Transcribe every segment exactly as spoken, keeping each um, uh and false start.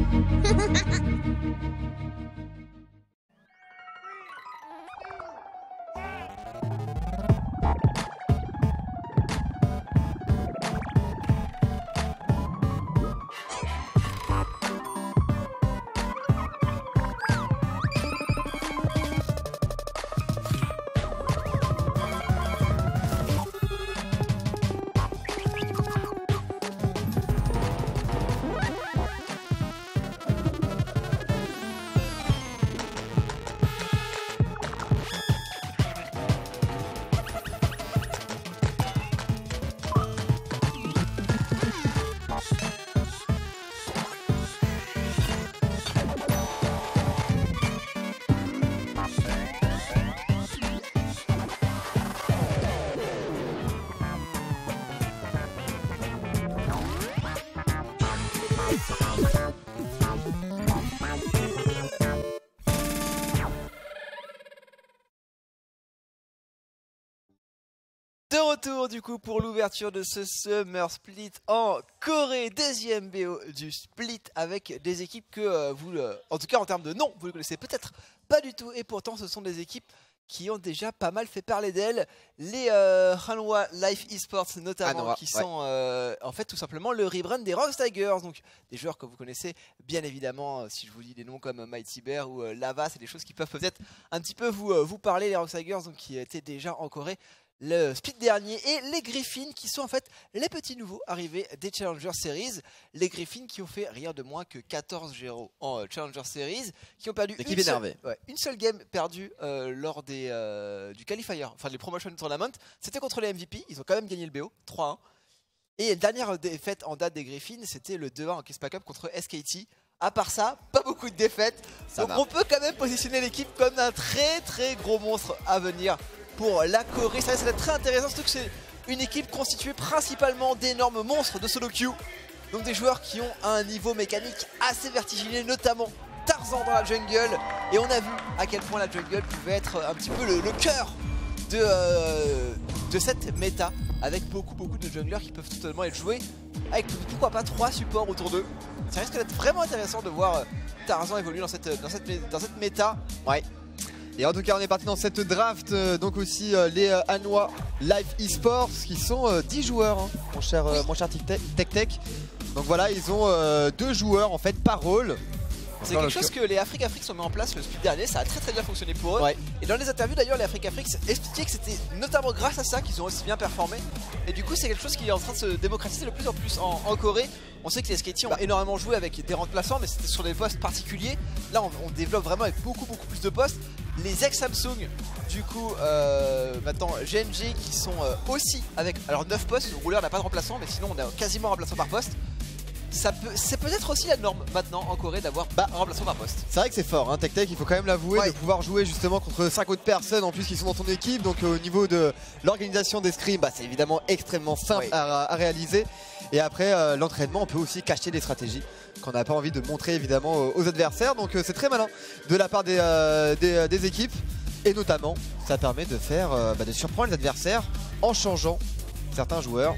De retour du coup pour l'ouverture de ce Summer Split en Corée, deuxième B O du Split avec des équipes que euh, vous, euh, en tout cas en termes de nom, vous ne connaissez peut-être pas du tout et pourtant ce sont des équipes qui ont déjà pas mal fait parler d'elles. Les euh, Hanwha Life Esports notamment, Hanwha, qui sont ouais. euh, en fait tout simplement le rebrand des Rox Tigers, donc des joueurs que vous connaissez bien évidemment. Si je vous dis des noms comme Mighty Bear ou euh, Lava, c'est des choses qui peuvent peut-être un petit peu vous, euh, vous parler. Les Rox Tigers donc, qui étaient déjà en Corée le split dernier, et les Griffins qui sont en fait les petits nouveaux arrivés des Challenger Series. Les Griffins qui ont fait rien de moins que quatorze zéro en Challenger Series, qui ont perdu une seule, ouais, une seule game perdue euh, lors des, euh, du qualifier, enfin des Promotion Tournament. C'était contre les M V P, ils ont quand même gagné le B O trois un. Et la dernière défaite en date des Griffins, c'était le deux un en Kispa Cup contre S K T. À part ça, pas beaucoup de défaites. Ça Donc va. On peut quand même positionner l'équipe comme un très très gros monstre à venir pour la Corée. Ça va être très intéressant, surtout que c'est une équipe constituée principalement d'énormes monstres de solo queue. Donc des joueurs qui ont un niveau mécanique assez vertigineux, notamment Tarzan dans la jungle. Et on a vu à quel point la jungle pouvait être un petit peu le, le cœur de, euh, de cette méta, avec beaucoup beaucoup de junglers qui peuvent totalement être joués, avec pourquoi pas trois supports autour d'eux. Ça risque d'être vraiment intéressant de voir Tarzan évoluer dans cette, dans cette, dans cette méta. Ouais. Et en tout cas on est parti dans cette draft, euh, donc aussi euh, les euh, Hanwha Life Esports qui sont euh, dix joueurs, hein, mon cher, euh, mon cher Tech Tech. Donc voilà, ils ont euh, deux joueurs en fait par rôle. C'est quelque chose que les Afrique Afrique ont mis en place le split dernier, ça a très très bien fonctionné pour eux. Ouais. Et dans les interviews d'ailleurs, les Afrique Afrique expliquaient que c'était notamment grâce à ça qu'ils ont aussi bien performé. Et du coup c'est quelque chose qui est en train de se démocratiser de plus en plus en, en Corée. On sait que les S K T ont bah. énormément joué avec des remplaçants, mais c'était sur des postes particuliers. Là on, on développe vraiment avec beaucoup beaucoup plus de postes. Les ex-Samsung, du coup, euh, maintenant G N G qui sont euh, aussi avec alors neuf postes. Le rouleur n'a pas de remplaçant, mais sinon on a quasiment un remplaçant par poste. Peut, c'est peut-être aussi la norme maintenant en Corée d'avoir bah, un remplaçant par poste. C'est vrai que c'est fort, hein, Tech Tech, il faut quand même l'avouer, ouais. de pouvoir jouer justement contre cinq autres personnes en plus qui sont dans ton équipe. Donc euh, au niveau de l'organisation des scrims, bah, c'est évidemment extrêmement simple ouais. à, à réaliser. Et après euh, l'entraînement, on peut aussi cacher des stratégies qu'on n'a pas envie de montrer évidemment aux adversaires. Donc euh, c'est très malin de la part des, euh, des, euh, des équipes. Et notamment, ça permet de faire, euh, bah, de surprendre les adversaires en changeant certains joueurs.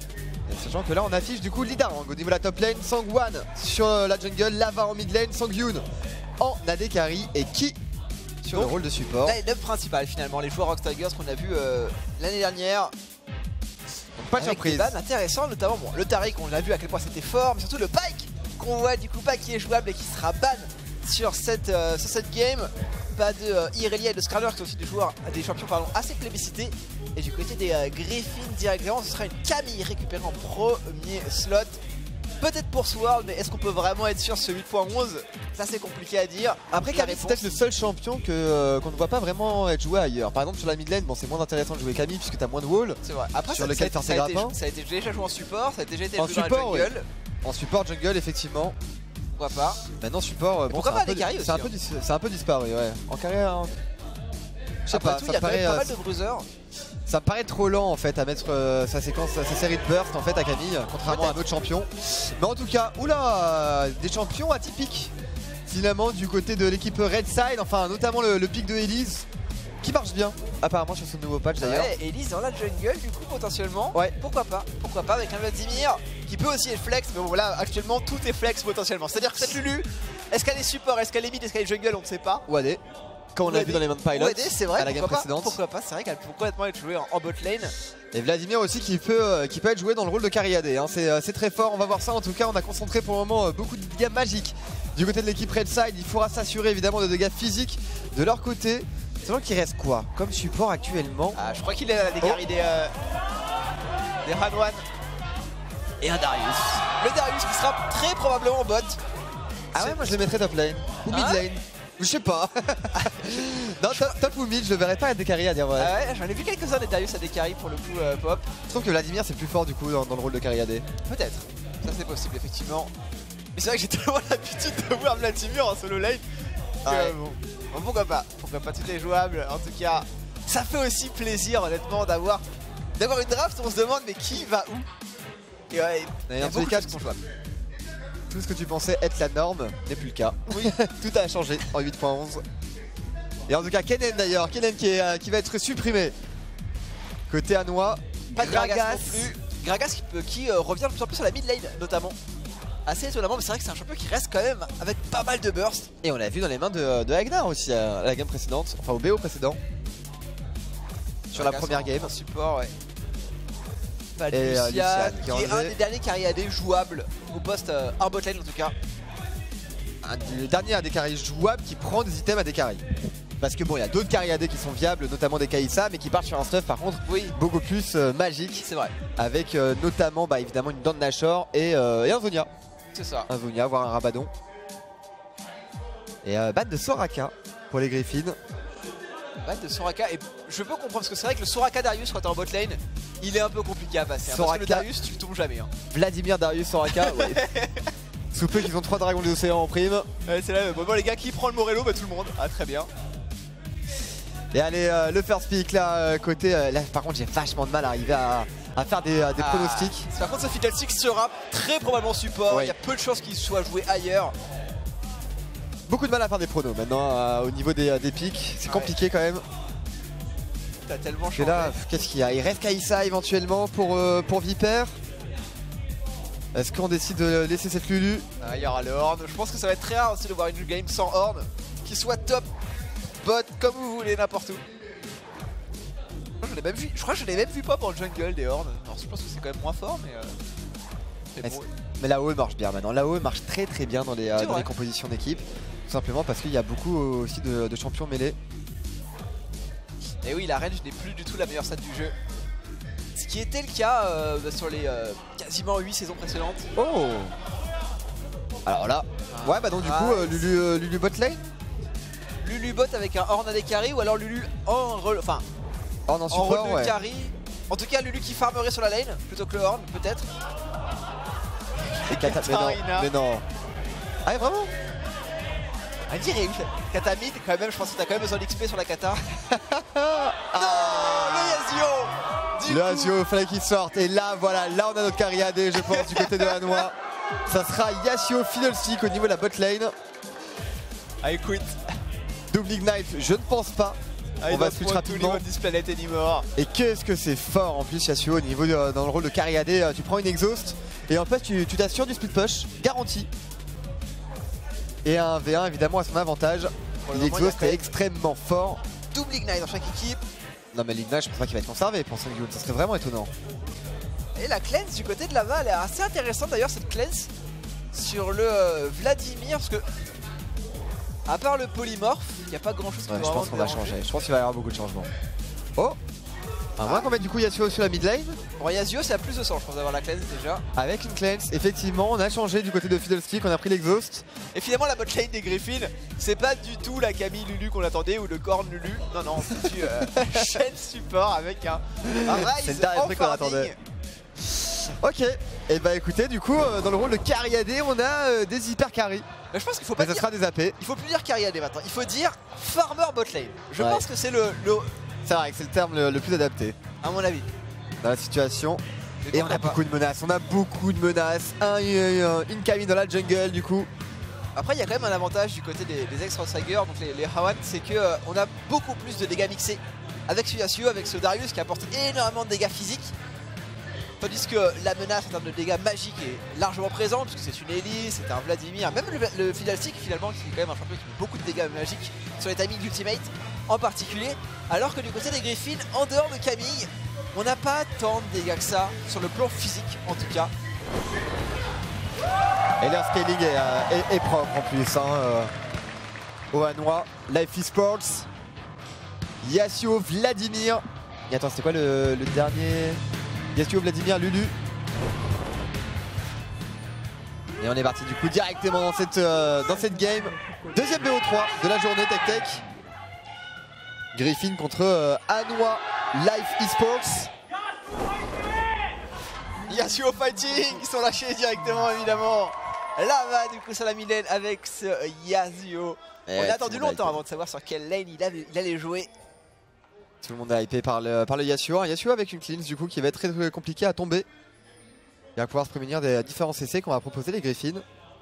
Et sachant que là on affiche du coup Lidarang au niveau de la top lane, Sangwon sur la jungle, Lava en mid lane, Sangyun en A D carry et Ki sur Donc, le rôle de support. Line-up principal finalement, les joueurs Rox Tigers qu'on a vu euh, l'année dernière. Donc pas de surprise. Intéressant, notamment bon, le Taric, on l'a vu à quel point c'était fort, mais surtout le Pike qu'on voit du coup pas qui est jouable et qui sera ban sur cette, euh, sur cette game. Pas de euh, Irelia et de Skarner qui sont aussi des joueurs, des champions pardon, assez plébiscités. Et du côté des euh, Griffins directement, ce sera une Camille récupérée en premier slot. Peut-être pour Sword, mais est-ce qu'on peut vraiment être sûr de ce huit point onze? Ça c'est compliqué à dire. Après Camille c'est peut-être le seul champion que euh, qu'on ne voit pas vraiment être joué ailleurs. Par exemple sur la mid lane, bon, c'est moins intéressant de jouer Camille puisque tu as moins de wall. C'est vrai. Après sur ça, lequel ça, faire ses grappins. Ça a été déjà joué en support, ça a déjà été en joué support, dans la jungle. Oui. En support jungle effectivement. Pourquoi pas. Maintenant support, bon, pourquoi pas des carries aussi. C'est un, hein. un peu disparu, ouais. En carrière, hein. Je sais pas, tout, ça me paraît pas mal de bruisers. Ça me paraît trop lent en fait à mettre euh, sa séquence, sa série de burst en fait à Camille, contrairement à d'autres champions. Mais en tout cas, oula, des champions atypiques finalement du côté de l'équipe Red Side, enfin notamment le, le pic de Elise qui marche bien apparemment sur ce nouveau patch d'ailleurs. Ouais, Elise dans la jungle du coup potentiellement. Ouais. Pourquoi pas, pourquoi pas avec un Vladimir qui peut aussi être flex, mais bon voilà actuellement tout est flex potentiellement. C'est à dire que cette Lulu, est-ce qu'elle est support, est-ce qu'elle est mid, est-ce qu'elle est jungle, on ne sait pas. Ou A D, comme on l'a vu dans les mains de Pilot c'est vrai, à la game pourquoi pas, précédente. pourquoi pas, c'est vrai qu'elle peut complètement être jouée en, en bot lane. Et Vladimir aussi qui peut, euh, qui peut être joué dans le rôle de carry A D, hein. C'est euh, très fort, on va voir ça. En tout cas on a concentré pour le moment euh, beaucoup de dégâts magiques du côté de l'équipe Red Side. Il faudra s'assurer évidemment de dégâts physiques de leur côté. C'est vrai qu'il reste quoi comme support actuellement? Ah, je crois qu'il est à des carry oh. des, euh, des Hanwan et un Darius. Le Darius qui sera très probablement en bot. Ah ouais, moi je le mettrais top lane ou mid lane. Je sais pas. Non, top, top ou mid, je le verrais pas à des carry à dire vrai. Ah ouais, j'en ai vu quelques-uns des Darius à des carry pour le coup euh, pop. Je trouve que Vladimir c'est plus fort du coup dans, dans le rôle de carry A D. Peut-être, ça c'est possible effectivement. Mais c'est vrai que j'ai tellement l'habitude de voir Vladimir en solo lane que ouais. bon. bon pourquoi pas, pourquoi pas, tout est jouable. En tout cas, ça fait aussi plaisir honnêtement d'avoir d'avoir une draft, on se demande mais qui va où. Et ouais, il y a beaucoup de choses qui sont jouables. Tout ce que tu pensais être la norme n'est plus le cas. Oui, tout a changé en huit point onze. Et en tout cas, Kennen d'ailleurs, Kennen qui, est, euh, qui va être supprimé. Côté Hanois, pas de Gragas, Gragas non plus. Gragas qui, peut, qui euh, revient de plus en plus sur la mid lane notamment. Assez étonnamment, mais c'est vrai que c'est un champion qui reste quand même avec pas mal de burst. Et on l'a vu dans les mains de, de Agnar aussi à la game précédente, enfin au B O précédent. Sur Gragas la première game. En support, ouais. Pas de et Lucian, euh, Lucian, qui, qui est un des derniers carry A D jouables au poste euh, en bot lane en tout cas. Un, le dernier A D carry jouable qui prend des items à des carry. Parce que bon, il y a d'autres carry A D qui sont viables, notamment des Kaisa, mais qui partent sur un stuff par contre oui. beaucoup plus euh, magique. C'est vrai. Avec euh, notamment bah, évidemment une Dawn Nashor et, euh, et un Zonia. C'est ça. Un Zonia, voire un Rabadon. Et euh, ban de Soraka pour les Griffins. Ban de Soraka, et je peux comprendre parce que c'est vrai que le Soraka Darius quand t'es en bot lane, il est un peu compliqué à passer. Hein, parce que le Darius, tu tombes jamais. Hein. Vladimir Darius Soraka, ouais. Sous peu qu'ils ont trois dragons de l'océan en prime. Ouais, c'est là, bon, bon les gars, qui prend le Morello? Bah tout le monde. Ah très bien. Et allez, euh, le first pick là, euh, côté. Euh, là, par contre, j'ai vachement de mal à arriver à, à faire des, euh, des ah, pronostics. Par contre, ce Fiddle Six sera très probablement support. Il ouais. y a peu de chances qu'il soit joué ailleurs. Beaucoup de mal à faire des pronos maintenant euh, au niveau des, des pics. C'est ouais. compliqué quand même. T'as tellement changé. Et là, qu'est-ce qu'il y a? Il reste Kaisa éventuellement pour, euh, pour Viper. Est-ce qu'on décide de laisser cette Lulu? Ah, il y aura le Horn. Je pense que ça va être très rare aussi de voir une game sans Horn qui soit top. Bot comme vous voulez, n'importe où. Je, je, même vu, je crois que je l'ai même vu pop en jungle des hordes. Alors je pense que c'est quand même moins fort, mais. Euh, mais, bon. mais la O E marche bien maintenant. La O E marche très très bien dans les, euh, dans les compositions d'équipe. Tout simplement parce qu'il y a beaucoup aussi de, de champions mêlés. Et oui, la range n'est plus du tout la meilleure stat du jeu. Ce qui était le cas euh, sur les euh, quasiment huit saisons précédentes. Oh! Alors là, ah, ouais, bah donc du ah, coup, euh, Lulu, euh, Lulu bot lane? Lulu bot avec un Horn à des carry ou alors Lulu en rôle, enfin Horn en support, en ouais. carry. En tout cas Lulu qui farmerait sur la lane plutôt que le Horn peut-être. Et Kata, mais non, mais non. Ah vraiment? À dire Kata mid quand même, je pense que t'as quand même besoin d'X P sur la Kata. Ah. Non, le Yasuo. Le Yasuo, fallait qu'il sorte. Et là voilà, là on a notre carry A D je pense du côté de Hanois. Ça sera Yasuo Fiddlestick au niveau de la bot lane. I quit. Double Ignite, je ne pense pas. Ah, on va switch rapidement. Et qu'est-ce que c'est fort en plus Yasuo au niveau de, dans le rôle de carry A D. Tu prends une exhaust et en fait tu t'assures du split push, garanti. Et un V un évidemment à son avantage. L'exhaust est extrêmement fort. Double Ignite dans chaque équipe. Non mais l'Ignite je pense pas qu'il va être conservé pour Sangyun, ça serait vraiment étonnant. Et la cleanse du côté de Lava elle est assez intéressante d'ailleurs cette cleanse sur le euh, Vladimir parce que à part le polymorphe, il n'y a pas grand chose qui ouais, peut je pense qu'on va changer. Je pense qu'il va y avoir beaucoup de changements. Oh, à moins qu'on mette du coup Yasuo sur la mid lane. Bon, Yasuo c'est à plus de cent, je pense, d'avoir la cleanse déjà. Avec une cleanse, effectivement, on a changé du côté de Fiddlestick, on a pris l'exhaust. Et finalement, la bot lane des Griffins, c'est pas du tout la Camille Lulu qu'on attendait ou le Korn Lulu. Non, non, c'est du euh, chaîne support avec un, un Ryze. C'est le dernier truc qu'on attendait. Ok, et bah écoutez, du coup, euh, dans le rôle de carry A D, on a euh, des hyper carry. Mais je pense qu'il faut pas Mais ça dire... sera des A P. Il faut plus dire carry A D maintenant, il faut dire farmer bot lane. Je ouais. pense que c'est le, le... C'est vrai que c'est le terme le, le plus adapté. À mon avis. Dans la situation. Et on a pas. beaucoup de menaces, on a beaucoup de menaces. Un, un, un incoming dans la jungle du coup. Après il y a quand même un avantage du côté des, des ex-Rosager, donc les, les Hawan, c'est qu'on euh, a beaucoup plus de dégâts mixés avec ce Yasuo, avec ce Darius qui apporte énormément de dégâts physiques. Tandis que la menace en termes de dégâts magiques est largement présente, puisque c'est une Elise, c'est un Vladimir, même le, le Fiddlestick finalement qui est quand même un champion qui met beaucoup de dégâts magiques sur les timings d'ultimate en particulier. Alors que du côté des Griffins, en dehors de Camille, on n'a pas tant de dégâts que ça, sur le plan physique en tout cas. Et leur scaling est, euh, est, est propre en plus. Hein, euh, au Hanois, Life Esports, Yasuo, Vladimir. Et attends, c'était quoi le, le dernier? Yasuo, Vladimir, Lulu. Et on est parti du coup directement dans cette, euh, dans cette game. Deuxième B O trois de la journée, Tech Tech. Griffin contre euh, Hanois, Life Esports. Yasuo fighting, ils sont lâchés directement évidemment. Là-bas du coup sur la mid-lane avec ce Yasuo. Et on a attendu longtemps avant de savoir sur quelle lane il, avait, il allait jouer. Tout le monde est hypé par le, par le Yasuo. Un Yasuo avec une cleanse du coup qui va être très, très compliqué à tomber. Il va pouvoir se prémunir des différents C C qu'on va proposer les Griffins.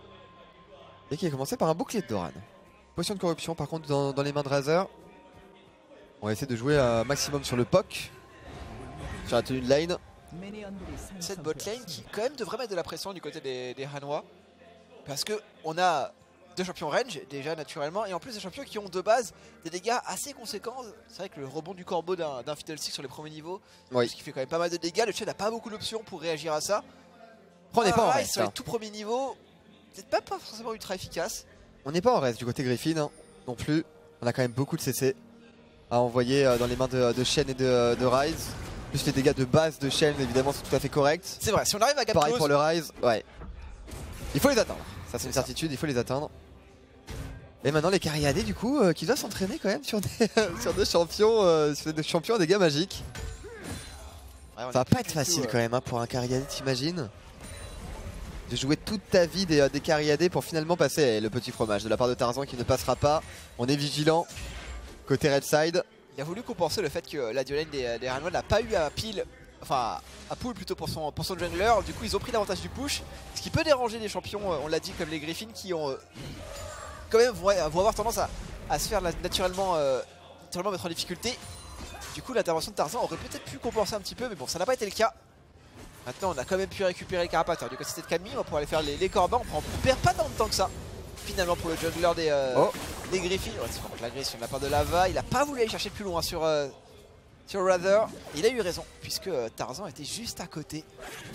Et qui est commencé par un bouclier de Doran. Potion de corruption par contre dans, dans les mains de Razer. On va essayer de jouer un maximum sur le P O C. Sur la tenue de lane. Cette bot lane qui quand même devrait mettre de la pression du côté des, des Hanois. Parce que on a deux champions range déjà naturellement. Et en plus des champions qui ont de base des dégâts assez conséquents. C'est vrai que le rebond du corbeau d'un Fiddlestick sur les premiers niveaux, oui. Ce qui fait quand même pas mal de dégâts. Le chat n'a pas beaucoup d'options pour réagir à ça. On n'est pas en reste. Sur les tout premiers niveaux, peut-être pas, pas forcément ultra efficace. On n'est pas en reste du côté Griffin hein, non plus. On a quand même beaucoup de C C à envoyer dans les mains de, de Shen et de, de Ryze. Plus les dégâts de base de Shen évidemment sont tout à fait corrects. C'est vrai, si on arrive à gap pareil close, pour le Ryze, ouais. Il faut les atteindre, ça c'est une ça. certitude, il faut les atteindre. Et maintenant les Cariadés du coup euh, qui doivent s'entraîner quand même sur des, sur des champions euh, sur des champions à dégâts magiques. Ouais, ça va pas être facile tout, quand même hein, pour un Cariadé, t'imagines? De jouer toute ta vie des, des Cariadés pour finalement passer eh, le petit fromage de la part de Tarzan qui ne passera pas. On est vigilant côté Red Side. Il a voulu compenser le fait que la duolane des, des Hanois n'a pas eu à pile, enfin à pull plutôt pour son, pour son jungler. Du coup ils ont pris l'avantage du push, ce qui peut déranger des champions, on l'a dit, comme les Griffins qui ont euh, quand même vont, vont avoir tendance à, à se faire naturellement, euh, naturellement mettre en difficulté. Du coup l'intervention de Tarzan aurait peut-être pu compenser un petit peu, mais bon ça n'a pas été le cas. Maintenant on a quand même pu récupérer le carapace. Alors, du côté de Camille on va pouvoir aller faire les, les corbans, on, prend, on perd pas tant de temps que ça. Finalement pour le jungler des, euh, oh. des Griffins, ouais, c'est vraiment de l'agression de la part de Lava. Il a pas voulu aller chercher plus loin sur, euh, sur Rather. Il a eu raison puisque euh, Tarzan était juste à côté.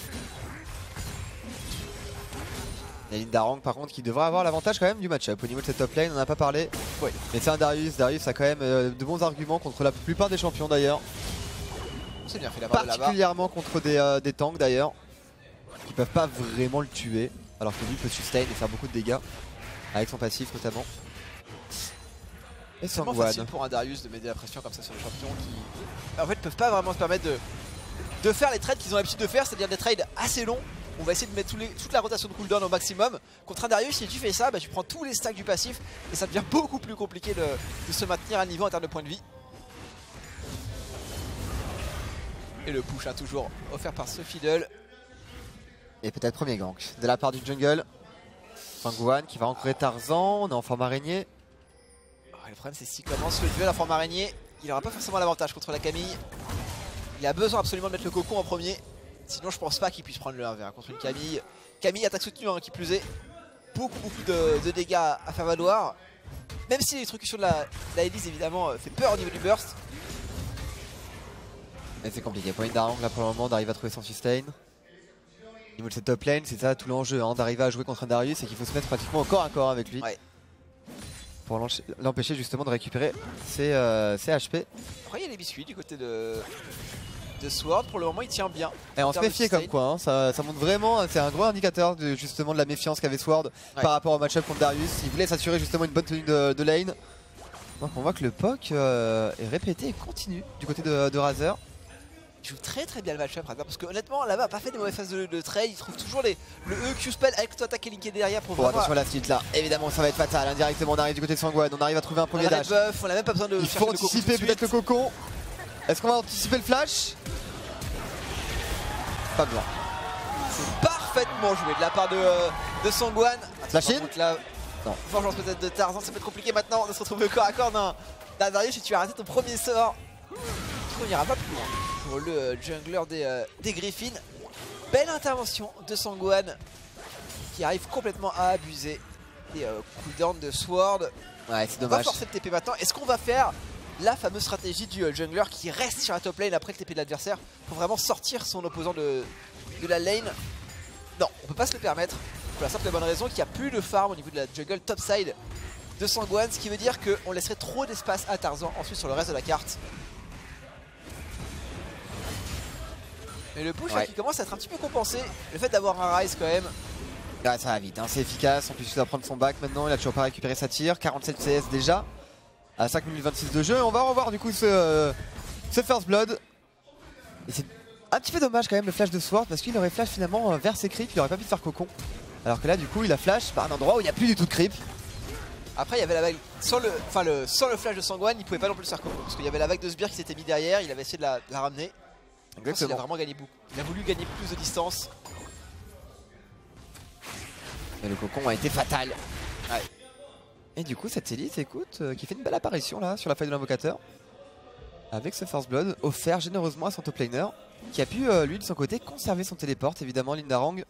Il y a Lindarang par contre qui devrait avoir l'avantage quand même du match-up au niveau de cette top lane, on n'en a pas parlé. Ouais. Mais c'est un Darius, Darius a quand même euh, de bons arguments contre la plupart des champions d'ailleurs. C'est bien fait la part de Lava. Particulièrement contre des, euh, des tanks d'ailleurs, qui peuvent pas vraiment le tuer. Alors que lui peut sustain et faire beaucoup de dégâts. Avec son passif notamment. Et c'est vraiment facile pour un Darius de mettre de la pression comme ça sur les champions qui en fait peuvent pas vraiment se permettre de, de faire les trades qu'ils ont l'habitude de faire, c'est-à-dire des trades assez longs. On va essayer de mettre tous les, toute la rotation de cooldown au maximum. Contre un Darius, si tu fais ça, bah, tu prends tous les stacks du passif et ça devient beaucoup plus compliqué de, de se maintenir à niveau en termes de points de vie. Et le push hein, toujours offert par ce Fiddle. Et peut-être premier gank de la part du jungle. Sangwan qui va rencontrer Tarzan, on est en forme araignée. Oh, le problème c'est si commence le duel en forme araignée, il n'aura pas forcément l'avantage contre la Camille. Il a besoin absolument de mettre le cocon en premier. Sinon je pense pas qu'il puisse prendre le un v un contre une Camille. Camille attaque soutenue hein, qui plus est. Beaucoup beaucoup de, de dégâts à faire valoir. Même si l'exécution de la, la Elise évidemment fait peur au niveau du burst. Mais c'est compliqué pour Lindarang là pour le moment d'arriver à trouver son sustain. Au niveau de cette top lane, c'est ça tout l'enjeu, hein, d'arriver à jouer contre un Darius et qu'il faut se mettre pratiquement au corps à corps avec lui. Ouais. Pour l'empêcher justement de récupérer ses, euh, ses H P. Après il y a les biscuits du côté de, de Sword, pour le moment il tient bien. Et on se méfiait comme quoi, hein, ça, ça montre vraiment, c'est un gros indicateur de, justement de la méfiance qu'avait Sword ouais. par rapport au match-up contre Darius. Il voulait s'assurer justement une bonne tenue de, de lane. Donc on voit que le P O C euh, est répété et continue du côté de, de Razer. Il joue très très bien le match-up parce que honnêtement là-bas a pas fait des mauvaises phases de, de trade, il trouve toujours les, le E Q spell avec toi attaquer linké derrière pour bon, vraiment... attention à la suite là, évidemment ça va être fatal, indirectement on arrive du côté de Sangwan, on arrive à trouver un premier dash. Buff, on a même pas besoin de il faut anticiper peut-être le cocon. Est-ce qu'on va anticiper le flash? Pas besoin. C'est parfaitement joué de la part de, euh, de Sangwan. Flashing là, Non. Vengeance peut-être de Tarzan, ça peut être compliqué maintenant de se retrouver au corps à corps d'un Darius si tu as raté ton premier sort. On n'ira pas plus loin pour le euh, jungler des, euh, des Griffins. Belle intervention de Sangwan qui arrive complètement à abuser des euh, cooldowns de Sword. Ouais, c'est dommage. On va forcer le T P maintenant. Est-ce qu'on va faire la fameuse stratégie du euh, jungler qui reste sur la top lane après le T P de l'adversaire pour vraiment sortir son opposant de, de la lane? Non, on peut pas se le permettre pour la simple et bonne raison qu'il n'y a plus de farm au niveau de la jungle topside de Sangwan, ce qui veut dire qu'on laisserait trop d'espace à Tarzan ensuite sur le reste de la carte. Mais le push ouais. là, qui commence à être un petit peu compensé, le fait d'avoir un Rise quand même. Ouais, ça va vite, hein. C'est efficace, en plus il va prendre son back maintenant, il a toujours pas récupéré sa tire, quarante-sept C S déjà, à cinq minutes vingt-six de jeu, et on va revoir du coup ce, euh, ce First Blood. Et c'est un petit peu dommage quand même le flash de Sword, parce qu'il aurait flash finalement vers ses creeps, il aurait pas pu faire cocon. Alors que là du coup il a flash par un endroit où il n'y a plus du tout de creep. Après il y avait la vague, sans le, enfin le, sans le flash de Sangwan il pouvait pas non plus faire cocon, parce qu'il y avait la vague de Sbire qui s'était mis derrière, il avait essayé de la, de la ramener. Exactement. Il a vraiment gagné beaucoup. Il a voulu gagner plus de distance. Et le cocon a été fatal. Ouais. Et du coup cette élite écoute euh, qui fait une belle apparition là sur la feuille de l'invocateur. Avec ce First Blood offert généreusement à son top laner. Qui a pu euh, lui de son côté conserver son téléport évidemment Lindarang.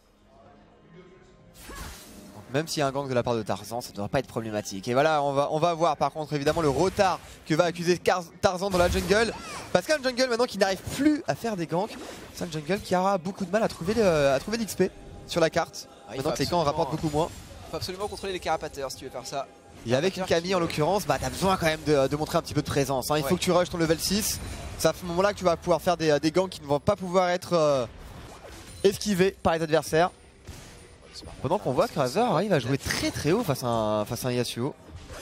Même s'il y a un gank de la part de Tarzan, ça ne devrait pas être problématique. Et voilà, on va, on va voir par contre évidemment le retard que va accuser Tarzan dans la jungle. Parce qu'un jungle maintenant qui n'arrive plus à faire des ganks, c'est un jungle qui aura beaucoup de mal à trouver l'X P sur la carte. Ah, maintenant que les ganks rapportent beaucoup moins. Il faut absolument contrôler les carapateurs si tu veux faire ça. Et avec une Camille en l'occurrence, bah, tu as besoin quand même de, de montrer un petit peu de présence. Hein. Il ouais. faut que tu rushes ton level six. C'est à ce moment-là que tu vas pouvoir faire des, des ganks qui ne vont pas pouvoir être euh, esquivés par les adversaires. Pendant qu'on voit que Razor arrive à jouer très très haut face à un, face à un Yasuo.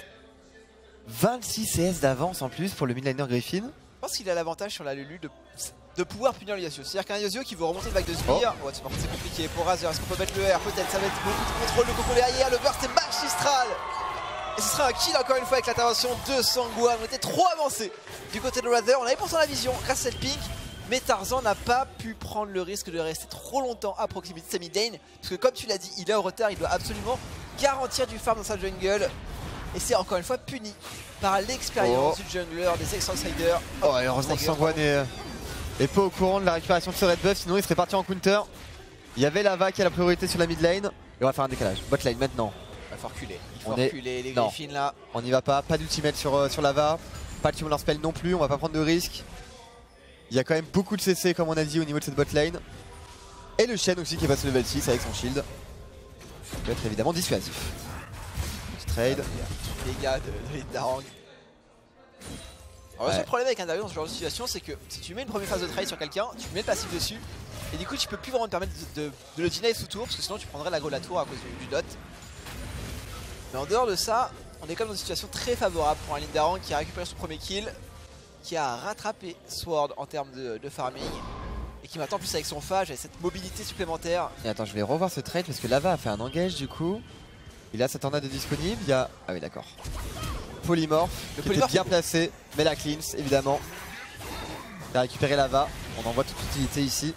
vingt-six C S d'avance en plus pour le midlaner Griffin. Je pense qu'il a l'avantage sur la Lulu de, de pouvoir punir le Yasuo. C'est-à-dire qu'un Yasuo qui veut remonter une vague de Sbire, oh. ouais, c'est compliqué pour Razor. Est-ce qu'on peut mettre le R? Peut-être, ça va être beaucoup de contrôle. Le coco derrière, le burst est magistral. Et ce sera un kill encore une fois avec l'intervention de Sangwan. On était trop avancé du côté de Razor. On avait pourtant la vision grâce à cette pink. Mais Tarzan n'a pas pu prendre le risque de rester trop longtemps à proximité de sa mid lane. Parce que comme tu l'as dit, il est en retard, il doit absolument garantir du farm dans sa jungle. Et c'est encore une fois puni par l'expérience oh. du jungler, des ex-outsiders. Oh, oh heureusement que Sangwan est, est pas au courant de la récupération de ce red buff, sinon il serait parti en counter. Il y avait Lava qui a la priorité sur la mid lane. Et on va faire un décalage. Bot lane maintenant. Il faut reculer, il faut on reculer est... les non. Griffins là. On n'y va pas, pas d'ultimate sur, euh, sur Lava. Pas de Summoner Spell non plus, on va pas prendre de risques. Il y a quand même beaucoup de C C comme on a dit au niveau de cette bot lane. Et le Shen aussi qui est passé level six avec son shield. Ça peut être évidemment dissuasif. Petit trade. Les gars de, de Lindarang. Alors ouais. Le problème avec un Darius dans ce genre de situation, c'est que si tu mets une première phase de trade sur quelqu'un, tu mets le passif dessus. Et du coup tu peux plus vraiment te permettre de, de, de le deny sous tour, parce que sinon tu prendrais l'aggro de la tour à cause du, du dot. Mais en dehors de ça, on est quand même dans une situation très favorable pour un Lindarang qui a récupéré son premier kill, qui a rattrapé Sword en termes de, de farming et qui maintenant plus avec son phage et cette mobilité supplémentaire. Et attends, je vais revoir ce trade parce que Lava a fait un engage du coup. Il a sa tornade disponible, il y a... Ah oui d'accord. Polymorph, le qui polymorph était bien placé, mais la cleanse évidemment. Il a récupéré Lava, on en voit toute l'utilité ici.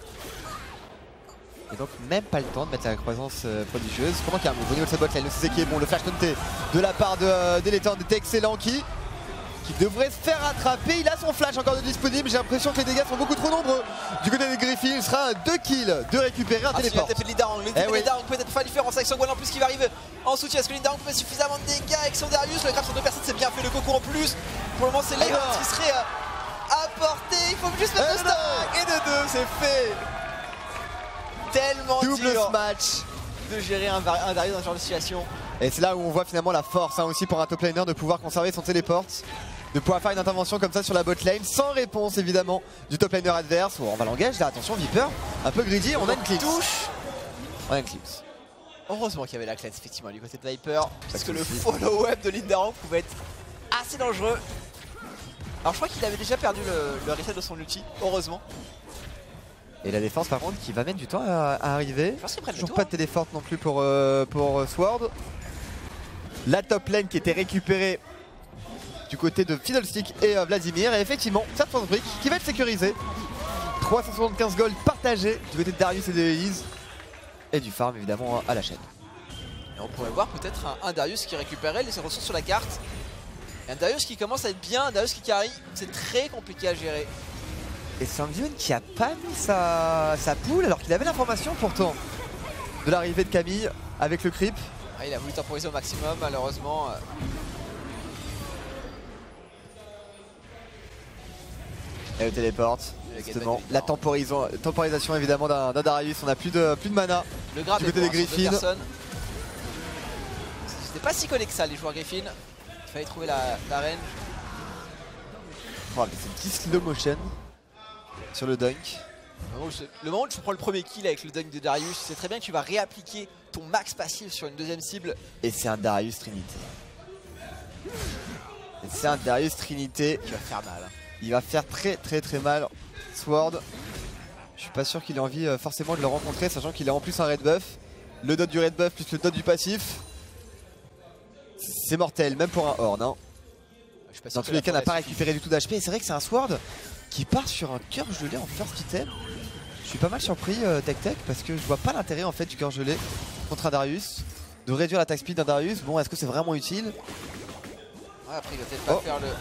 Et donc même pas le temps de mettre la croissance euh, prodigieuse. Comment qu'il y a un move au niveau de cette botlane, le C C qui est bon, le flash taunté de la part de euh, Deleton était excellent qui qui devrait se faire rattraper. Il a son flash encore de disponible. J'ai l'impression que les dégâts sont beaucoup trop nombreux. Du côté des Griffins, il sera deux kills de récupérer un ah, téléport. Si, le T P de Lindarang, le T P eh de Lindarang oui. peut être faire la différence avec Sangwan en plus qui va arriver en soutien. Est-ce que Lindarang peut faire suffisamment de dégâts avec son Darius? Le grab sur deux personnes, c'est bien fait. Le coco en plus. Pour le moment, c'est Léon qui serait euh, apporté. Il faut juste mettre le stack. Et de deux, c'est fait. Tellement double dur match de gérer un, un Darius dans ce genre de situation. Et c'est là où on voit finalement la force hein, aussi pour un top laner de pouvoir conserver son téléport. De pouvoir faire une intervention comme ça sur la bot lane sans réponse évidemment du top laner adverse. Oh, on va l'engage là, attention Viper, un peu greedy, on a une clips. Touche. On a une clips. Heureusement qu'il y avait la cleanse effectivement du côté de Viper, parce que le follow-up de Lindarang pouvait être assez dangereux. Alors je crois qu'il avait déjà perdu le, le reset de son ulti, heureusement. Et la défense par contre qui va mettre du temps à, à arriver. Je pense qu'ils prennent toujours le pas de téléfort non plus pour, euh, pour Sword. La top lane qui était récupérée du côté de Fiddlestick et euh, Vladimir. Et effectivement, cette force brick qui va être sécurisée. trois cent soixante-quinze gold partagés du côté de Darius et de Elise. Et du farm évidemment à la chaîne. Et Et on pourrait voir peut-être un, un Darius qui récupérait les ressources sur la carte. Et un Darius qui commence à être bien, un Darius qui carry. C'est très compliqué à gérer. Et Sangyun qui a pas mis sa, sa poule alors qu'il avait l'information pourtant de l'arrivée de Camille avec le creep. Ah, il a voulu temporiser au maximum, malheureusement. Et le téléporte. Justement, la temporisation évidemment d'un Darius. On a plus de, plus de mana. Le grab du côté des Griffins. C'était pas si collé que ça les joueurs Griffins. Il fallait trouver la, la range. Oh, c'est un petit slow motion sur le dunk. Le moment où tu prends le premier kill avec le dunk de Darius, c'est très bien que tu vas réappliquer ton max passif sur une deuxième cible. Et c'est un Darius Trinité. C'est un Darius Trinité. Qui va faire mal. Il va faire très très très mal. Sword. Je suis pas sûr qu'il ait envie euh, forcément de le rencontrer, sachant qu'il a en plus un red buff. Le dot du red buff plus le dot du passif. C'est mortel, même pour un Horn. Hein. Dans tous les cas, n'a pas récupéré du tout d'H P. Et c'est vrai que c'est un Sword qui part sur un cœur gelé en first item. Je suis pas mal surpris, euh, Tech Tech, parce que je vois pas l'intérêt en fait du cœur gelé contre un Darius. De réduire l'attaque speed d'un Darius. Bon, est-ce que c'est vraiment utile? Ouais, après, il va peut-être pas oh. faire le.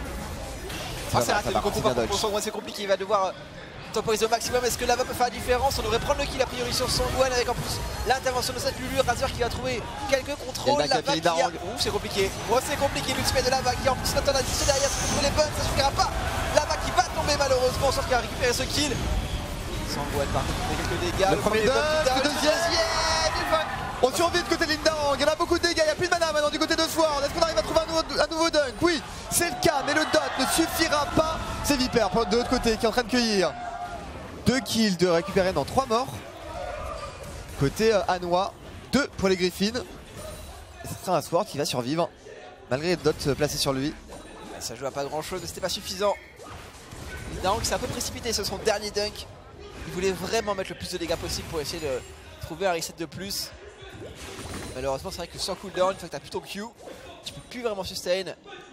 Ah, c'est raté le combo par contre pour Songwan, c'est compliqué, il va devoir temporiser au maximum. Est-ce que Lava peut faire la différence? On devrait prendre le kill a priori sur Songwan avec en plus l'intervention de cette Lulu. Razor qui va trouver quelques contrôles. Lava qui a... Ouh, c'est compliqué. Oh, c'est compliqué, l'ultimate de Lava qui en plus attend la dix derrière, ça peut trouver les bonnes, ça suffira pas. Lava qui va tomber malheureusement, sauf qu'il a récupéré ce kill. Songwan par contre fait quelques dégâts. Le, le premier dunk, le deuxième. On survit de côté Lindarang, il y en a beaucoup de dégâts, il n'y a plus de mana maintenant du côté de Sword. Est-ce qu'on arrive à trouver un nouveau, un nouveau dunk? Oui, c'est le cas, mais le dot ne suffira pas. C'est Viper de l'autre côté qui est en train de cueillir deux kills, de récupérer dans trois morts. Côté euh, Hanois, deux pour les Griffins. Et ce sera un Sword qui va survivre, malgré les dots euh, placés sur lui. Ça joue à pas grand chose, mais c'était pas suffisant. Lindarang s'est un peu précipité sur son dernier dunk. Il voulait vraiment mettre le plus de dégâts possible pour essayer de trouver un reset de plus. Malheureusement, c'est vrai que sur cooldown, une fois que tu as plus ton Q, tu peux plus vraiment sustain.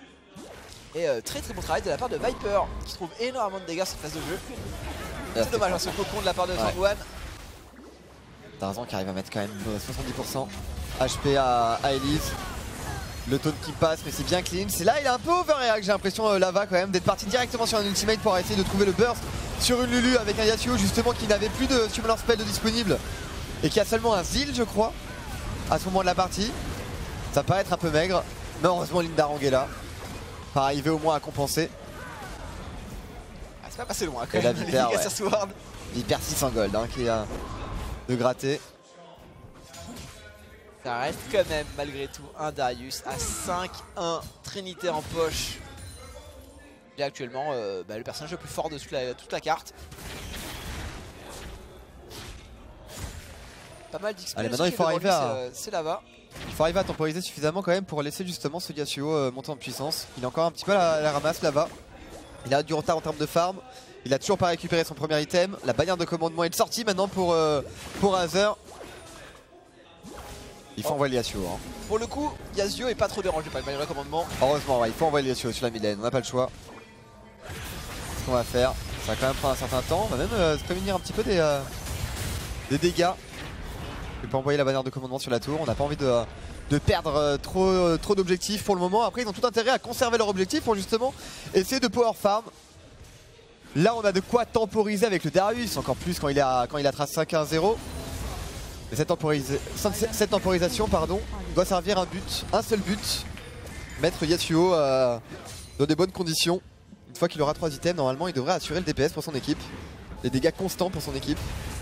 Et euh, très très bon travail de la part de Viper qui trouve énormément de dégâts sur cette phase de jeu. C'est dommage, hein, ce cocon de la part de Songwan. Tarzan qui arrive à mettre quand même soixante-dix pour cent H P à, à Elise. Le taunt qui passe, mais c'est bien clean. C'est là, il est un peu overreact, j'ai l'impression, euh, Lava quand même, d'être parti directement sur un ultimate pour essayer de trouver le burst sur une Lulu avec un Yasuo justement qui n'avait plus de Summoner Spell de disponible et qui a seulement un Zil, je crois, à ce moment de la partie. Ça paraît être un peu maigre, mais heureusement Lindarang est là pour arriver au moins à compenser. Ah, c'est pas passé loin quand et même, la Viper, les ouais. Sword. Viper six cents gold hein, qui a de gratter. Ça reste quand même malgré tout un Darius à cinq un, Trinité en poche. Il est actuellement euh, bah, le personnage le plus fort de toute la, toute la carte. Pas mal d'X P. Allez, maintenant il faut arriver à... C'est Lava. Il faut arriver à temporiser suffisamment quand même pour laisser justement ce Yasuo euh, monter en puissance. Il a encore un petit peu la, la ramasse Lava. Il a du retard en termes de farm. Il a toujours pas récupéré son premier item. La bannière de commandement est sortie maintenant pour, euh, pour Razor. Il faut oh. envoyer le Yasuo. Hein. Pour le coup, Yasuo est pas trop dérangé par le bannière de commandement. Heureusement, ouais, il faut envoyer le Yasuo sur la mid lane. On n'a pas le choix. Ce qu'on va faire, ça va quand même prendre un certain temps. On va même euh, se prémunir un petit peu des, euh, des dégâts. On peut pas envoyer la bannière de commandement sur la tour. On n'a pas envie de, de perdre euh, trop, euh, trop d'objectifs pour le moment. Après, ils ont tout intérêt à conserver leur objectif pour justement essayer de power farm. Là, on a de quoi temporiser avec le Darius, encore plus quand il a, quand il a tracé cinq un zéro. Mais cette, temporisa cette temporisation pardon, doit servir un but, un seul but. Mettre Yasuo euh, dans des bonnes conditions. Une fois qu'il aura trois items, normalement, il devrait assurer le D P S pour son équipe. Les dégâts constants pour son équipe.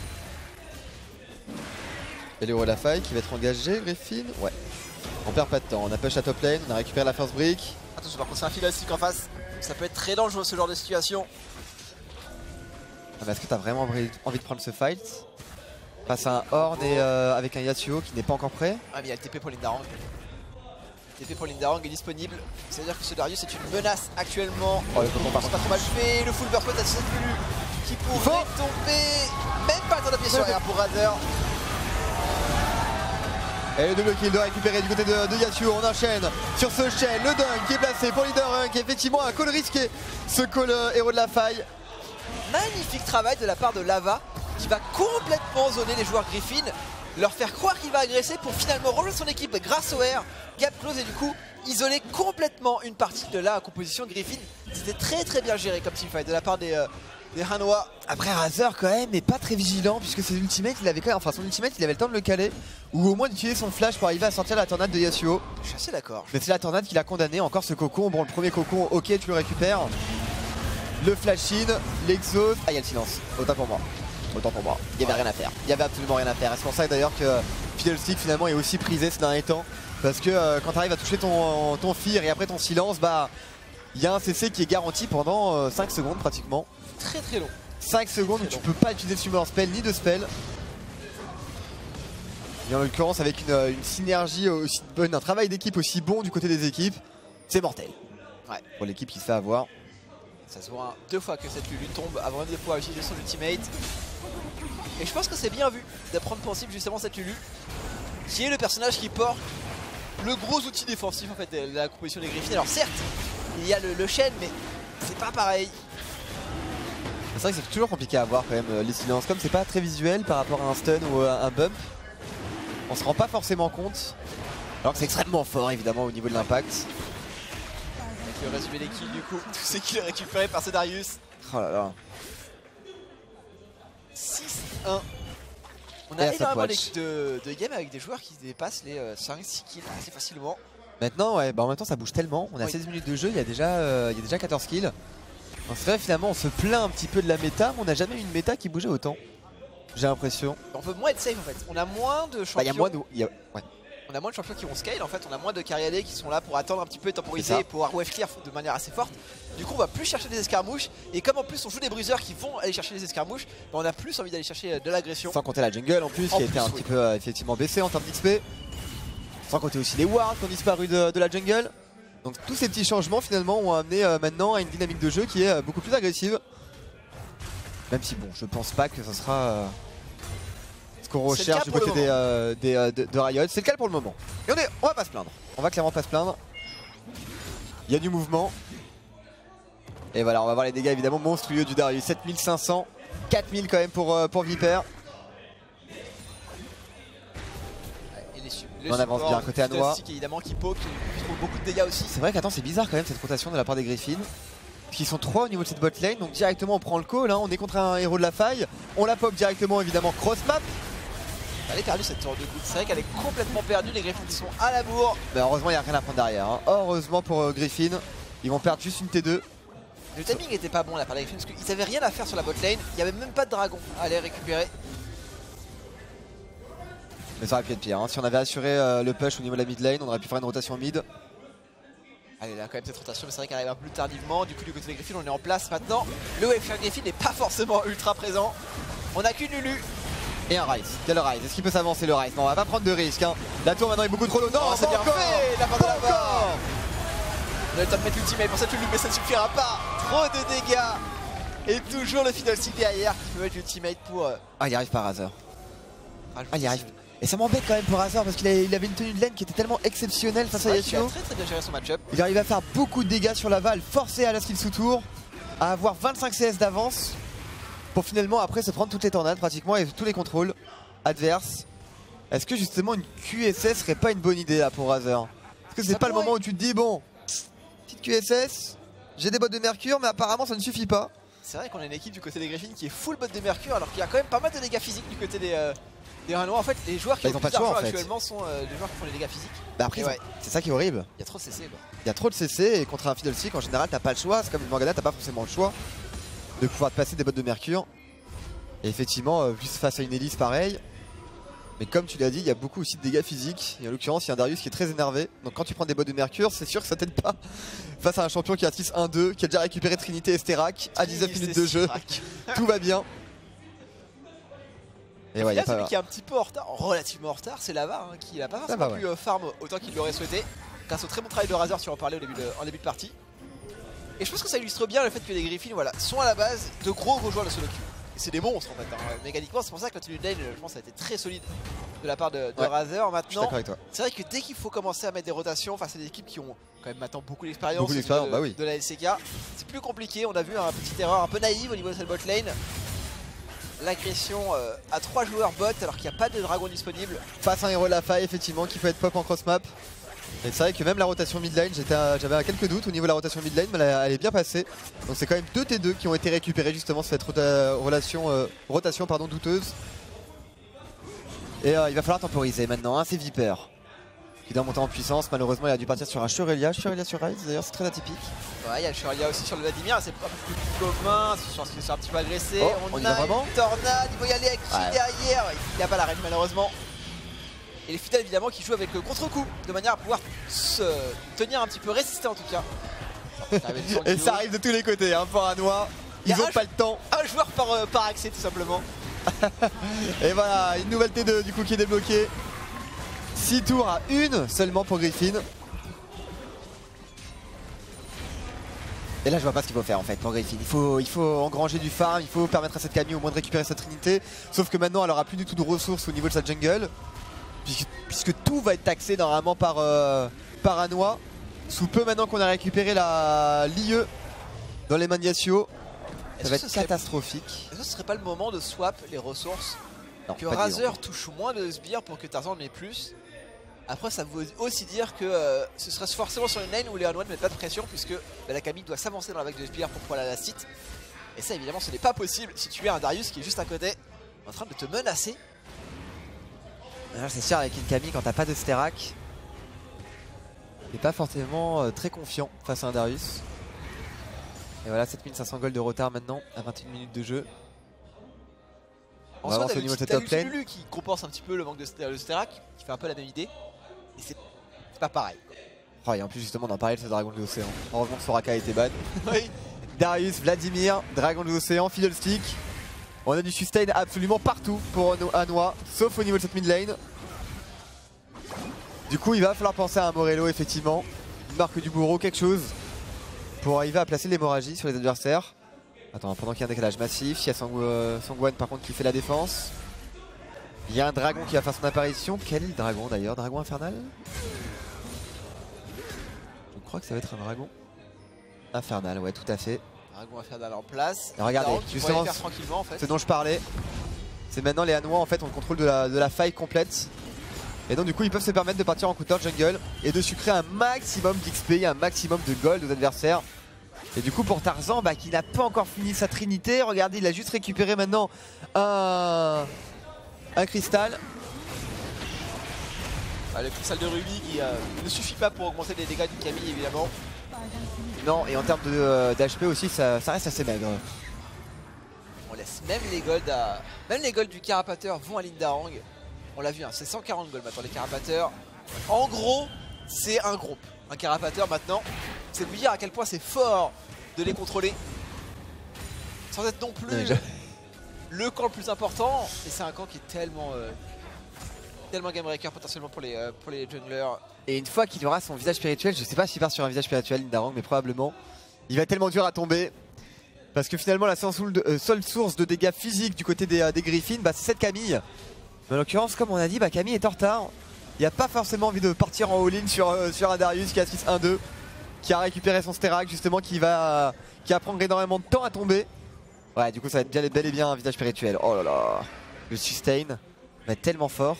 Et le héros de la faille qui va être engagé, Griffin. Ouais. On perd pas de temps, on a push à top lane, on a récupéré la first brick. Attention, par contre, c'est un Fiddlestick en face. Ça peut être très dangereux ce genre de situation. Est-ce que tu as vraiment envie de prendre ce fight face à un Horn et euh, avec un Yasuo qui n'est pas encore prêt? Ah, mais il y a le T P pour Lindarang. Le T P pour Lindarang est disponible. C'est-à-dire que ce Darius est une menace actuellement. Oh, le cocon, par contre, pas trop mal fait. Le full burst peut-être cette Lulu qui pourrait tomber. Même pas le temps d'appuyer sur rien pour Razor. Et le double kill de récupérer du côté de, de Yasuo. On enchaîne sur ce chaîne. Le dunk qui est placé pour Lindarang qui est effectivement un call risqué. Ce call euh, héros de la faille. Magnifique travail de la part de Lava qui va complètement zoner les joueurs Griffin. leur faire croire qu'il va agresser pour finalement rejoindre son équipe grâce au R, gap close et du coup isoler complètement une partie de la composition Griffin. C'était très très bien géré comme teamfight de la part des, euh, des Hanois. Après Razer quand même n'est pas très vigilant puisque ses ultimates, il avait quand même, enfin son ultimate il avait le temps de le caler ou au moins d'utiliser son flash pour arriver à sortir la tornade de Yasuo. Je suis assez d'accord. Mais c'est la tornade qui l'a condamné, encore ce cocon, bon le premier cocon ok tu le récupères. Le flash in, l'exhaust, ah il y a le silence, autant pour moi. Autant pour moi, il n'y avait rien à faire, il n'y avait absolument rien à faire. Et c'est pour ça d'ailleurs que Fiddlestick finalement est aussi prisé ces derniers temps. Parce que euh, quand tu arrives à toucher ton, ton fear et après ton silence, bah il y a un C C qui est garanti pendant euh, cinq secondes pratiquement. Très très long. cinq secondes où tu peux pas utiliser de Summoner Spell ni de spell. Et en l'occurrence avec une, une synergie aussi bonne, un travail d'équipe aussi bon du côté des équipes, c'est mortel. Ouais. Pour l'équipe qui se fait avoir. Ça se voit deux fois que cette Lulu tombe avant même de pouvoir utiliser son ultimate. Et je pense que c'est bien vu d'apprendre principe justement cette Lulu, qui est le personnage qui porte le gros outil défensif en fait de la composition des Griffins. Alors certes, il y a le, le chêne, mais c'est pas pareil. C'est vrai que c'est toujours compliqué à voir quand même les silences. Comme c'est pas très visuel par rapport à un stun ou à un bump, on se rend pas forcément compte. Alors que c'est extrêmement fort évidemment au niveau de l'impact. Avec le résumé des kills du coup, tout ce qu'il est récupéré par ce Darius. Oh là là. six un. On a énormément de, de games avec des joueurs qui dépassent les euh, cinq six kills assez facilement. Maintenant, ouais, bah en même temps ça bouge tellement. On a oui. seize minutes de jeu, il y a déjà, euh, il y a déjà quatorze kills. C'est vrai finalement on se plaint un petit peu de la méta, mais on n'a jamais eu une méta qui bougeait autant. J'ai l'impression. On peut moins être safe en fait. On a moins de champions. Bah, y a moins de... y a... Ouais. On a moins de champions qui vont scale en fait. On a moins de carrières qui sont là pour attendre un petit peu et temporiser et pouvoir wave clear de manière assez forte. Du coup on va plus chercher des escarmouches. Et comme en plus on joue des bruiseurs qui vont aller chercher des escarmouches, bah, on a plus envie d'aller chercher de l'agression. Sans compter la jungle en plus en qui a été un oui. petit peu euh, effectivement baissée en termes d'X P. Sans compter aussi les wards qui ont disparu de, de la jungle. Donc tous ces petits changements finalement ont amené euh, maintenant à une dynamique de jeu qui est euh, beaucoup plus agressive. Même si bon, je pense pas que ce sera euh, ce qu'on recherche du côté des, euh, des, euh, de, de Riot. C'est le cas pour le moment. Et on, est, on va pas se plaindre. On va clairement pas se plaindre. Il y a du mouvement. Et voilà, on va voir les dégâts évidemment monstrueux du Darius. sept mille cinq cents, quatre mille quand même pour, euh, pour Viper. Le on avance bien côté Hanois. Évidemment qui poke, qui trouve beaucoup de dégâts aussi. C'est vrai qu'attends, c'est bizarre quand même cette rotation de la part des Griffins. Qui sont trois au niveau de cette bot lane, donc directement on prend le call, hein. On est contre un héros de la faille. On la pop directement évidemment cross map. Elle est perdue cette tour de goutte, c'est vrai qu'elle est complètement perdue, les Griffins sont à la bourre. Mais heureusement il n'y a rien à prendre derrière, hein. Heureusement pour euh, Griffin, ils vont perdre juste une T deux. Le timing n'était pas bon là par les Griffins parce qu'ils avaient rien à faire sur la bot lane, il n'y avait même pas de dragon à aller récupérer. Mais ça aurait pu être pire, hein. Si on avait assuré euh, le push au niveau de la mid lane, on aurait pu faire une rotation mid. Allez là quand même cette rotation, mais c'est vrai qu'elle arrive un peu plus tardivement. Du coup du côté des Griffins on est en place maintenant. Le wave clear Griffin n'est pas forcément ultra présent. On a qu'une Lulu. Et un Ryze, quel Ryze? Est-ce qu'il peut s'avancer le Ryze? Non, on va pas prendre de risque, hein. La tour maintenant est beaucoup trop low. Non, oh, c'est bien encore fait. La part de la barre. On a le temps de mettre l'ultimate pour cette Lulu, mais ça ne suffira pas. Trop de dégâts. Et toujours le Fiddlestick derrière qui peut mettre l'ultimate pour... Euh... Ah il arrive par Razer. Ah il arrive. Et ça m'embête quand même pour Razer parce qu'il avait une tenue de lane qui était tellement exceptionnelle face à Yasuo. Il a très très bien géré son match-up. Il arrive à faire beaucoup de dégâts sur la Val, forcer à la skill sous tour, à avoir vingt-cinq C S d'avance pour finalement après se prendre toutes les tornades pratiquement et tous les contrôles adverses. Est-ce que justement une Q S S serait pas une bonne idée là pour Razer? Est-ce que c'est pas le moment où tu te dis bon, petite Q S S, j'ai des bottes de mercure mais apparemment ça ne suffit pas. C'est vrai qu'on a une équipe du côté des Griffins qui est full bottes de mercure alors qu'il y a quand même pas mal de dégâts physiques du côté des... Euh... En fait, les joueurs qui bah, ont, ont pas de choix en fait. actuellement sont euh, les joueurs qui font les dégâts physiques. Bah après, ouais. C'est ça qui est horrible. Il y a trop de C C quoi. Il y a trop de C C et contre un Fiddlestick en général t'as pas le choix. C'est comme une Morgana, t'as pas forcément le choix de pouvoir te passer des bottes de mercure. Et effectivement, euh, juste face à une Elise pareil. Mais comme tu l'as dit, il y a beaucoup aussi de dégâts physiques. Et en l'occurrence, il y a un Darius qui est très énervé. Donc quand tu prends des bottes de mercure, c'est sûr que ça t'aide pas face à un champion qui a six un deux, qui a déjà récupéré Trinité et Sterak à dix-neuf minutes de jeu. Tout va bien. Et ouais, là, celui qui est un petit peu en retard, relativement en retard, c'est Lava hein, qui n'a pas forcément ah bah ouais. pu euh, farm autant qu'il l'aurait souhaité grâce au très bon travail de Razer, si on en parlait au début de, en début de partie. Et je pense que ça illustre bien le fait que les Griffins voilà, sont à la base de gros gros joueurs de solo queue. Et c'est des monstres en fait, hein. Mécaniquement c'est pour ça que la tenue de lane, je pense, ça a été très solide de la part de, de ouais. Razer. Maintenant, c'est vrai que dès qu'il faut commencer à mettre des rotations face à des équipes qui ont quand même maintenant beaucoup d'expérience de, bah oui. de la L C K, c'est plus compliqué. On a vu une petite erreur un peu naïve au niveau de cette bot lane. l'agression euh, à trois joueurs bot alors qu'il n'y a pas de dragon disponible. Face à un héros de la faille, effectivement, qui peut être pop en cross map. Et c'est vrai que même la rotation mid lane, j'avais quelques doutes au niveau de la rotation mid lane, mais elle, elle est bien passée. Donc c'est quand même deux T deux qui ont été récupérés justement sur cette rota relation, euh, rotation pardon, douteuse. Et euh, il va falloir temporiser maintenant, hein, c'est Viper qui doit monter en puissance. Malheureusement il a dû partir sur un Shurelia, Shurelia sur Ryze d'ailleurs, c'est très atypique. Ouais, il y a le Shurelia aussi sur le Vladimir, c'est pas plus commun, je pense qu'il est un petit peu agressé. Oh, on, on y a va vraiment une tornade, il va y aller avec qui ouais. derrière. Il n'y a pas la reine malheureusement. Et les fidèles évidemment qui jouent avec le contre-coup de manière à pouvoir se tenir un petit peu, résister en tout cas. Et ça arrive de tous les côtés, hein, pour Hanois, ils ont pas le temps. Un joueur par, euh, par accès tout simplement. Et voilà, une nouvelle T deux du coup qui est débloquée. six tours à une seulement pour Griffin. Et là je vois pas ce qu'il faut faire en fait pour Griffin. Il faut, il faut engranger du farm, il faut permettre à cette Camille au moins de récupérer sa trinité. Sauf que maintenant elle aura plus du tout de ressources au niveau de sa jungle. Puisque, puisque tout va être taxé normalement par, euh, par Hanois. Sous peu maintenant qu'on a récupéré la l'I E dans les Maniacio. Ça va être catastrophique. Est-ce que ce serait pas le moment de swap les ressources? Non, que Razer touche moins de sbires pour que Tarzan en ait plus. Après ça veut aussi dire que euh, ce serait forcément sur une lane où les Hanois ne mettent pas de pression puisque bah, la Camille doit s'avancer dans la vague de sbires pour pouvoir aller à la site. Et ça évidemment ce n'est pas possible si tu es un Darius qui est juste à côté en train de te menacer. C'est sûr avec une Camille quand t'as pas de Sterak, t'es pas forcément euh, très confiant face à un Darius. Et voilà sept mille cinq cents gold de retard maintenant à vingt et une minutes de jeu. En soi t'as Lulu qui compense un petit peu le manque de Sterak, qui fait un peu la même idée. Et c'est pas pareil. Oh, et en plus justement on en parlait de ce dragon de l'océan. Heureusement que Soraka a été ban. Oui. Darius, Vladimir, dragon de l'océan, Fiddlestick. On a du sustain absolument partout pour Hanois, sauf au niveau de cette mid lane. Du coup il va falloir penser à un Morello effectivement. Une marque du bourreau, quelque chose pour arriver à placer l'hémorragie sur les adversaires. Attends, pendant qu'il y a un décalage massif, il y a Sang euh, Sangwan par contre qui fait la défense. Il y a un dragon qui va faire son apparition. Quel dragon d'ailleurs? Dragon infernal? Je crois que ça va être un dragon infernal, ouais tout à fait. Dragon infernal en place. Et regardez, justement en fait. ce dont je parlais. C'est maintenant les Hanois en fait ont le contrôle de la, de la faille complète. Et donc du coup ils peuvent se permettre de partir en counter jungle et de sucrer un maximum d'X P, un maximum de gold aux adversaires. Et du coup pour Tarzan bah, qui n'a pas encore fini sa trinité, regardez il a juste récupéré maintenant un, un cristal. Ah, le cristal de rubis qui euh, ne suffit pas pour augmenter les dégâts d'une Camille évidemment. Non et en termes de d'H P aussi ça, ça reste assez maigre. On laisse même les golds à... Même les golds du Carapateur vont à Lindarang. On l'a vu, hein, c'est cent quarante gold maintenant les Carapateurs. En gros, c'est un groupe. Un Carapateur maintenant, c'est vous dire à quel point c'est fort de les contrôler. Sans être non plus déjà le camp le plus important. Et c'est un camp qui est tellement... Euh, tellement game breaker potentiellement pour les, euh, pour les junglers. Et une fois qu'il aura son visage spirituel, je sais pas s'il part sur un visage spirituel Lindarang, mais probablement. Il va être tellement dur à tomber. Parce que finalement la seule, de, euh, seule source de dégâts physiques du côté des, euh, des Griffins, bah, c'est cette Camille. Mais en l'occurrence, comme on a dit, bah, Camille est en retard. Il n'y a pas forcément envie de partir en all-in sur, euh, sur un Darius qui a six un deux, qui a récupéré son Sterak justement, qui va, euh, qui va prendre énormément de temps à tomber. Ouais, du coup ça va être bien, bel et bien un visage spirituel. Oh là là, le sustain va être tellement fort.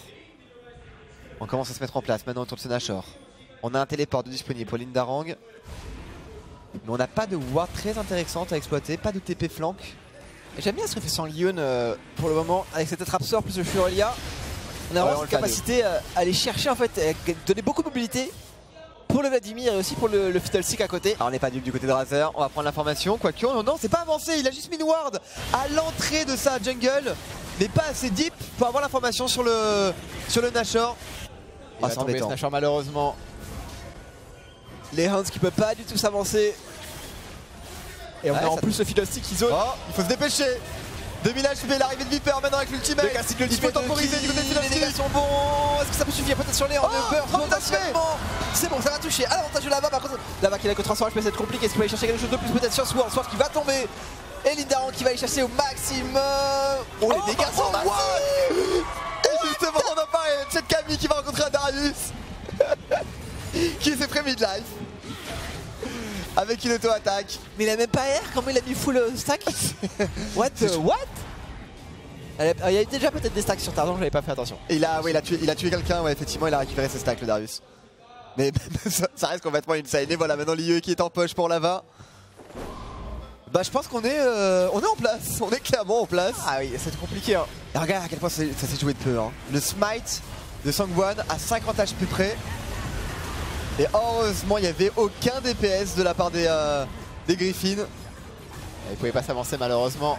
On commence à se mettre en place maintenant autour de ce Nashor. On a un téléport disponible pour Lindarang. Mais on n'a pas de ward très intéressante à exploiter, pas de T P flank. J'aime bien ce que fait sans Lyon euh, pour le moment avec cet Attrapsor plus le Furelia. On a vraiment ouais, cette capacité à aller chercher en fait, à donner beaucoup de mobilité pour le Vladimir et aussi pour le, le Fiddlestick à côté. Alors on n'est pas du côté de Razer, on va prendre l'information. Quoique, non, non c'est pas avancé, il a juste mis une ward à l'entrée de sa jungle, mais pas assez deep pour avoir l'information sur le, sur le Nashor. Il va tomber ce Nashor malheureusement. Les Hans qui ne peuvent pas du tout s'avancer. Et on ouais, a en plus le Fiddlestick qui zone. Oh, il faut se dépêcher. deux mille H P, l'arrivée de Viper maintenant avec l'ultimate. Il faut temporiser du côté de Fiddlestick. Les dégâts sont bons. Est-ce que ça peut suffire? Peut-être sur les rangs de Burst potentiellement. C'est bon, ça va toucher. À l'avantage de Lava par contre. Lava qui a que trois cents H P, c'est compliqué. Est-ce qu'il va aller chercher quelque chose de plus peut-être sur Sword? Sword qui va tomber. Et Lindarang qui va aller chercher au maximum. Oh, les dégâts sont massifs. Et justement, on en parle de cette Camille qui va rencontrer un Darius qui s'est pris midlife avec une auto-attaque. Mais il a même pas air, comment il a mis full stack? What uh, What Il y a déjà peut-être des stacks sur Tarzan, j'avais pas fait attention. Et il a, ouais, il a tué, il a tué quelqu'un, ouais, effectivement, il a récupéré ses stacks, le Darius. Mais ça, ça reste complètement insane. Et voilà, maintenant l'I E qui est en poche pour Lava. Bah, je pense qu'on est, euh, on est en place, on est clairement en place. Ah oui, c'est compliqué. Hein. Et regarde à quel point ça s'est joué de peu. Hein. Le smite de Sangwon à cinquante H P près. Et heureusement, il n'y avait aucun D P S de la part des, euh, des Griffins. Il pouvait pas s'avancer malheureusement.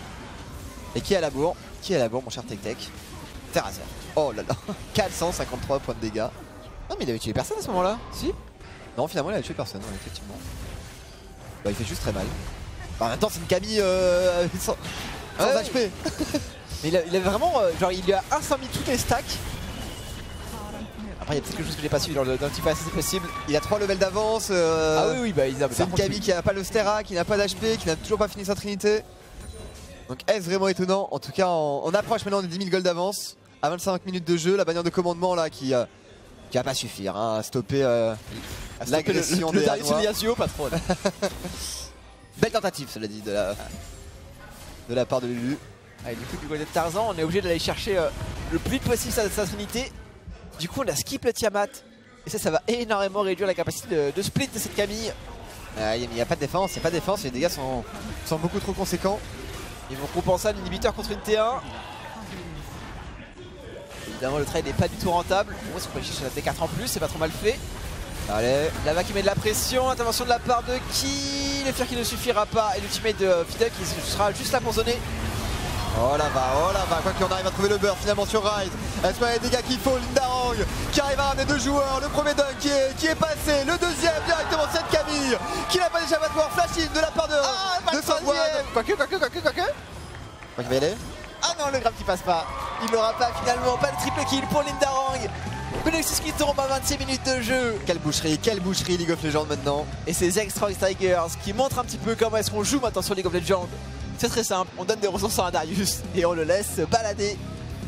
Et qui est à la bourre? Qui est à la bourre, mon cher Tech Tech? Terrazer. Oh là là, quatre cent cinquante-trois points de dégâts. Non mais il avait tué personne à ce moment-là. Si? Non, finalement il a tué personne, ouais, effectivement. Bah il fait juste très mal. Bah, en même temps c'est une Camille euh, sans, sans ouais, H P. Mais il a, il a vraiment, euh, genre il lui a instant mis tous les stacks. Après il y a peut-être quelque chose que j'ai pas suivi dans le, dans le petit passé, c'est possible. Il a trois levels d'avance. Euh, ah oui oui bah il a. C'est une Camille qui n'a pas le Stera, qui n'a pas d'H P, qui n'a toujours pas fini sa trinité. Donc est-ce vraiment étonnant? En tout cas on, on approche maintenant des dix mille gold d'avance. À vingt-cinq minutes de jeu, la bannière de commandement là qui, euh, qui va pas suffire hein, à stopper euh, l'agression des Danois. Yasuo, pas trop. Belle tentative cela dit de la, de la part de Lulu. Allez, du coup du côté de Tarzan on est obligé d'aller chercher euh, le plus vite possible sa, sa trinité. Du coup on a skip le Tiamat. Et ça ça va énormément réduire la capacité de, de split de cette Camille. Euh, il n'y a pas de défense, il n'y a pas de défense, les dégâts sont, sont beaucoup trop conséquents. Ils vont compenser l'inhibiteur contre une T un. Évidemment le trade n'est pas du tout rentable. Moi si on peut chercher la T quatre en plus, c'est pas trop mal fait. Allez, Lava qui met de la pression, intervention de la part de qui? Le fer qui ne suffira pas et l'ultimate de Fidel qui sera juste là pour zoner. Oh là va, oh là va, quoi qu'on arrive à trouver le beurre finalement sur Rise. Est-ce qu'il y a les dégâts qu'il faut? Lindarang qui arrive à ramener deux joueurs. Le premier dunk qui est, qui est passé, le deuxième directement cette Camille qui n'a pas d'échappatoire. Flash in de la part de, ah, de Sangwon. Quoique, quoique, quoique, quoique. Quoi qu'il va y aller? Ah non, le grab qui passe pas. Il l'aura pas finalement, pas de triple kill pour Lindarang. Nexus qui tombe à vingt-six minutes de jeu. Quelle boucherie, quelle boucherie League of Legends maintenant. Et ces Extra Tigers qui montrent un petit peu comment est-ce qu'on joue maintenant sur League of Legends. C'est très simple, on donne des ressources à un Darius et on le laisse se balader.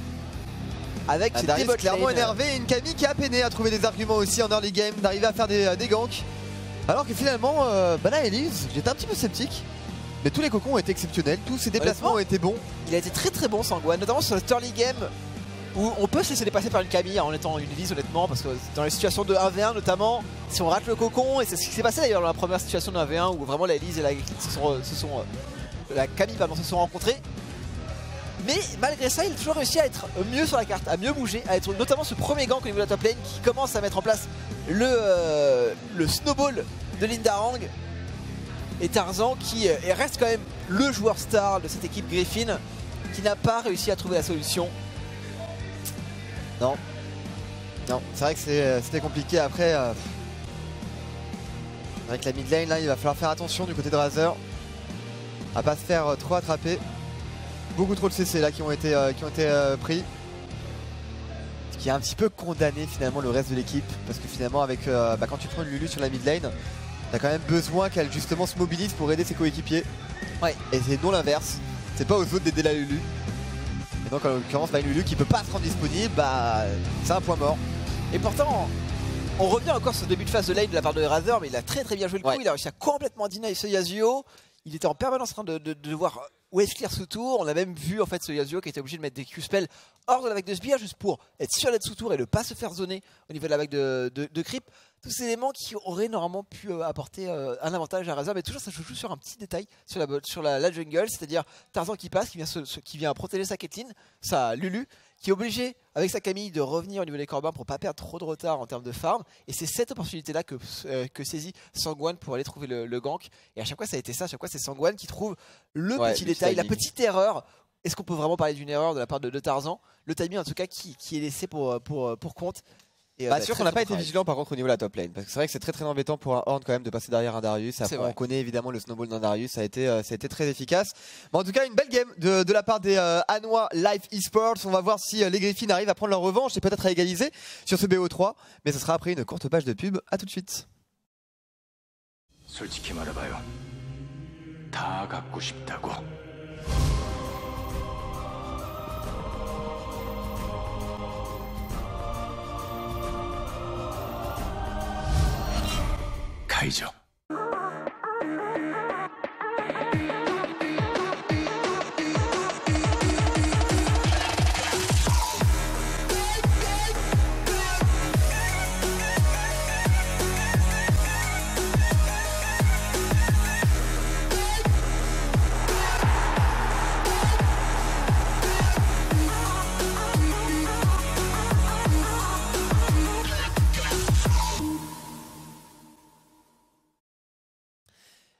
Avec un Darius clairement énervé et une Camille qui a peiné à trouver des arguments aussi en early game, d'arriver à faire des, des ganks. Alors que finalement, euh, bah là Elise, j'étais un petit peu sceptique. Mais tous les cocons ont été exceptionnels, tous ses déplacements ont été bons. Il a été très très bon Sangwon, notamment sur le early game où on peut se laisser dépasser par une Camille en étant une Elise honnêtement, parce que dans les situations de un v un notamment, si on rate le cocon, et c'est ce qui s'est passé d'ailleurs dans la première situation de un v un où vraiment la Elise et la Eclipse se sont, se sont la Camille pardon, se sont rencontrés. Mais malgré ça, il a toujours réussi à être mieux sur la carte, à mieux bouger, à être notamment ce premier gank au niveau de la top lane qui commence à mettre en place le, euh, le snowball de Lindarang. Et Tarzan qui euh, reste quand même le joueur star de cette équipe Griffin qui n'a pas réussi à trouver la solution. Non. Non, c'est vrai que c'était compliqué après. Euh... Avec la mid lane là, il va falloir faire attention du côté de Razer. À pas se faire euh, trop attraper. Beaucoup trop de C C là qui ont été, euh, qui ont été euh, pris. Ce qui a un petit peu condamné finalement le reste de l'équipe. Parce que finalement avec euh, bah, quand tu prends une Lulu sur la mid lane, t'as quand même besoin qu'elle justement se mobilise pour aider ses coéquipiers. Ouais. Et c'est non l'inverse. C'est pas aux autres d'aider la Lulu. Et donc en l'occurrence bah, une Lulu qui peut pas se rendre disponible, bah c'est un point mort. Et pourtant on revient encore sur ce début de phase de lane de la part de Razer, mais il a très très bien joué le coup, ouais. Il a réussi à complètement deny ce Yasuo. Il était en permanence en train de, de, de voir où est-ce clear sous tour. On a même vu en fait ce Yasuo qui était obligé de mettre des Q-spells hors de la vague de sbire juste pour être sûr d'être sous tour et ne pas se faire zoner au niveau de la vague de, de, de creep. Tous ces éléments qui auraient normalement pu euh, apporter euh, un avantage à Razer, mais toujours ça se joue sur un petit détail sur la, sur la, la jungle, c'est-à-dire Tarzan qui passe, qui vient, se, se, qui vient protéger sa Caitlyn, sa Lulu, qui est obligé avec sa Camille de revenir au niveau des corbins pour pas perdre trop de retard en termes de farm. Et c'est cette opportunité là que, euh, que saisit Sangwon pour aller trouver le, le gank. Et à chaque fois ça a été ça, à chaque fois c'est Sangwon qui trouve le ouais, petit détail, la petite erreur. Est-ce qu'on peut vraiment parler d'une erreur de la part de, de Tarzan? Le timing en tout cas qui, qui est laissé pour, pour, pour compte. Et bah, bah, sûr qu'on n'a pas été vigilant par contre au niveau de la top lane, parce que c'est vrai que c'est très très embêtant pour un Horn quand même de passer derrière un Darius. Après on connaît évidemment le snowball d'un Darius, ça a été, euh, ça a été très efficace. Mais en tout cas une belle game de, de la part des euh, Hanois Live Esports. On va voir si euh, les Griffins arrivent à prendre leur revanche et peut-être à égaliser sur ce B O trois. Mais ce sera après une courte page de pub, à tout de suite.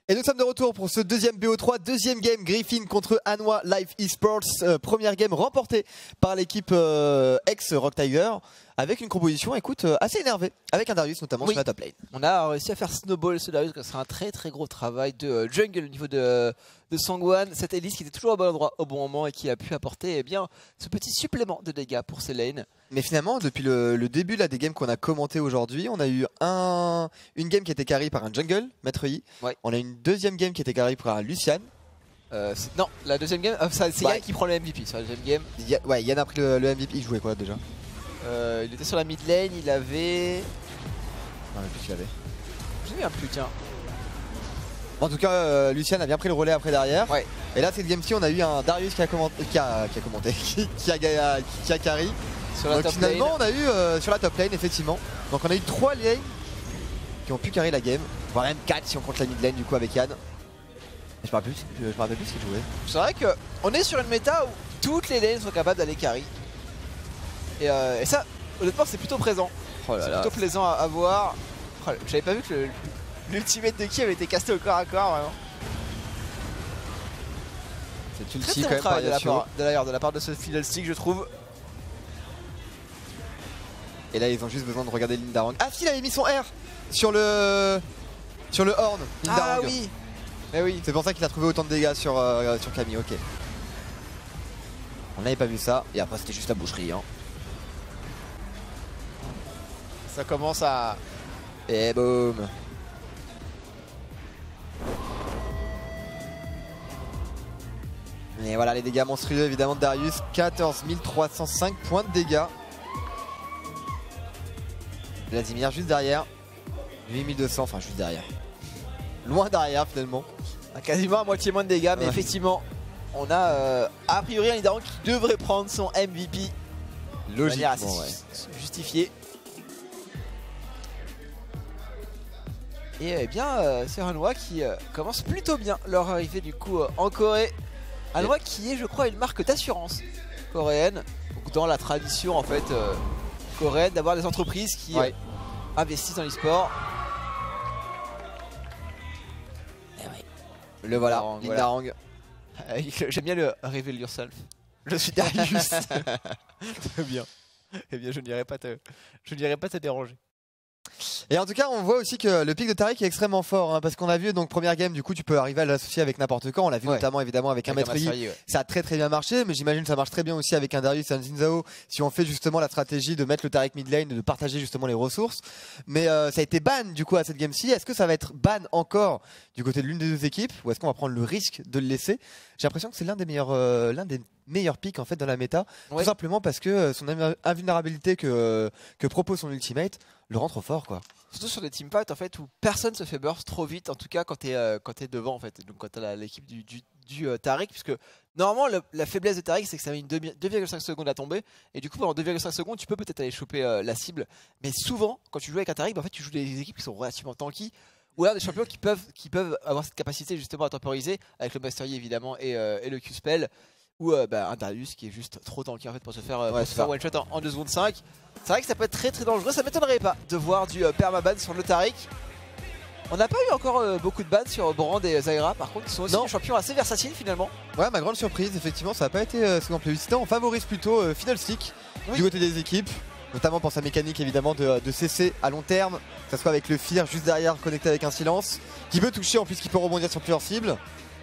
Et nous sommes de retour pour ce deuxième B O trois, deuxième game Griffin contre Hanwha Live Esports. Euh, première game remportée par l'équipe euh, ex-Rock Tiger avec une composition, écoute, euh, assez énervée, avec un Darius notamment oui. sur la top lane. On a réussi à faire snowball ce Darius, ce sera un très très gros travail de euh, jungle au niveau de, de Sangwan. Cette Elise qui était toujours au bon endroit au bon moment et qui a pu apporter eh bien, ce petit supplément de dégâts pour ces lanes. Mais finalement, depuis le, le début là, des games qu'on a commenté aujourd'hui, on a eu un, une game qui était carry par un jungle, Maître Yi. Ouais. On a une deuxième game qui était carry par un Lucian. Euh, non, la deuxième game, euh, c'est ouais. Yann qui prend le M V P sur la deuxième game. Ya, ouais, Yann a pris le, le M V P. Il jouait quoi déjà? euh, Il était sur la mid lane, il avait. Non, mais plus qu'il avait. Je me souviens plus, tiens. En tout cas, euh, Lucian a bien pris le relais après derrière. Ouais. Et là, cette game-ci, on a eu un Darius qui a, commenté, qui a, qui a commenté, qui, qui, a, qui a carry. Sur la Donc top finalement, lane. on a eu euh, sur la top lane, effectivement. Donc on a eu trois lanes qui ont pu carry la game, voire même quatre si on compte la mid lane du coup avec Yann. Je me rappelle plus, je me rappelle plus ce qu'il jouait. C'est vrai qu'on est sur une méta où toutes les lanes sont capables d'aller carry. Et, euh, et ça, honnêtement, c'est plutôt présent. Oh c'est plutôt plaisant à, à voir. Oh, j'avais pas vu que l'ultimate de Ki avait été casté au corps à corps, vraiment. C'est ulti quand même par de la, part, de, la, de la part de ce Fiddlestick, je trouve. Et là ils ont juste besoin de regarder Lindarang. Ah si, il avait mis son R sur le sur le horn. Ah oui. Mais oui. C'est pour ça qu'il a trouvé autant de dégâts sur, euh, sur Camille, ok. On n'avait pas vu ça. Et après c'était juste la boucherie hein. Ça commence à... Et boum. Et voilà les dégâts monstrueux évidemment de Darius. quatorze mille trois cent cinq points de dégâts. Vladimir juste derrière. huit mille deux cents, enfin juste derrière. Loin derrière finalement. Quasiment à moitié moins de dégâts, mais ouais. effectivement, on a euh, a priori un Lindarang qui devrait prendre son M V P. Logiquement, assez ouais. justifié. Et eh bien, euh, c'est Hanwha qui euh, commence plutôt bien leur arrivée du coup euh, en Corée. Hanwha Et... qui est, je crois, une marque d'assurance coréenne. Donc, dans la tradition en fait euh, coréenne d'avoir des entreprises qui ouais. euh, investissent dans l'e-sport. Le voilà, Lindarang. Voilà. J'aime bien le Reveal Yourself. Je suis Darius. Très bien. Eh bien, je n'irai pas te, je n'irai pas te déranger. Et en tout cas, on voit aussi que le pic de Taric est extrêmement fort hein, parce qu'on a vu donc première game, du coup, tu peux arriver à l'associer avec n'importe quand. On l'a vu ouais. notamment évidemment avec, avec un Maître Yi. Ouais. Ça a très très bien marché, mais j'imagine que ça marche très bien aussi avec un Darius et un Xin Zhao si on fait justement la stratégie de mettre le Taric mid lane, de partager justement les ressources. Mais euh, ça a été ban du coup à cette game-ci. Est-ce que ça va être ban encore du côté de l'une des deux équipes ou est-ce qu'on va prendre le risque de le laisser? J'ai l'impression que c'est l'un des meilleurs, euh, l'un des meilleurs pics en fait dans la méta, ouais. tout simplement parce que son invulnérabilité que, que propose son ultimate le rend trop fort quoi. Surtout sur des teamfights en fait où personne se fait burst trop vite, en tout cas quand t'es euh, quand t'es devant en fait, donc quand t'as l'équipe du, du, du euh, Taric, puisque normalement le, la faiblesse de Taric c'est que ça met une deux virgule cinq secondes à tomber, et du coup pendant deux virgule cinq secondes tu peux peut-être aller choper euh, la cible, mais souvent quand tu joues avec un Taric, bah, en fait tu joues des équipes qui sont relativement tanky, ou alors des champions qui peuvent, qui peuvent avoir cette capacité justement à temporiser, avec le Master Yi évidemment et, euh, et le Q-Spell. Ou euh, bah, un Darius qui est juste trop tanky en fait pour se faire, euh, ouais, faire one shot en, en deux secondes cinq. C'est vrai que ça peut être très très dangereux, ça m'étonnerait pas de voir du euh, permaban sur le Taric. On n'a pas eu encore euh, beaucoup de bans sur Brand et Zyra, par contre ils sont aussi non. des champions assez versatiles finalement. Ouais, ma grande surprise effectivement, ça n'a pas été euh, ce qu'on plébiscité. On favorise plutôt euh, Fiddlestick oui. du côté des équipes, notamment pour sa mécanique évidemment de, de C C à long terme, que ce soit avec le Fear juste derrière connecté avec un silence, qui peut toucher en plus qui peut rebondir sur plusieurs cibles.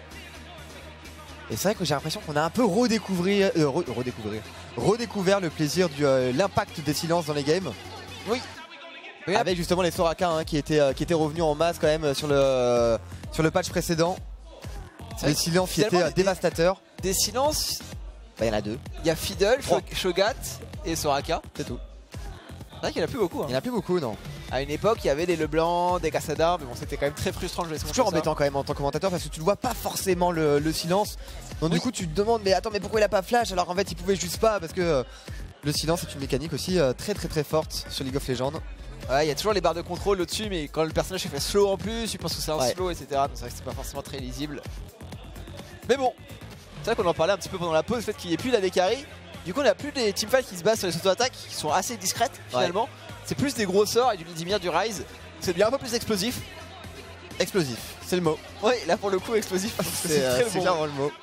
Et c'est vrai que j'ai l'impression qu'on a un peu redécouvert, euh, re redécouvert, redécouvert le plaisir de euh, l'impact des silences dans les games. Oui. oui avec justement les Soraka hein, qui, étaient, euh, qui étaient revenus en masse quand même sur le, euh, sur le patch précédent. Les silences qui étaient euh, dévastateurs. Des silences, bah, il y en a deux. Il y a Fiddle, oh. Shogat et Soraka. C'est tout. C'est vrai qu'il n'y en a plus beaucoup. Hein. Il n'y en a plus beaucoup, non. À une époque, il y avait des Leblanc, des Cassadar, mais bon, c'était quand même très frustrant de jouer. C'est toujours embêtant quand même en tant que commentateur parce que tu ne vois pas forcément le, le silence. Donc oui. du coup, tu te demandes, mais attends, mais pourquoi il a pas flash alors qu'en fait, il pouvait juste pas parce que euh, le silence est une mécanique aussi euh, très très très forte sur League of Legends. Ouais, il y a toujours les barres de contrôle au-dessus, mais quand le personnage est fait slow en plus, tu penses que c'est un ouais. slow, et cetera. Donc c'est vrai que c'est pas forcément très lisible. Mais bon, c'est vrai qu'on en parlait un petit peu pendant la pause, le fait qu'il n'y ait plus la décarry. Du coup, on n'a plus des teamfights qui se basent sur les auto-attaques qui sont assez discrètes finalement. Ouais. C'est plus des gros sorts et du Vladimir, du Rise. C'est bien un peu plus explosif. Explosif. c'est le mot. Oui, là pour le coup, explosif, c'est euh, bon. clairement le mot.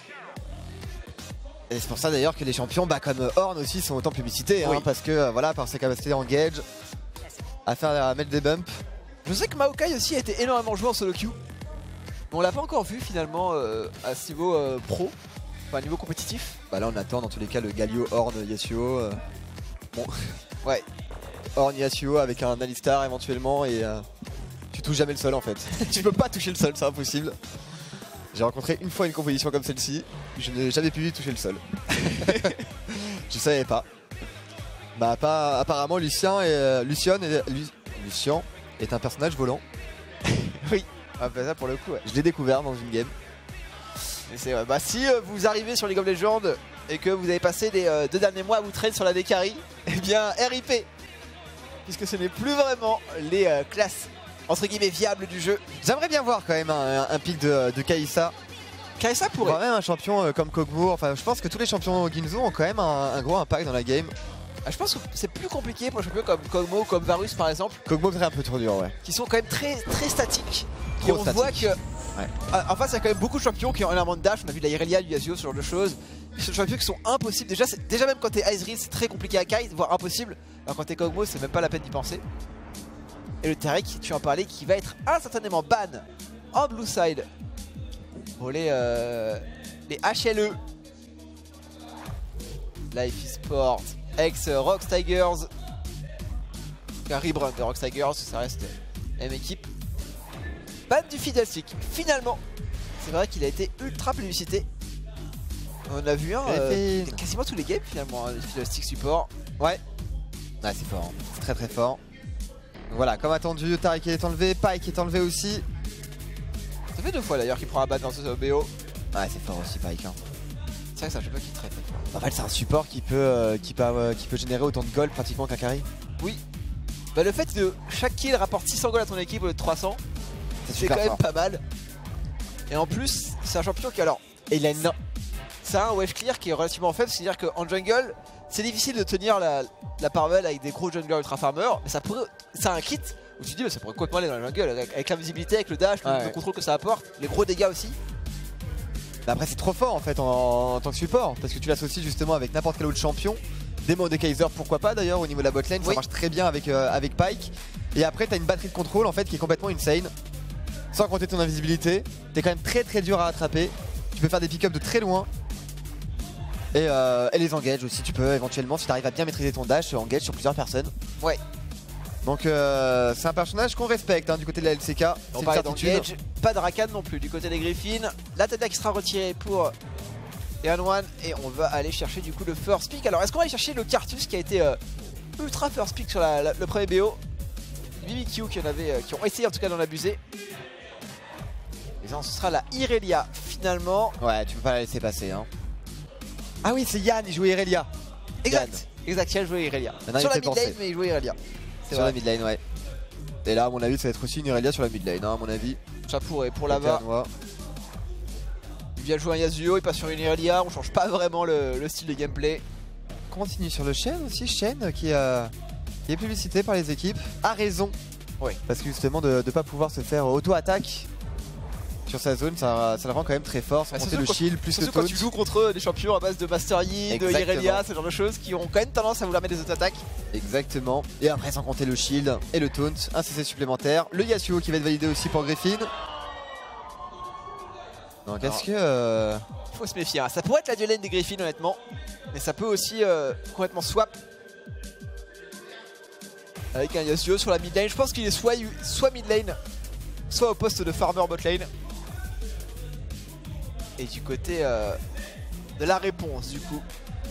Et c'est pour ça d'ailleurs que les champions bah, comme Horn aussi sont autant publicités, oui. hein, parce que euh, voilà, par ses capacités engage, à faire à mettre des bumps. Je sais que Maokai aussi a été énormément joué en solo queue. Mais on l'a pas encore vu finalement euh, à ce niveau euh, pro, enfin niveau compétitif. Bah là on attend dans tous les cas le Galio, Horn, Yasuo. Euh... Bon, ouais. Horn, Yasuo avec un Alistar éventuellement et euh, tu touches jamais le sol en fait. Tu peux pas toucher le sol, c'est impossible. J'ai rencontré une fois une composition comme celle-ci, je n'ai jamais pu toucher le sol. Je savais pas. Bah pas, apparemment Lucien et euh, Lucian et, Lu, Lucien est un personnage volant. Oui, ah bah ça pour le coup ouais. Je l'ai découvert dans une game. Et c'est vrai. Bah si euh, vous arrivez sur League of Legends et que vous avez passé les euh, deux derniers mois à vous traîner sur la Dekari, eh bien R I P, puisque ce n'est plus vraiment les euh, classes entre guillemets viables du jeu. J'aimerais bien voir quand même un, un pic de, de Kai'Sa. Kai'Sa pourrait. Quand même un champion euh, comme Kog'Maw. Enfin, je pense que tous les champions Ginzo ont quand même un, un gros impact dans la game. Ah, je pense que c'est plus compliqué pour les champions comme Kog'Maw ou comme Varus par exemple. Kog'Maw serait un peu trop dur, ouais. Qui sont quand même très très statiques. Trop et on statique. voit que. Ouais. En face, il y a quand même beaucoup de champions qui ont énormément de dash. On a vu de la Irelia, du Yasuo, ce genre de choses. Ce sont des champions qui sont impossibles. Déjà, déjà même quand t'es Icereal, c'est très compliqué à kite, voire impossible. Alors quand t'es Kog'Maw, c'est même pas la peine d'y penser. Et le Taric, tu en parlais, qui va être instantanément ban en blue side pour les, euh, les H L E. Life eSport, ex Rox Tigers. Un rebrand de Rox Tigers, ça reste la même équipe. Ban du Fiddlestick. Finalement, c'est vrai qu'il a été ultra publicité. On a vu un euh, quasiment tous les games finalement, hein, le Fiddlestick support. Ouais. Ouais, c'est fort, hein. C'est très très fort. Donc voilà, comme attendu, Taric est enlevé, Pyke est enlevé aussi. Ça fait deux fois d'ailleurs qu'il prend un ban dans ce B O. Ouais, c'est fort aussi Pyke. Hein. C'est vrai que c'est un champion qui est très très fort. En fait, c'est un support qui peut, euh, qui, peut, euh, qui peut générer autant de gold pratiquement qu'un carry. Oui. Bah, le fait que chaque kill rapporte six cents gold à ton équipe au lieu de trois cents, c'est quand même fort. pas mal. Et en plus, c'est un champion qui alors. Et il a une. C'est un wave clear qui est relativement faible, c'est-à-dire qu'en jungle, c'est difficile de tenir la, la parallèle avec des gros junglers ultra farmers, mais ça pourrait. C'est un kit où tu te dis, bah, ça pourrait complètement aller dans la jungle avec, avec l'invisibilité, avec le dash, le, ouais, le ouais. contrôle que ça apporte, les gros dégâts aussi. Mais après, c'est trop fort en fait en, en tant que support, parce que tu l'associes justement avec n'importe quel autre champion. Démon de Kaiser, pourquoi pas d'ailleurs au niveau de la botlane, oui. Ça marche très bien avec, euh, avec Pyke. Et après, t'as une batterie de contrôle en fait qui est complètement insane. Sans compter ton invisibilité, t'es quand même très très dur à attraper. Tu peux faire des pick-up de très loin. Et, euh, et les engage aussi, tu peux éventuellement, si tu arrives à bien maîtriser ton dash, engage sur plusieurs personnes. Ouais. Donc euh, c'est un personnage qu'on respecte hein, du côté de la L C K. On parle d'engage, pas de Rakan non plus du côté des Griffins. La tête qui sera retirée pour Eon et on va aller chercher du coup le first pick. Alors est-ce qu'on va aller chercher le Cartus qui a été euh, ultra first pick sur la, la, le premier B O, B B Q qui en avait, euh, qui ont essayé en tout cas d'en abuser. Et ça ce sera la Irelia finalement. Ouais, tu peux pas la laisser passer hein. Ah oui, c'est Yann, il jouait Irelia. Exact. Yann. Exact, il a joué Irelia. Maintenant, sur il la fait mid lane penser. mais il jouait Irelia. Sur vrai. La mid lane, ouais. Et là, à mon avis, ça va être aussi une Irelia sur la mid lane, hein, à mon avis. Ça pourrait pour là-bas. Il vient jouer un Yasuo, il passe sur une Irelia, on change pas vraiment le, le style de gameplay. On continue sur le Shen aussi, Shen qui, euh, qui est publicité par les équipes. A raison. Oui. Parce que justement, de ne pas pouvoir se faire auto-attaque sur sa zone, ça, ça le rend quand même très fort. Sans compter le shield, plus le taunt. Quand tu joues contre des champions à base de Master Yi, de Irelia, ce genre de choses qui ont quand même tendance à vouloir mettre des auto-attaques. Exactement. Et après, sans compter le shield et le taunt, un C C supplémentaire. Le Yasuo qui va être validé aussi pour Griffin. Donc est-ce que... Euh... Faut se méfier, hein. Ça pourrait être la dual lane des Griffins honnêtement. Mais ça peut aussi euh, complètement swap. Avec un Yasuo sur la mid lane. Je pense qu'il est soit, soit mid lane, soit au poste de farmer bot lane. Et du côté euh, de la réponse du coup,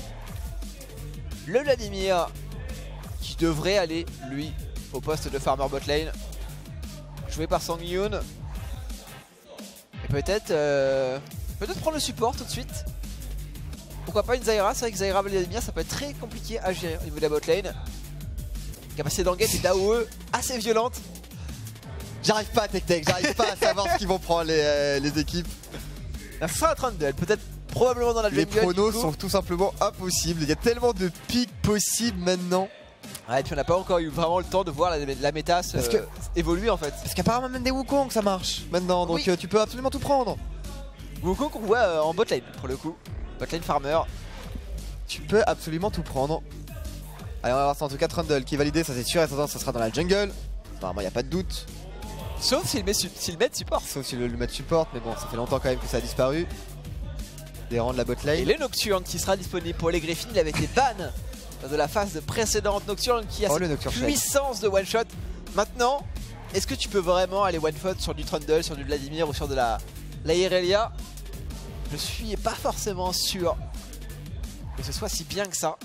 le Vladimir qui devrait aller lui au poste de farmer bot lane, joué par Sang Yoon. Et peut-être euh, peut-être prendre le support tout de suite. Pourquoi pas une Zyra? C'est vrai que Zyra Vladimir ça peut être très compliqué à gérer au niveau de la bot lane. Capacité d'engage et d'A O E assez violente. J'arrive pas à Tech-Tech, j'arrive pas à savoir ce qu'ils vont prendre les, euh, les équipes. Ça sera un trundle, peut-être probablement dans la jungle. Les pronos sont tout simplement impossibles. Il y a tellement de pics possibles maintenant. Ouais, et puis on n'a pas encore eu vraiment le temps de voir la, la méta se, Parce que, euh, évoluer en fait. Parce qu'apparemment même des Wukong ça marche maintenant, donc oui. euh, tu peux absolument tout prendre. Wukong qu'on voit euh, en botlane pour le coup. Botlane farmer. Tu peux absolument tout prendre. Allez, on va voir ça en tout cas. Trundle qui est validé, ça c'est sûr et certain, ça sera dans la jungle. Apparemment il n'y a pas de doute. Sauf s'il met, s'il met support. Sauf s'il le met support, mais bon, ça fait longtemps quand même que ça a disparu. Des rangs de la botlane. Et le Nocturne qui sera disponible pour les Griffins, il avait été ban de la phase précédente. Nocturne qui a oh, cette puissance de one shot. Maintenant, est-ce que tu peux vraiment aller one shot sur du Trundle, sur du Vladimir ou sur de la, la Irelia? Je suis pas forcément sûr que ce soit si bien que ça.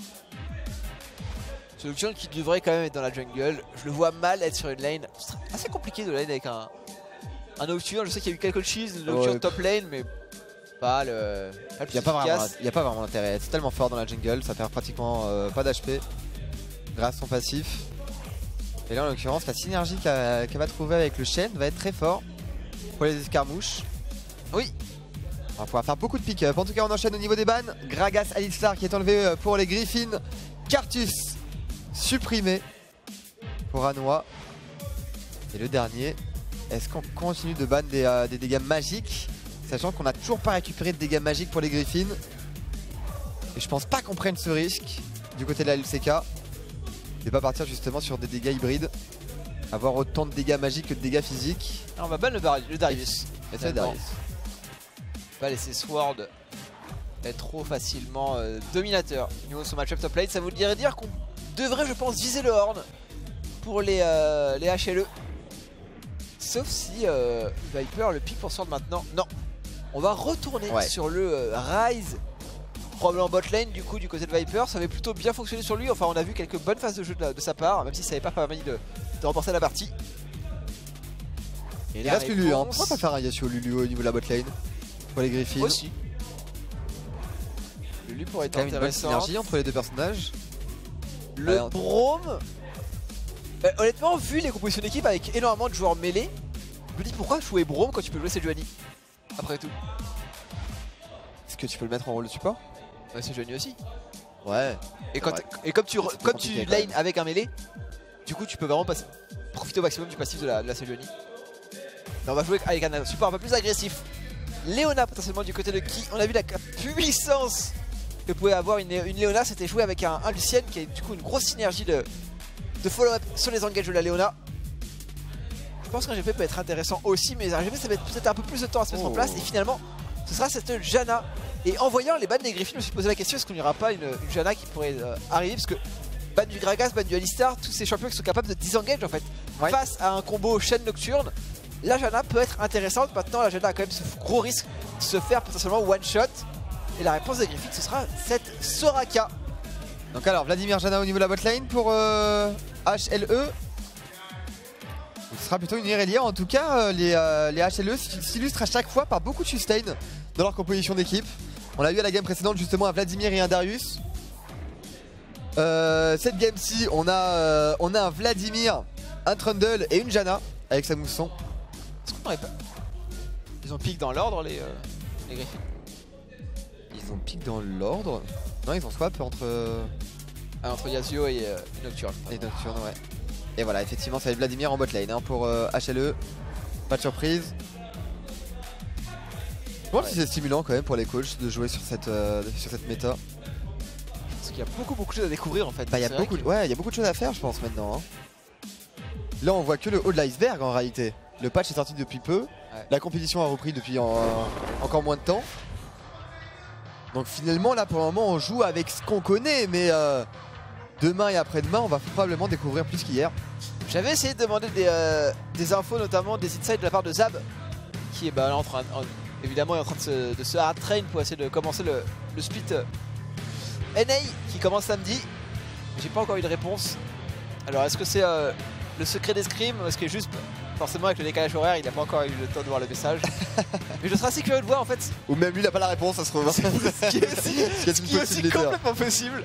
Ce Nocturne qui devrait quand même être dans la jungle. Je le vois mal être sur une lane. C'est assez compliqué de lane avec un, un Nocturne. Je sais qu'il y a eu quelques cheese, le Nocturne ouais. top lane, mais pas le, pas le plus Il efficace. n'y a pas vraiment d'intérêt. C'est tellement fort dans la jungle, ça perd pratiquement euh, pas d'H P grâce à son passif. Et là en l'occurrence, la synergie qu'elle qu va trouver avec le Shen va être très fort pour les escarmouches. Oui. On va pouvoir faire beaucoup de pick-up. En tout cas, on enchaîne au niveau des bans. Gragas Alistar qui est enlevé pour les Griffins. Cartus supprimé pour Anoa. Et le dernier, est-ce qu'on continue de ban des, euh, des dégâts magiques, sachant qu'on n'a toujours pas récupéré de dégâts magiques pour les Griffins. Et je pense pas qu'on prenne ce risque du côté de la L C K de pas partir justement sur des dégâts hybrides, avoir autant de dégâts magiques que de dégâts physiques. Alors on va ban le, le Darius. Et c'est Darius. Pas laisser Sword être trop facilement euh, dominateur niveau de son match-up top lane. Ça voudrait dire qu'on devrait, je pense, viser le Horn pour les, euh, les H L E. Sauf si euh, Viper le pick pour Sword maintenant. Non, on va retourner ouais. sur le euh, Ryze, probablement bot lane du coup du côté de Viper. Ça avait plutôt bien fonctionné sur lui. Enfin, on a vu quelques bonnes phases de jeu de, la, de sa part, même si ça n'avait pas permis de, de remporter la partie. Et il reste Lulu, hein. Pourquoi pas faire un Yasuo Lulu au niveau de la bot lane pour les Griffins aussi. Lulu pourrait être intéressant. Une bonne synergie entre les deux personnages. Le Alors, Braum, bah, honnêtement, vu les compositions d'équipe avec énormément de joueurs mêlés, je me dis pourquoi jouer Braum quand tu peux jouer Sejuani après tout. Est-ce que tu peux le mettre en rôle de support? Ouais, Sejuani aussi. Ouais. Et, quand et comme tu, comme tu lane avec un mêlé, du coup tu peux vraiment passer, profiter au maximum du passif de la, de la Sejuani. On va jouer avec un support un peu plus agressif. Leona potentiellement du côté de qui on a vu la puissance que pouvait avoir une, une Leona. C'était joué avec un, un Lucienne qui a du coup une grosse synergie de, de follow-up sur les engages de la Leona. Je pense qu'un G P peut être intéressant aussi, mais un G P ça va être peut-être un peu plus de temps à se mettre oh. en place. Et finalement ce sera cette Janna. Et en voyant les bans des Griffins, je me suis posé la question, est-ce qu'il n'y aura pas une, une Janna qui pourrait euh, arriver? Parce que ban du Gragas, ban du Alistar, tous ces champions qui sont capables de disengage en fait ouais. face à un combo chaîne nocturne. La Janna peut être intéressante. Maintenant la Janna a quand même ce gros risque de se faire potentiellement one shot. Et la réponse des Griffins ce sera cette Soraka. Donc alors Vladimir Janna au niveau de la botlane pour euh, H L E. Ce sera plutôt une Irelia. En tout cas les, euh, les H L E s'illustrent à chaque fois par beaucoup de sustain dans leur composition d'équipe. On l'a vu à la game précédente justement un Vladimir et un Darius. euh, Cette game-ci on, euh, on a un Vladimir, un Trundle et une Janna avec sa mousson. Est-ce qu'on n'aurait pas... Ils ont pique dans l'ordre les, euh, les Griffins? Ils ont pique dans l'ordre? Non, ils ont swap entre... Ah, entre Yasuo et euh, Nocturne. Et Nocturne, ouais. Et voilà, effectivement, ça va être Vladimir en bot lane hein, pour euh, H L E. Pas de surprise. Je pense ouais. que c'est stimulant quand même pour les coachs de jouer sur cette, euh, sur cette méta. Parce qu'il y a beaucoup beaucoup de choses à découvrir en fait. Bah, il y a beaucoup, que... ouais, il y a beaucoup de choses à faire je pense maintenant. Hein. Là on voit que le haut de l'iceberg en réalité. Le patch est sorti depuis peu, ouais. La compétition a repris depuis en, euh, encore moins de temps. Donc finalement là pour le moment on joue avec ce qu'on connaît, mais euh, demain et après-demain on va probablement découvrir plus qu'hier. J'avais essayé de demander des, euh, des infos, notamment des insights de la part de Zab, qui est bah, en train, en, évidemment est en train de se, de se hard train pour essayer de commencer le, le split euh, N A qui commence samedi. J'ai pas encore eu de réponse. Alors est-ce que c'est euh, le secret d'escrime? Parce que juste forcément avec le décalage horaire il n'a pas encore eu le temps de voir le message. Mais je serais assez curieux de voir en fait. Ou même lui il n'a pas la réponse, ça se trouve. Ce qui est aussi, ce qui est aussi complètement possible.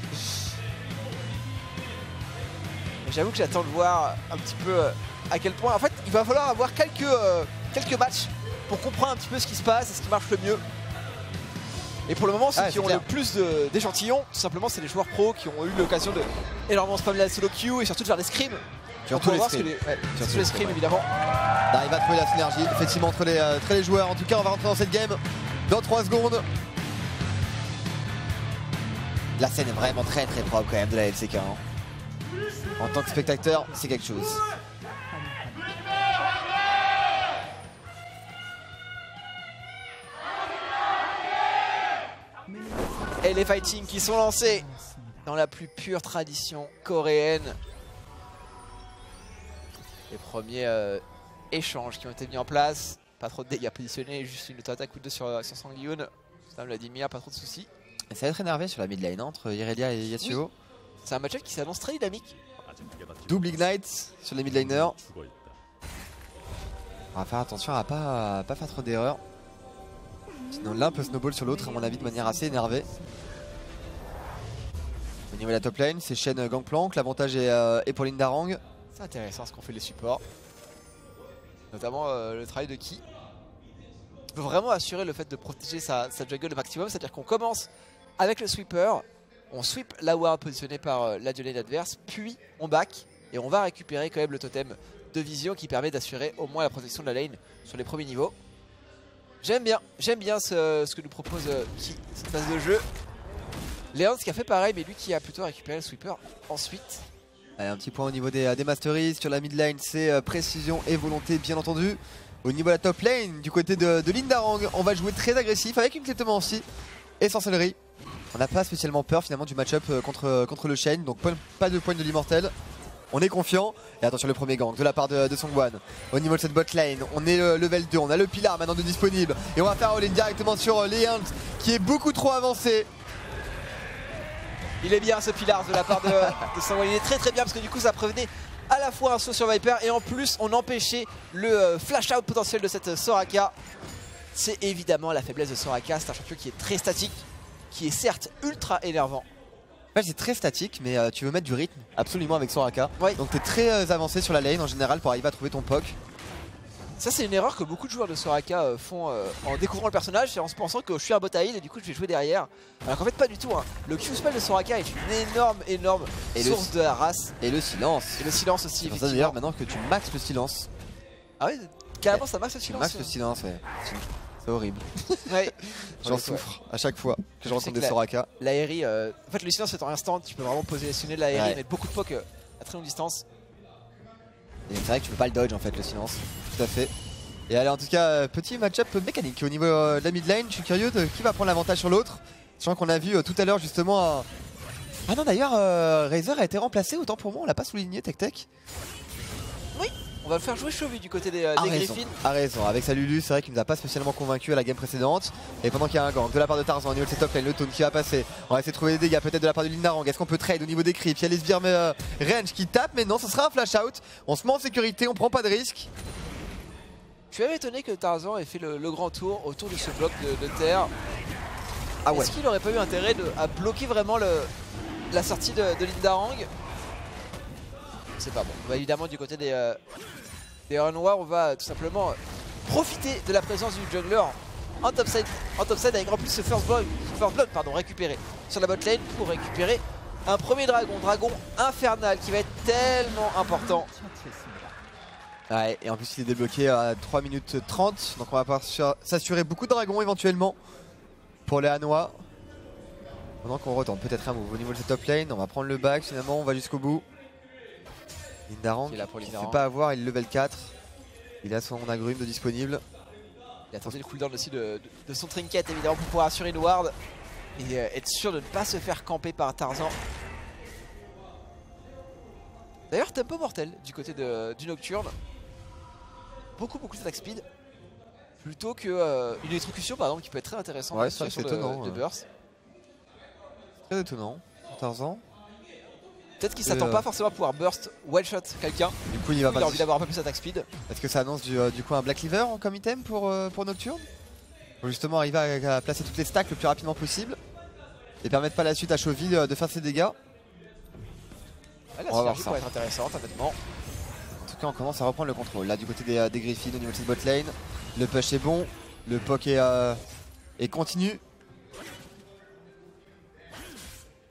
J'avoue que j'attends de voir un petit peu à quel point. En fait il va falloir avoir quelques, euh, quelques matchs pour comprendre un petit peu ce qui se passe et ce qui marche le mieux. Et pour le moment, ceux ah, qui ont clair. le plus d'échantillons, tout simplement, c'est les joueurs pros qui ont eu l'occasion de énormément spammer la solo queue et surtout de faire des scrims. Surtout les scrims. Les, ouais, surtout les scrims, évidemment. On arrive à trouver la synergie, effectivement, entre les, euh, entre les joueurs. En tout cas, on va rentrer dans cette game dans trois secondes. La scène est vraiment très très propre quand même de la L C K. Hein. En tant que spectateur, c'est quelque chose. Et les fighting qui sont lancés dans la plus pure tradition coréenne. Les premiers euh, échanges qui ont été mis en place. Pas trop de dégâts positionnés, juste une auto-attaque ou deux sur, sur Sangyun. Ça Vladimir, pas trop de soucis. Et ça va être énervé sur la mid lane hein, entre Irelia et Yasuo. Oui. C'est un match-up qui s'annonce très dynamique. Double Ignite sur les mid laners. On va faire attention à pas, à pas faire trop d'erreurs. Sinon l'un peut snowball sur l'autre à mon avis de manière assez énervée. Au niveau de la top lane, c'est Shen Gangplank, l'avantage est, euh, est pour Lindarang. C'est intéressant ce qu'on fait les supports. Notamment euh, le travail de Ki. Il peut vraiment assurer le fait de protéger sa, sa jungle au maximum, c'est-à-dire qu'on commence avec le sweeper, on sweep la ward positionnée par euh, la lane adverse, puis on back et on va récupérer quand même le totem de vision qui permet d'assurer au moins la protection de la lane sur les premiers niveaux. J'aime bien, j'aime bien ce, ce que nous propose euh, Ki, cette phase de jeu. Léon qui a fait pareil, mais lui qui a plutôt récupéré le sweeper ensuite. Allez, un petit point au niveau des, des masteries. Sur la mid lane, c'est euh, précision et volonté, bien entendu. Au niveau de la top lane, du côté de, de Lindarang, on va jouer très agressif avec une kleptomancie et sorcellerie. On n'a pas spécialement peur finalement du match-up contre, contre le Shen, donc pas de point de l'immortel. On est confiant. Et attention, le premier gank de la part de, de Songwan. Au niveau de cette bot lane, on est le level deux, on a le pilar maintenant de disponible. Et on va faire all-in directement sur euh, Leant qui est beaucoup trop avancé. Il est bien ce pilar de la part de, de Songwan, il est très très bien parce que du coup ça prévenait à la fois un saut sur Viper et en plus on empêchait le euh, flash out potentiel de cette Soraka. C'est évidemment la faiblesse de Soraka, c'est un champion qui est très statique, qui est certes ultra énervant. Ouais, c'est très statique, mais euh, tu veux mettre du rythme absolument avec Soraka. Ouais. Donc tu es très euh, avancé sur la lane en général pour arriver à trouver ton poke. Ça c'est une erreur que beaucoup de joueurs de Soraka euh, font euh, en découvrant le personnage, c'est en se pensant que je suis un bot à heal et du coup je vais jouer derrière. Alors qu'en fait pas du tout, hein. Le Q-spell de Soraka est une énorme énorme et source le... de race. Et le silence. Et le silence aussi. C'est pour ça d'ailleurs maintenant que tu maxes le silence. Ah ouais, carrément ça maxe le silence. Max le silence, ouais. C'est horrible. Ouais. J'en souffre à chaque fois que je rencontre des la, Soraka. L'aérie, euh, en fait le silence c'est en instant, tu peux vraiment positionner l'aérie ouais. et mettre beaucoup de poke euh, à très longue distance. Et c'est vrai que tu peux pas le dodge en fait le silence. Tout à fait. Et allez, en tout cas, petit match-up mécanique au niveau euh, de la mid lane. Je suis curieux de qui va prendre l'avantage sur l'autre. Sachant qu'on a vu euh, tout à l'heure justement un... Ah non d'ailleurs euh, Razer a été remplacé, autant pour moi on l'a pas souligné Tech Tech. Oui, on va le faire jouer Chovy du côté des, euh, des Griffins. A raison, avec sa Lulu c'est vrai qu'il nous a pas spécialement convaincu à la game précédente. Et pendant qu'il y a un gank de la part de Tarzan au niveau de cette top lane, le taunt qui va passer. On va essayer de trouver des dégâts peut-être de la part de Lindarang. Est-ce qu'on peut trade au niveau des creeps? Il y a les sbires euh, range qui tape, mais non, ça sera un flash out. On se met en sécurité, on prend pas de risque. Je suis même étonné que Tarzan ait fait le, le grand tour autour de ce bloc de, de terre. Ah ouais. Est-ce qu'il n'aurait pas eu intérêt de, à bloquer vraiment le, la sortie de, de Lindarang? C'est pas bon. Bah, évidemment du côté des, euh, des Renoirs, on va tout simplement profiter de la présence du jungler en topside, en topside avec en plus ce first blood, first blood pardon, récupéré sur la bot lane pour récupérer un premier dragon, dragon infernal qui va être tellement important. Ouais, et en plus il est débloqué à trois minutes trente, donc on va pouvoir s'assurer beaucoup de dragons éventuellement pour les Hanois. Pendant qu'on retente peut-être un move au niveau de cette top lane, on va prendre le back, finalement on va jusqu'au bout. Lindarang qui ne fait pas avoir, il est level quatre, il a son agrume de disponible. Il a tenté le cooldown aussi de, de, de son trinket évidemment pour pouvoir assurer une ward et euh, être sûr de ne pas se faire camper par Tarzan. D'ailleurs tempo mortel du côté de, du Nocturne. Beaucoup beaucoup d'attaque speed. Plutôt qu'une euh, électrocution par exemple qui peut être très intéressante ouais, sur c'est de, étonnant, de ouais. burst. Très étonnant, Tarzan. Peut-être qu'il s'attend euh... pas forcément à pouvoir burst one shot quelqu'un. Du coup il va il a envie d'avoir un peu plus d'attaque speed. Est-ce que ça annonce du, euh, du coup un Black Cleaver comme item pour, euh, pour Nocturne? Pour justement arriver à, à placer toutes les stacks le plus rapidement possible et permettre par la suite à Chovy de, de faire ses dégâts. Ouais, la synergie pourrait être intéressante honnêtement. En tout cas on commence à reprendre le contrôle là du côté des, des Griffins au niveau de cette bot lane. Le push est bon, le poke est, euh, est continu.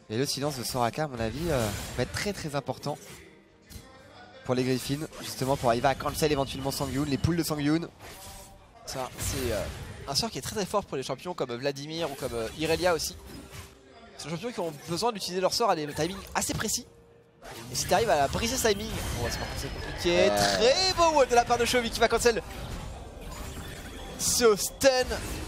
Et le silence de Soraka, à mon avis, euh, va être très très important pour les Griffins, justement pour arriver à cancel éventuellement Sangyun, les poules de Sangyun. Ça, c'est euh, un sort qui est très très fort pour les champions comme Vladimir ou comme euh, Irelia aussi. C'est des champions qui ont besoin d'utiliser leur sort à des timings assez précis. Et si tu arrives à briser ce timing, bon, c'est compliqué. Euh... Très beau wall de la part de Chovy qui va cancel ce stun.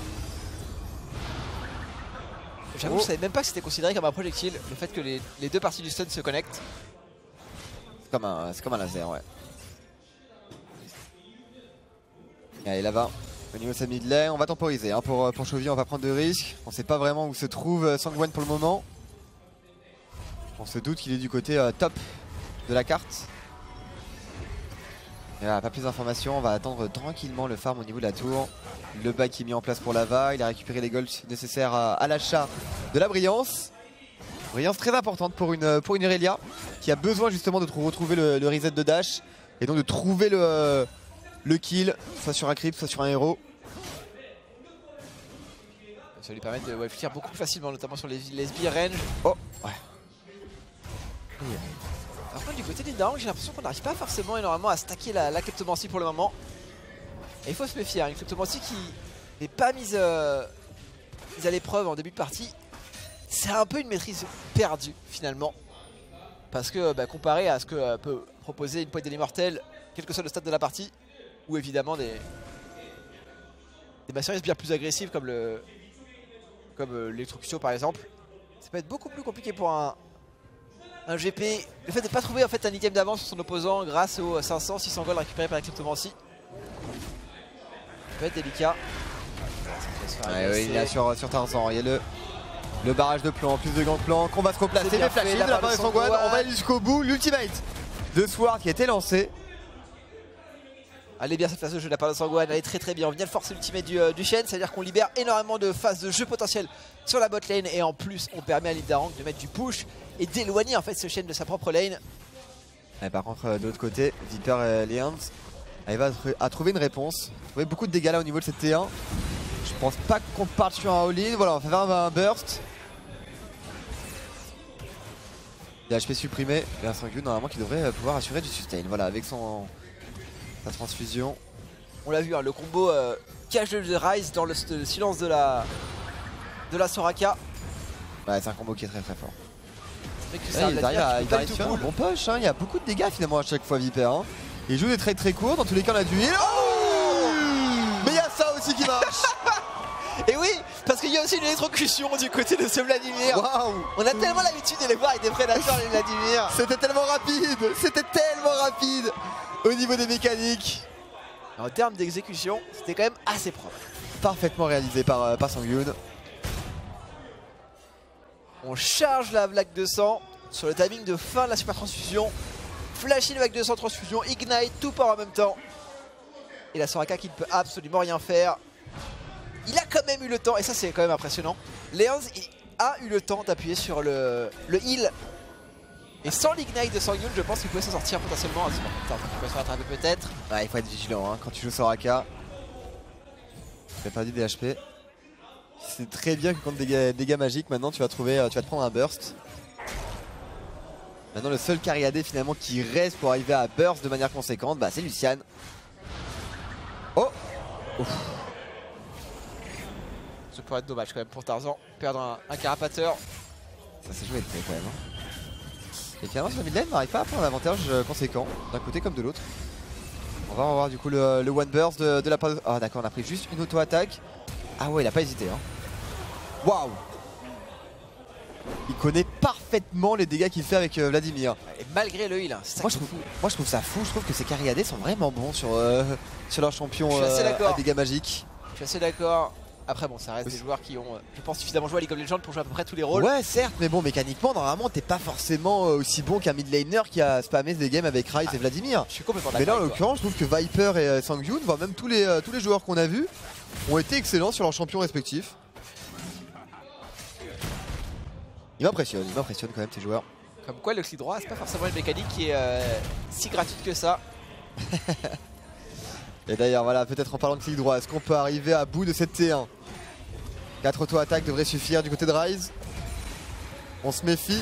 J'avoue, oh. Je savais même pas que c'était considéré comme un projectile, le fait que les, les deux parties du stun se connectent. C'est comme un, c'est comme un laser, ouais. Allez, là-bas, au niveau de sa mid lane, on va temporiser. Hein, pour, pour Chovy, on va prendre de risques. On sait pas vraiment où se trouve Sangwan pour le moment. On se doute qu'il est du côté euh, top de la carte. Et là, pas plus d'informations, on va attendre tranquillement le farm au niveau de la tour. Le bac qui est mis en place pour Lava, il a récupéré les golds nécessaires à, à l'achat de la brillance. Brillance très importante pour une, pour une Irelia qui a besoin justement de retrouver le, le reset de dash et donc de trouver le, le kill, soit sur un creep, soit sur un héros. Ça lui permet de ouais, finir beaucoup plus facilement, notamment sur les, les sbires range. Oh, ouais. Par contre, du côté des Darang, j'ai l'impression qu'on n'arrive pas forcément énormément à stacker la, la Kleptomancie pour le moment. Et il faut se méfier, hein, une Kleptomancie qui n'est pas mise, euh, mise à l'épreuve en début de partie. C'est un peu une maîtrise perdue finalement. Parce que bah, comparé à ce que euh, peut proposer une pointe de l'immortel, quel que soit le stade de la partie, ou évidemment des, des Masteries bien plus agressives comme le comme euh, l'électrocution par exemple, ça peut être beaucoup plus compliqué pour un, un G P. Le fait de ne pas trouver en fait, un item d'avance sur son opposant grâce aux cinq cents six cents gold récupérés par la Kleptomancie, ça peut être délicat. Ouais, oui, il y a sur, sur Tarzan, il y a le, le barrage de plan, plus de gants de plan qu'on va se replacer, les flashes de la part de Sangwan, on va aller jusqu'au bout, l'ultimate de Sword qui a été lancé. Allez bien cette phase de jeu de la part de Sangwan, elle est très très bien, on vient de forcer l'ultimate du, euh, du Shen, c'est à dire qu'on libère énormément de phases de jeu potentielles sur la bot lane et en plus on permet à Lindarang de mettre du push et d'éloigner en fait ce Shen de sa propre lane. Et par contre euh, de l'autre côté, Viper et Lians arrive à, à trouver une réponse, trouver beaucoup de dégâts là au niveau de cette T un. Je pense pas qu'on parte sur un all-in, voilà on va faire un, un burst. Il y a H P supprimé, et un Sangyun normalement qui devrait pouvoir assurer du sustain, voilà avec son... sa transfusion. On l'a vu, hein, le combo euh, cache de Rise dans le, le silence de la de la Soraka. Ouais, c'est un combo qui est très très fort. Ouais, ça, il arrive à, il arrive sur un bon push, hein. Il y a beaucoup de dégâts finalement à chaque fois Viper. Hein. Il joue des trades très courts, dans tous les cas on a du heal. Oh, mais il y a ça aussi qui marche. Et oui, parce qu'il y a aussi une électrocution du côté de ce Vladimir. Waouh. On a tellement l'habitude de les voir avec des prédateurs les Vladimir. C'était tellement rapide, c'était tellement rapide au niveau des mécaniques. En termes d'exécution, c'était quand même assez propre. Parfaitement réalisé par, euh, par Sangyun. On charge la vague de sang sur le timing de fin de la super transfusion. Flash in vague de sang transfusion, ignite, tout part en même temps. Et la Soraka qui ne peut absolument rien faire. Il a quand même eu le temps, et ça c'est quand même impressionnant. Leons a eu le temps d'appuyer sur le, le heal. Et sans l'ignite de Sangyun, je pense qu'il pouvait s'en sortir potentiellement. Attends, il peut se rattraper peut-être. Ouais, il faut être vigilant hein, quand tu joues Soraka. Tu as perdu des H P. C'est très bien que contre des dégâts magiques, maintenant tu vas trouver, tu vas te prendre un burst. Maintenant le seul carry A D finalement qui reste pour arriver à burst de manière conséquente, bah c'est Lucian. Oh. Ouf. Ça pourrait être dommage quand même pour Tarzan, perdre un, un carapateur. Ça s'est joué très quand même. Hein. Et finalement sur la mid lane, on n'arrive pas à prendre un avantage conséquent, d'un côté comme de l'autre. On va revoir du coup le, le one burst de, de la part de... Ah d'accord, on a pris juste une auto-attaque. Ah ouais, il a pas hésité. Hein. Waouh. Il connaît parfaitement les dégâts qu'il fait avec euh, Vladimir. Et malgré le heal, hein, moi, je trouve, moi je trouve ça fou, je trouve que ces carry A D sont vraiment bons sur, euh, sur leur champion euh, à dégâts magiques. Je suis assez d'accord. Après bon, ça reste des joueurs qui ont, je pense, suffisamment joué à League of Legends pour jouer à peu près tous les rôles. Ouais certes, mais bon, mécaniquement, normalement t'es pas forcément aussi bon qu'un mid laner qui a spammé des games avec Rise ah, et Vladimir. Je suis complètement d'accord. Mais là en l'occurrence, je trouve que Viper et euh, Sangyun, voire même tous les, euh, tous les joueurs qu'on a vus, ont été excellents sur leurs champions respectifs. Il m'impressionne, il m'impressionne quand même ces joueurs. Comme quoi le clic droit, c'est pas forcément une mécanique qui est euh, si gratuite que ça. Et d'ailleurs voilà, peut-être en parlant de clic droit, est-ce qu'on peut arriver à bout de cette T un? quatre auto-attaques devraient suffire du côté de Rise. On se méfie.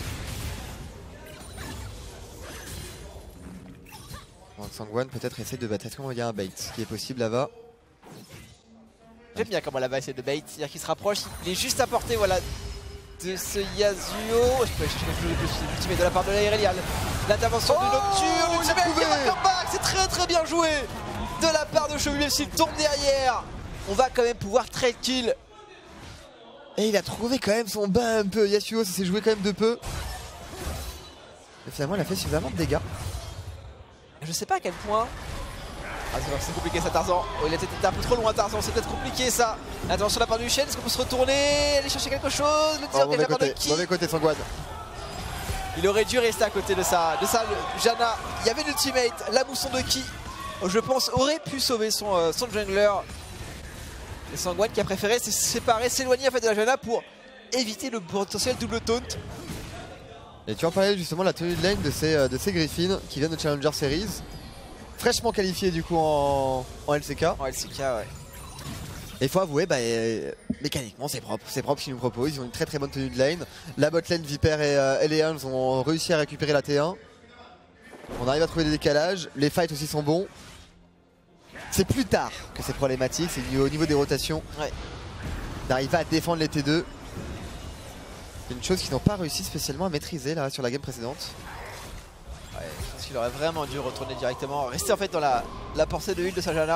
Donc Sangwan peut-être essaie de battre. Est-ce qu'il y a un bait qui est possible là-bas? J'aime bien comment là-bas essaie de bait, c'est-à-dire qu'il se rapproche, il est juste à portée voilà, de ce Yasuo. Je peux chercher quelque chose de l'ultimate de la part de l'Aérélial. L'intervention oh, de Nocturne, l'ultimate qui va comeback, c'est très très bien joué de la part de Show U F C, il tombe derrière. On va quand même pouvoir trade kill. Et il a trouvé quand même son bump. Yasuo, ça s'est joué quand même de peu. Et finalement, il a fait suffisamment de dégâts. Je sais pas à quel point. Ah, c'est compliqué ça, Tarzan. Oh, il a peut-être été un peu trop loin, Tarzan. C'est peut-être compliqué ça. Attention de la part du Shen. Est-ce qu'on peut se retourner, aller chercher quelque chose? Le tir oh, de la part de qui? Mauvais côté, Sangwan. Il aurait dû rester à côté de ça. De ça, le Janna. Il y avait l'ultimate. La mousson de qui, je pense, aurait pu sauver son, euh, son jungler. Et Sangwan qui a préféré se séparer, s'éloigner en fait de la Janna pour éviter le potentiel double taunt. Et tu en parlais justement de la tenue de lane de ces, de ces Griffins qui viennent de Challenger Series. Fraîchement qualifiés du coup en, en L C K. En L C K, ouais. Et il faut avouer, bah, euh, mécaniquement c'est propre. C'est propre ce qu'ils nous proposent. Ils ont une très très bonne tenue de lane. La bot lane, Viper et euh, Eleans ont réussi à récupérer la T un. On arrive à trouver des décalages. Les fights aussi sont bons. C'est plus tard que c'est problématique. C'est au niveau des rotations. Ouais. D'arriver à défendre les T deux. C'est une chose qu'ils n'ont pas réussi spécialement à maîtriser là sur la game précédente. Ouais, je pense qu'il aurait vraiment dû retourner directement, rester en fait dans la, la portée de heal de sa Janna.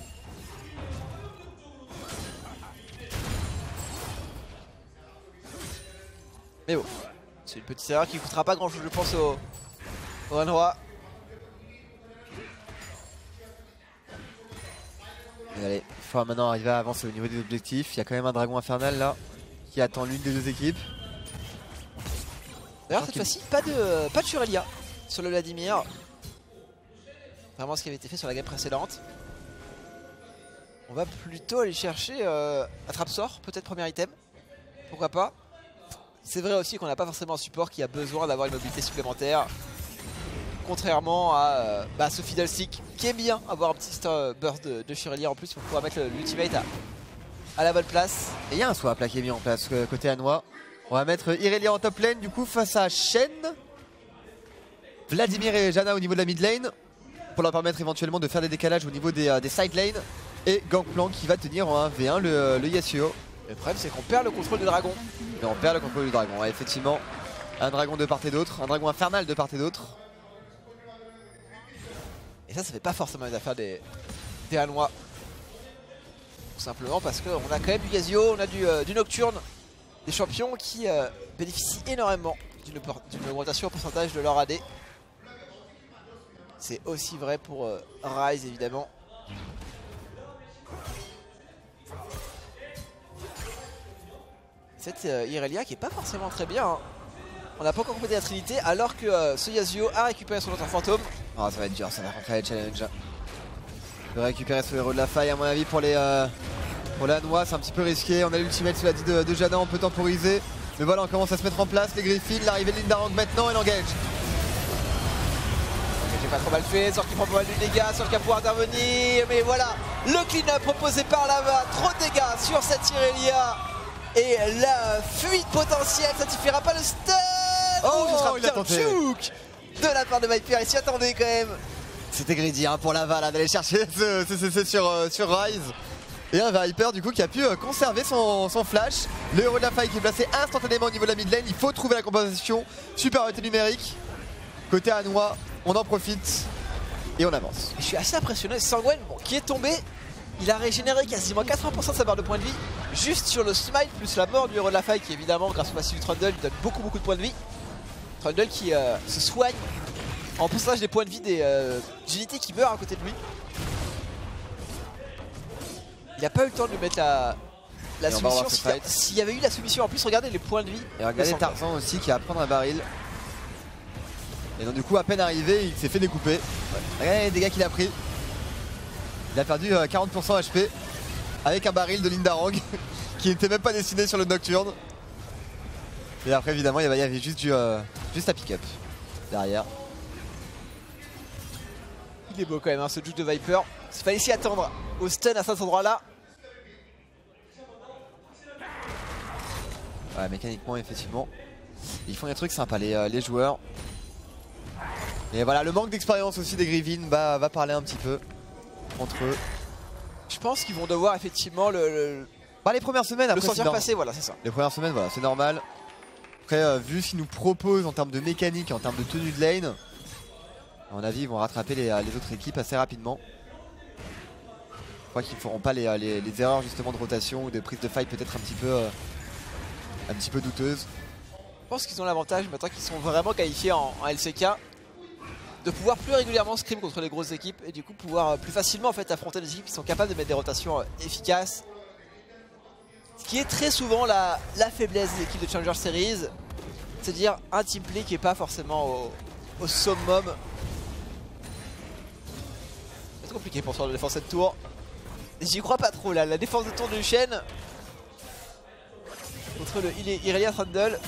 Mais bon, c'est une petite erreur qui ne coûtera pas grand chose je pense au, au Hanwha. Allez, il faut maintenant arriver à avancer au niveau des objectifs. Il y a quand même un dragon infernal là qui attend l'une des deux équipes. D'ailleurs cette fois-ci pas de pas de Surelia sur le Vladimir. Vraiment ce qui avait été fait sur la game précédente. On va plutôt aller chercher euh, Attrape-sort, peut-être premier item. Pourquoi pas. C'est vrai aussi qu'on n'a pas forcément un support qui a besoin d'avoir une mobilité supplémentaire. Contrairement à euh, bah, ce Fiddlestick qui aime bien avoir un petit euh, burst de, de Surelia en plus pour pouvoir mettre l'ultimate à, à la bonne place. Et il y a un swap là qui est mis en place euh, côté Hanwha. On va mettre Irelia en top lane du coup face à Shen, Vladimir et Janna au niveau de la mid lane pour leur permettre éventuellement de faire des décalages au niveau des, euh, des side lanes. Et Gangplank qui va tenir en un v un le, le Yasuo. Le problème c'est qu'on perd le contrôle du dragon. Et on perd le contrôle du dragon, ouais, effectivement. Un dragon de part et d'autre, un dragon infernal de part et d'autre. Et ça, ça fait pas forcément les affaires des, des Hanwha. Tout simplement parce qu'on a quand même du Yasuo, on a du, euh, du Nocturne. Des champions qui euh, bénéficient énormément d'une augmentation au pourcentage de leur A D. C'est aussi vrai pour euh, Ryze évidemment. Cette euh, Irelia qui est pas forcément très bien. Hein. On n'a pas encore complété la trinité alors que euh, ce Yasuo a récupéré son autre fantôme. Oh, ça va être dur, ça va rentrer les challenges. De récupérer ce héros de la faille à mon avis pour les... Euh... Pour les Hanwha, c'est un petit peu risqué. On a l'ultimate cela dit de, de Janna, on peut temporiser. Mais voilà, on commence à se mettre en place. Les Griffins, l'arrivée de Lindarang maintenant et l'engage. J'ai pas trop mal fait, Sort qui prend pas mal de dégâts, Sort qui va pouvoir intervenir. Mais voilà, le clean-up proposé par là-bas. Trop de dégâts sur cette Irelia. Et la fuite potentielle, ça ne suffira pas le stun. Oh, ce sera il a bien tenté. Chouk de la part de Viper. Il s'y attendait quand même. C'était greedy hein, pour Lava d'aller chercher ce, ce, ce, ce sur, euh, sur Ryze. Et un Viper du coup qui a pu euh, conserver son, son flash. Le héros de la faille qui est placé instantanément au niveau de la mid lane. Il faut trouver la compensation. Supériorité numérique. Côté Hanwha, on en profite. Et on avance. Je suis assez impressionné. Sangwan bon, qui est tombé. Il a régénéré quasiment quatre-vingts pour cent de sa barre de points de vie. Juste sur le smite plus la mort du héros de la faille qui évidemment grâce au passif du Trundle lui donne beaucoup beaucoup de points de vie. Trundle qui euh, se soigne en pourcentage des points de vie des euh, unités qui meurent à côté de lui. Il n'a pas eu le temps de lui mettre la, la soumission. S'il y avait eu la soumission en plus, regardez les points de vie. Et regardez Tarzan aussi qui va prendre un baril. Et donc du coup à peine arrivé, il s'est fait découper. Ouais. Regardez les dégâts qu'il a pris. Il a perdu euh, quarante pour cent H P avec un baril de Lindarang qui n'était même pas destiné sur le Nocturne. Et après évidemment il y avait, il y avait juste, du, euh, juste à pick-up derrière. Il est beau quand même hein, ce juke de Viper. Il fallait s'y attendre au stun à cet endroit là. Ouais, mécaniquement effectivement Ils font des trucs sympas les, euh, les joueurs. Et voilà, le manque d'expérience aussi des Griffins va, va parler un petit peu entre eux. Je pense qu'ils vont devoir effectivement le, le, bah, les premières semaines, après, le sentir passer, voilà, c'est ça. Les premières semaines, voilà, c'est normal. Après, euh, vu ce qu'ils nous proposent en termes de mécanique, en termes de tenue de lane, à mon avis, ils vont rattraper les, les autres équipes assez rapidement. Je crois qu'ils ne feront pas les, les, les erreurs justement de rotation ou de prise de fight peut-être un petit peu, euh, un petit peu douteuses. Je pense qu'ils ont l'avantage maintenant qu'ils sont vraiment qualifiés en, en L C K de pouvoir plus régulièrement scrim contre les grosses équipes et du coup pouvoir plus facilement en fait affronter des équipes qui sont capables de mettre des rotations efficaces. Ce qui est très souvent la, la faiblesse des équipes de Challenger Series, c'est-à-dire un team play qui n'est pas forcément au, au summum. C'est compliqué pour soi de défendre cette tour. J'y crois pas trop là, la défense de tour de Shen contre le Irelia Trundle.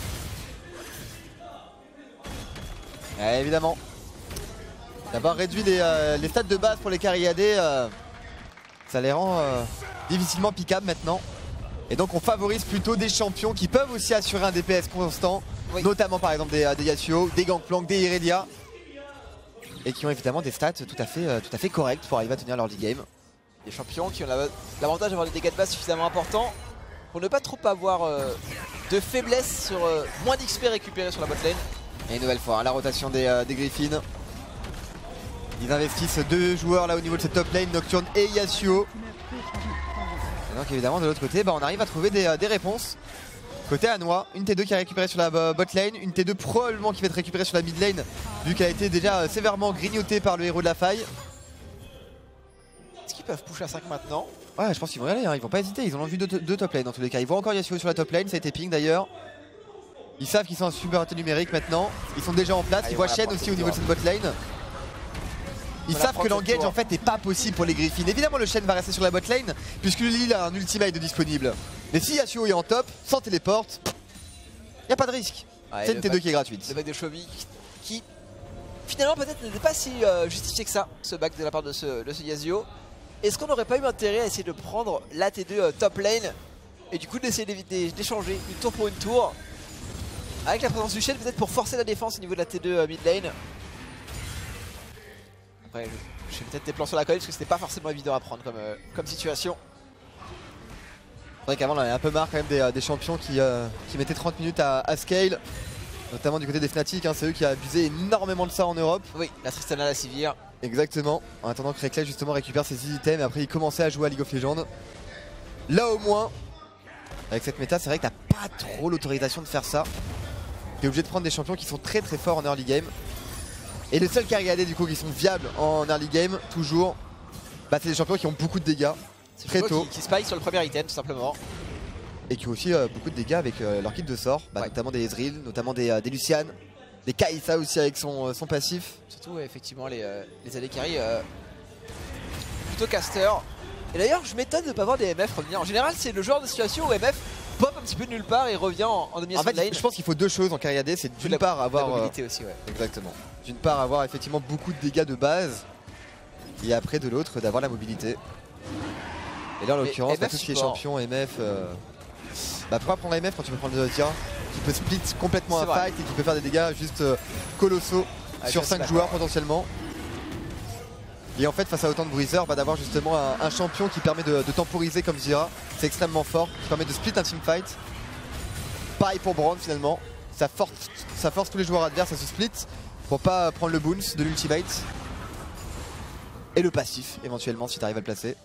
Ouais, évidemment. D'avoir réduit les, euh, les stats de base pour les carry A D, euh, ça les rend euh, difficilement piquables maintenant. Et donc on favorise plutôt des champions qui peuvent aussi assurer un D P S constant, oui. Notamment par exemple des, des Yasuo, des Gangplank, des Irelia, et qui ont évidemment des stats tout à fait, euh, tout à fait correctes pour arriver à tenir leur league game. Des champions qui ont l'avantage d'avoir des dégâts de base suffisamment importants pour ne pas trop avoir euh, de faiblesse sur euh, moins d'X P récupéré sur la bot lane. Et une nouvelle fois, hein, la rotation des, euh, des Griffins. Ils investissent deux joueurs là au niveau de cette top lane, Nocturne et Yasuo. Et donc évidemment de l'autre côté, bah, on arrive à trouver des, euh, des réponses. Côté Hanwha, une T deux qui est récupérée sur la bot lane, une T deux probablement qui va être récupérée sur la mid lane, vu qu'elle a été déjà euh, sévèrement grignotée par le héros de la faille. Est-ce qu'ils peuvent push à cinq maintenant? Ouais, je pense qu'ils vont y aller, hein. Ils vont pas hésiter, ils en ont vu deux, deux top lane dans tous les cas. Ils voient encore Yasuo sur la top lane, ça a été ping d'ailleurs. Ils savent qu'ils sont en supériorité numérique maintenant, ils sont déjà en place, ah, ils voient Shen aussi au niveau de cette bot lane. Ils savent que l'engage en fait n'est pas possible pour les Griffins. Évidemment le Shen va rester sur la bot lane puisque lui il a un ultimate de disponible. Mais si Yasuo est en top, sans téléporte, il n'y a pas de risque. Ouais, c'est une T deux qui est gratuite. Le back de Chovy qui finalement peut-être n'était pas si euh, justifié que ça, ce back de la part de ce, de ce Yasuo. Est-ce qu'on n'aurait pas eu intérêt à essayer de prendre la T deux euh, top lane et du coup d'essayer d'échanger une tour pour une tour avec la présence du Shen peut-être pour forcer la défense au niveau de la T deux euh, mid lane. Après je fais peut-être des plans sur la colline parce que c'était pas forcément évident à prendre comme, euh, comme situation. C'est vrai qu'avant on avait un peu marre quand même des, des champions qui, euh, qui mettaient trente minutes à, à scale. Notamment du côté des Fnatic, hein, c'est eux qui ont abusé énormément de ça en Europe. Oui, la Tristana, la Sivir. Exactement, en attendant que Reckless justement récupère ses items et après il commençait à jouer à League of Legends. Là au moins, avec cette méta, c'est vrai que t'as pas trop l'autorisation de faire ça. T'es obligé de prendre des champions qui sont très très forts en early game. Et les seuls carry A D du coup qui sont viables en early game, toujours, bah c'est des champions qui ont beaucoup de dégâts très tôt. Qui, qui spike sur le premier item tout simplement. Et qui ont aussi euh, beaucoup de dégâts avec euh, leur kit de sort, bah, ouais. Notamment des Ezreal, notamment des, euh, des Lucian, des Kai'Sa aussi avec son, euh, son passif. Surtout ouais, effectivement les, euh, les A D carry euh, plutôt caster. Et d'ailleurs je m'étonne de ne pas voir des M F revenir. En général c'est le genre de situation où M F pop un petit peu de nulle part et revient en, en domination de lane. En fait je pense qu'il faut deux choses en carry A D, c'est d'une part avoir... La mobilité euh, aussi ouais. Exactement. D'une part avoir effectivement beaucoup de dégâts de base et après de l'autre d'avoir la mobilité. Et là en l'occurrence bah, tout ce qui est champion M F... Euh... Bah pourquoi prendre M F quand tu peux prendre le Tira qui peut split complètement un fight et qui peut faire des dégâts juste euh, colossaux ah, sur cinq joueurs potentiellement. Et en fait face à autant de bruiseurs, bah, d'avoir justement un, un champion qui permet de, de temporiser comme Zira, c'est extrêmement fort, qui permet de split un teamfight. Pareil pour Braun finalement, ça force, ça force tous les joueurs adverses à se split pour pas prendre le bounce de l'ultimate. Et le passif éventuellement si tu arrives à le placer.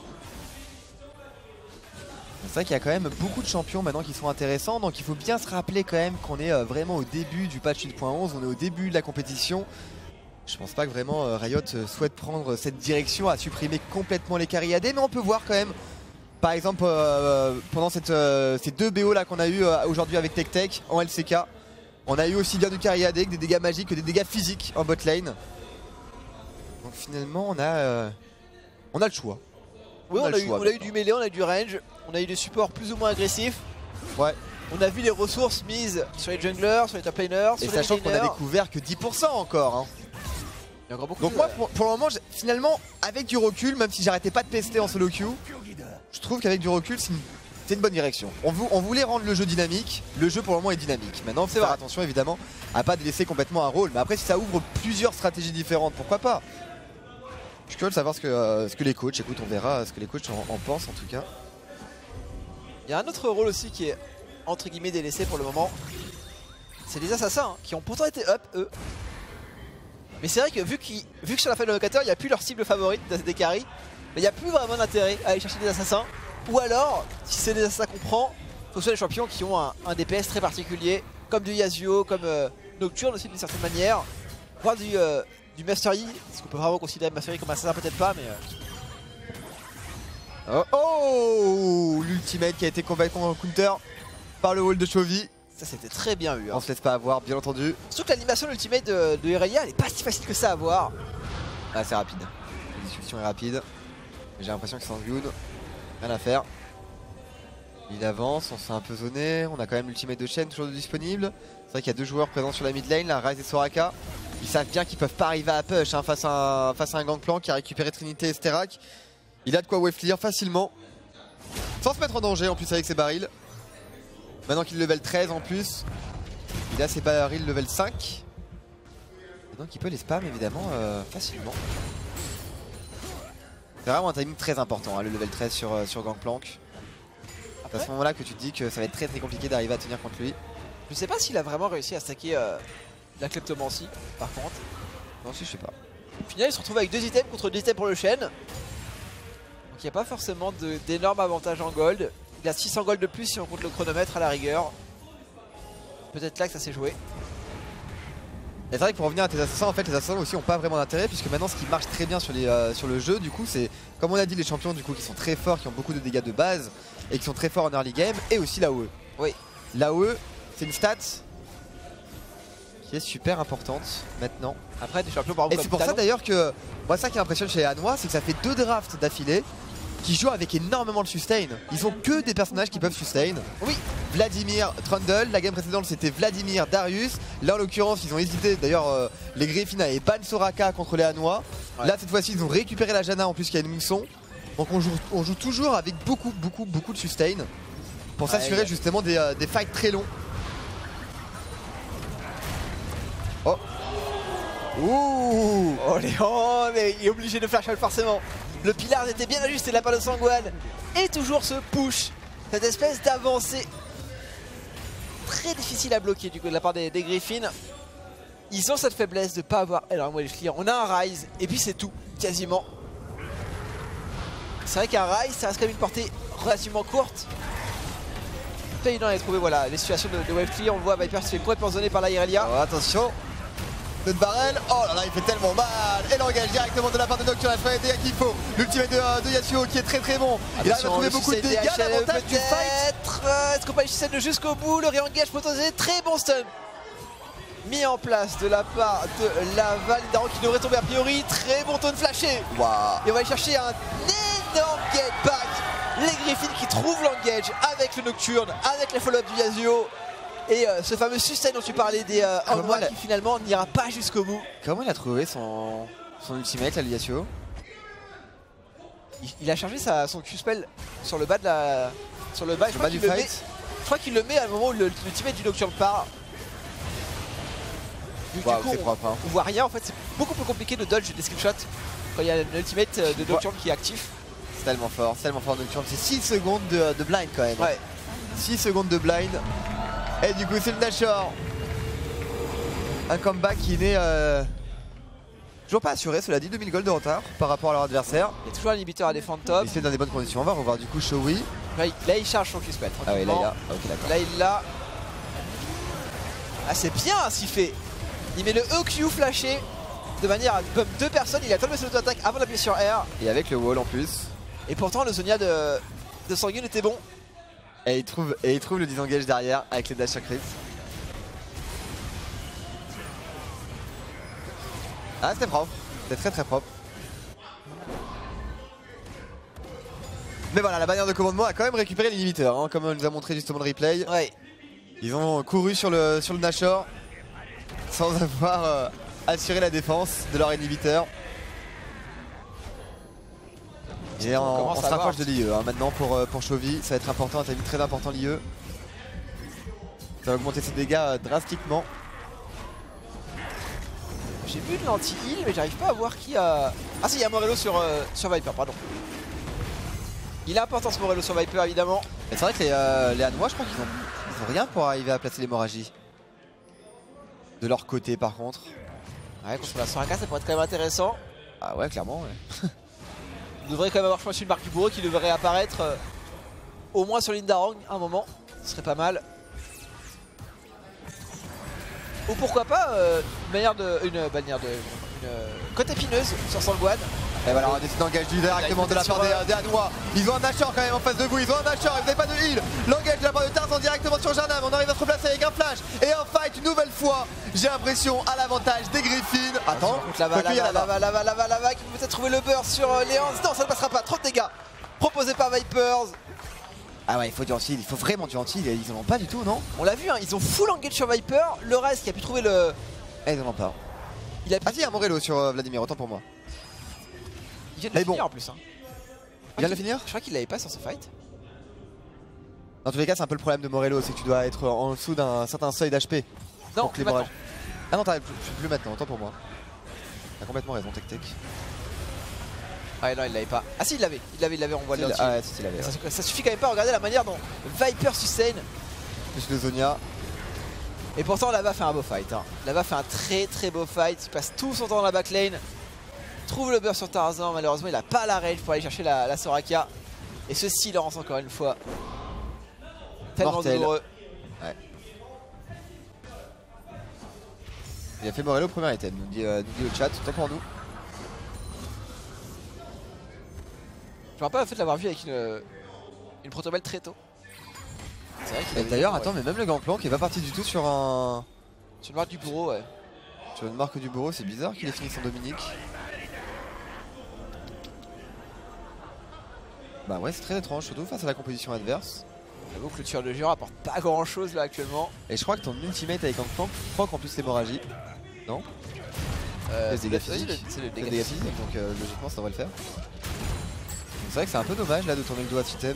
C'est vrai qu'il y a quand même beaucoup de champions maintenant qui sont intéressants, donc il faut bien se rappeler quand même qu'on est vraiment au début du patch huit point onze, on est au début de la compétition. Je pense pas que vraiment Riot souhaite prendre cette direction à supprimer complètement les carry A D, mais on peut voir quand même, par exemple euh, pendant cette, euh, ces deux B O là qu'on a eu euh, aujourd'hui avec TechTech en L C K, on a eu aussi bien du carry A D que des dégâts magiques, que des dégâts physiques en bot lane. Donc finalement on a, euh, on a le choix. Oui, on, on, a, eu, on a eu du mêlée, on a eu du range, on a eu des supports plus ou moins agressifs. Ouais. On a vu les ressources mises sur les junglers, sur les top laners, sur et les sachant qu'on a découvert que dix pour cent encore. Hein. Il y a encore beaucoup. Donc moi, pour, pour le moment, finalement, avec du recul, même si j'arrêtais pas de pester en solo queue, je trouve qu'avec du recul, c'est une c'est une bonne direction. On, vou on voulait rendre le jeu dynamique, le jeu pour le moment est dynamique. Maintenant, faut faire attention évidemment à pas délaisser complètement un rôle. Mais après, si ça ouvre plusieurs stratégies différentes, pourquoi pas? Je suis curieux de savoir ce que, euh, ce que les coachs, écoute, on verra ce que les coachs en, en pensent en tout cas. Il y a un autre rôle aussi qui est entre guillemets délaissé pour le moment. C'est les assassins hein, qui ont pourtant été up eux. Mais c'est vrai que vu, qu vu que sur la fin de locateur, il n'y a plus leur cible favorite des carries, mais il n'y a plus vraiment d'intérêt à aller chercher des assassins. Ou alors, si c'est des assassins qu'on prend, faut que ce soit des champions qui ont un, un D P S très particulier, comme du Yasuo, comme euh, Nocturne aussi d'une certaine manière, voire du, euh, du Master Yi, ce qu'on peut vraiment considérer Master Yi comme assassin, peut-être pas, mais. Euh... Oh, oh l'ultimate qui a été complètement counter par le wall de Chovy. Ça c'était très bien vu. Hein. On se laisse pas avoir, bien entendu. Surtout que l'animation de l'ultimate de, de Irelia, elle est pas si facile que ça à voir. Ah, c'est rapide. La discussion est rapide. J'ai l'impression que Sangoon, rien à faire. Il avance, on s'est un peu zoné. On a quand même l'ultimate de Shen toujours disponible. C'est vrai qu'il y a deux joueurs présents sur la mid lane, là, Ryze et Soraka. Ils savent bien qu'ils peuvent pas arriver à push hein, face, à un, face à un Gangplank qui a récupéré Trinité et Sterak. Il a de quoi wave clear facilement. Sans se mettre en danger en plus avec ses barils. Maintenant qu'il est level treize en plus, il a ses barils level cinq. Et donc il peut les spam évidemment euh, facilement. C'est vraiment un timing très important hein, le level treize sur, euh, sur Gangplank. C'est à ce moment là que tu te dis que ça va être très très compliqué d'arriver à tenir contre lui. Je sais pas s'il a vraiment réussi à stacker euh, la kleptomancie par contre. Non si je sais pas. Au final il se retrouve avec deux items contre deux items pour le Shen. Donc il n'y a pas forcément d'énormes avantages en gold. Il a six cents gold de plus si on compte le chronomètre à la rigueur. Peut-être là que ça s'est joué. C'est vrai que pour revenir à tes assassins, en fait les assassins aussi ont pas vraiment d'intérêt puisque maintenant ce qui marche très bien sur, les, euh, sur le jeu du coup c'est comme on a dit les champions du coup qui sont très forts, qui ont beaucoup de dégâts de base et qui sont très forts en early game et aussi l'A O E. Oui. L'A O E c'est une stat qui est super importante maintenant. Après des champions par exemple. Et c'est pour ça d'ailleurs que moi ça qui m'impressionne chez les Hanois c'est que ça fait deux drafts d'affilée qui jouent avec énormément de sustain. Ils ont que des personnages qui peuvent sustain. Oui. Vladimir, Trundle, la game précédente c'était Vladimir, Darius. Là en l'occurrence ils ont hésité, d'ailleurs euh, les Griffins avaient ban Soraka contre les Hanois. Ouais. Là cette fois-ci ils ont récupéré la Janna en plus qu'il y a une mousson. Donc on joue, on joue toujours avec beaucoup beaucoup beaucoup de sustain. Pour ouais, s'assurer ouais. justement des, euh, des fights très longs. Oh. Ouh. Oh Léon, mais il est obligé de flash out forcément. Le pilar était bien ajusté de la part de Sangwan. Et toujours ce push. Cette espèce d'avancée très difficile à bloquer du coup de la part des, des Griffins. Ils ont cette faiblesse de ne pas avoir. Alors moi je clear. On a un Ryze et puis c'est tout, quasiment. C'est vrai qu'un Ryze ça reste quand même une portée relativement courte. Pas évident à trouver voilà les situations de, de wave clear. On le voit Viper se fait complètement zoner par la Irelia. Oh, attention. Notre barrel, oh là là il fait tellement mal. Et l'engage directement de la part de Nocturne, il dégâts qu'il faut. L'ultimate de, de Yasuo qui est très très bon. Il a trouvé beaucoup de dégâts, l'avantage du fight. Est-ce qu'on peut aller jusqu'au bout? Le réengage potentiel, très bon stun mis en place de la part de la Validaron qui devrait tomber a priori. Très bon taunt flashé. Wow. Et on va aller chercher un énorme get back. Les Griffins qui trouvent l'engage avec le Nocturne, avec les follow-up du Yasuo. Et euh, ce fameux sustain dont tu parlais des euh, Hanois qui finalement n'ira pas jusqu'au bout. Comment il a trouvé son, son ultimate, là, le Yasuo? il, il a chargé sa, son Q-spell sur le bas de la. Sur le bas, je, le crois bas du le fight. Met, je crois qu'il le met à un moment où l'ultimate du Nocturne part. Du, wow, du coup, on, propre, hein. on voit rien en fait, c'est beaucoup plus compliqué de dodge des screenshots quand il y a l'ultimate de Nocturne ouais. qui est actif. C'est tellement fort, c'est tellement fort Nocturne. C'est six secondes de, de blind quand même. Ouais. six secondes de blind. Et du coup c'est le Nashor. Un comeback qui n'est euh, toujours pas assuré, cela dit, deux mille gold de retard par rapport à leur adversaire. Il y a toujours un inhibiteur à défendre top. Il se fait dans des bonnes conditions, on va revoir du coup Showy. Là il, là, il charge son Q-spell. Ah oui là il a, ah, okay, d'accord. Là il l'a. Ah c'est bien ce qu'il fait. Il met le E Q flashé de manière à bump deux personnes, il attend le message d'auto-attaque avant d'appuyer sur R. Et avec le wall en plus. Et pourtant le Zonia de, de Sanguine était bon. Et il trouve, et il trouve le disengage derrière avec les dash crit. Ah c'était propre, c'était très très propre. Mais voilà, la bannière de commandement a quand même récupéré l'inhibiteur, hein, comme on nous a montré justement le replay. Ouais. Ils ont couru sur le, sur le Nashor sans avoir euh, assuré la défense de leur inhibiteur. Et on, on, on se rapproche de l'I E hein, maintenant pour, euh, pour Chovy, ça va être important, un timing très important l'I E. Ça va augmenter ses dégâts euh, drastiquement. J'ai vu de l'anti-heal mais j'arrive pas à voir qui a... Ah si, il y a Morello sur, euh, sur Viper, pardon. Il est important ce Morello sur Viper évidemment. C'est vrai que les, euh, les Hanois je crois qu'ils ont, ils ont rien pour arriver à placer l'hémorragie. De leur côté par contre. Ouais, contre la Soraka ça pourrait être quand même intéressant. Ah ouais clairement ouais. On devrait quand même avoir je pense une marque du bourreau qui devrait apparaître euh, au moins sur Lindarong à un moment. Ce serait pas mal. Ou pourquoi pas euh, une manière de. une bannière de. une euh, côte épineuse sur Sangwan. Et voilà, on décide d'engager directement de la part des, des Hanois. Ils ont un Nashor quand même en face de vous, ils ont un Nashor et vous n'avez pas de heal. L'engage de la part de Tarzan directement sur Janam. On arrive à se replacer avec un flash et un fight une nouvelle fois. J'ai l'impression à l'avantage des Griffins. Attends, lava, lava, lava, lava, lava, lava, qui peut peut-être trouver le burst sur euh, Léance. Non, ça ne passera pas, trop de dégâts proposés par Vipers. Ah ouais, il faut du anti, il faut vraiment du anti, ils en ont pas du tout, non? On l'a vu, hein, ils ont full engage sur Viper. Le reste qui a pu trouver le. Eh, ils en ont pas. Il a pu... Ah si, il y a un Morello sur euh, Vladimir, autant pour moi. Il vient de le bon. finir en plus. Hein. Il vient de le finir? Je crois qu'il l'avait pas sur ce fight. Dans tous les cas, c'est un peu le problème de Morello, c'est que tu dois être en dessous d'un certain seuil d'H P. Non, plus maintenant. Ah non, t'arrives plus maintenant, autant pour moi. T'as complètement raison, Tech Tech. Ah non, il l'avait pas. Ah si, il l'avait, il l'avait, il l'avait, on voit le Ah ouais, si, il l'avait. Ça, Ouais. ça suffit quand même pas à regarder la manière dont Viper sustain. Plus le Zonia. Et pourtant, Lava fait un beau fight. Hein. Lava fait un très très beau fight. Il passe tout son temps dans la backlane. Trouve le burst sur Tarzan. Malheureusement, il a pas la range pour aller chercher la, la Soraka. Et ce silence, encore une fois. Tellement Mortel. douloureux. Ouais. Il a fait Morello au premier item, nous dit, euh, nous dit le chat, tant pour nous. Je me rappelle en fait l'avoir vu avec une, une protobelle très tôt. C'est vrai qu'il avait D'ailleurs, dit, attends, ouais. mais même le Gangplank qui est pas parti du tout sur un. Sur une marque du bourreau, ouais. Sur une marque du bourreau, c'est bizarre qu'il ait fini son Dominique. Bah ouais, c'est très étrange, surtout face à la composition adverse. J'avoue que le tueur de Jura apporte pas grand chose là actuellement. Et je crois que ton ultimate avec Gangplank proc en plus l'hémorragie. Non Euh, C'est des dégâts physiques. C'est le C'est des dégât dégâts physique. physiques, donc euh, logiquement ça devrait le faire. C'est vrai que c'est un peu dommage là de tourner le doigt de Titem.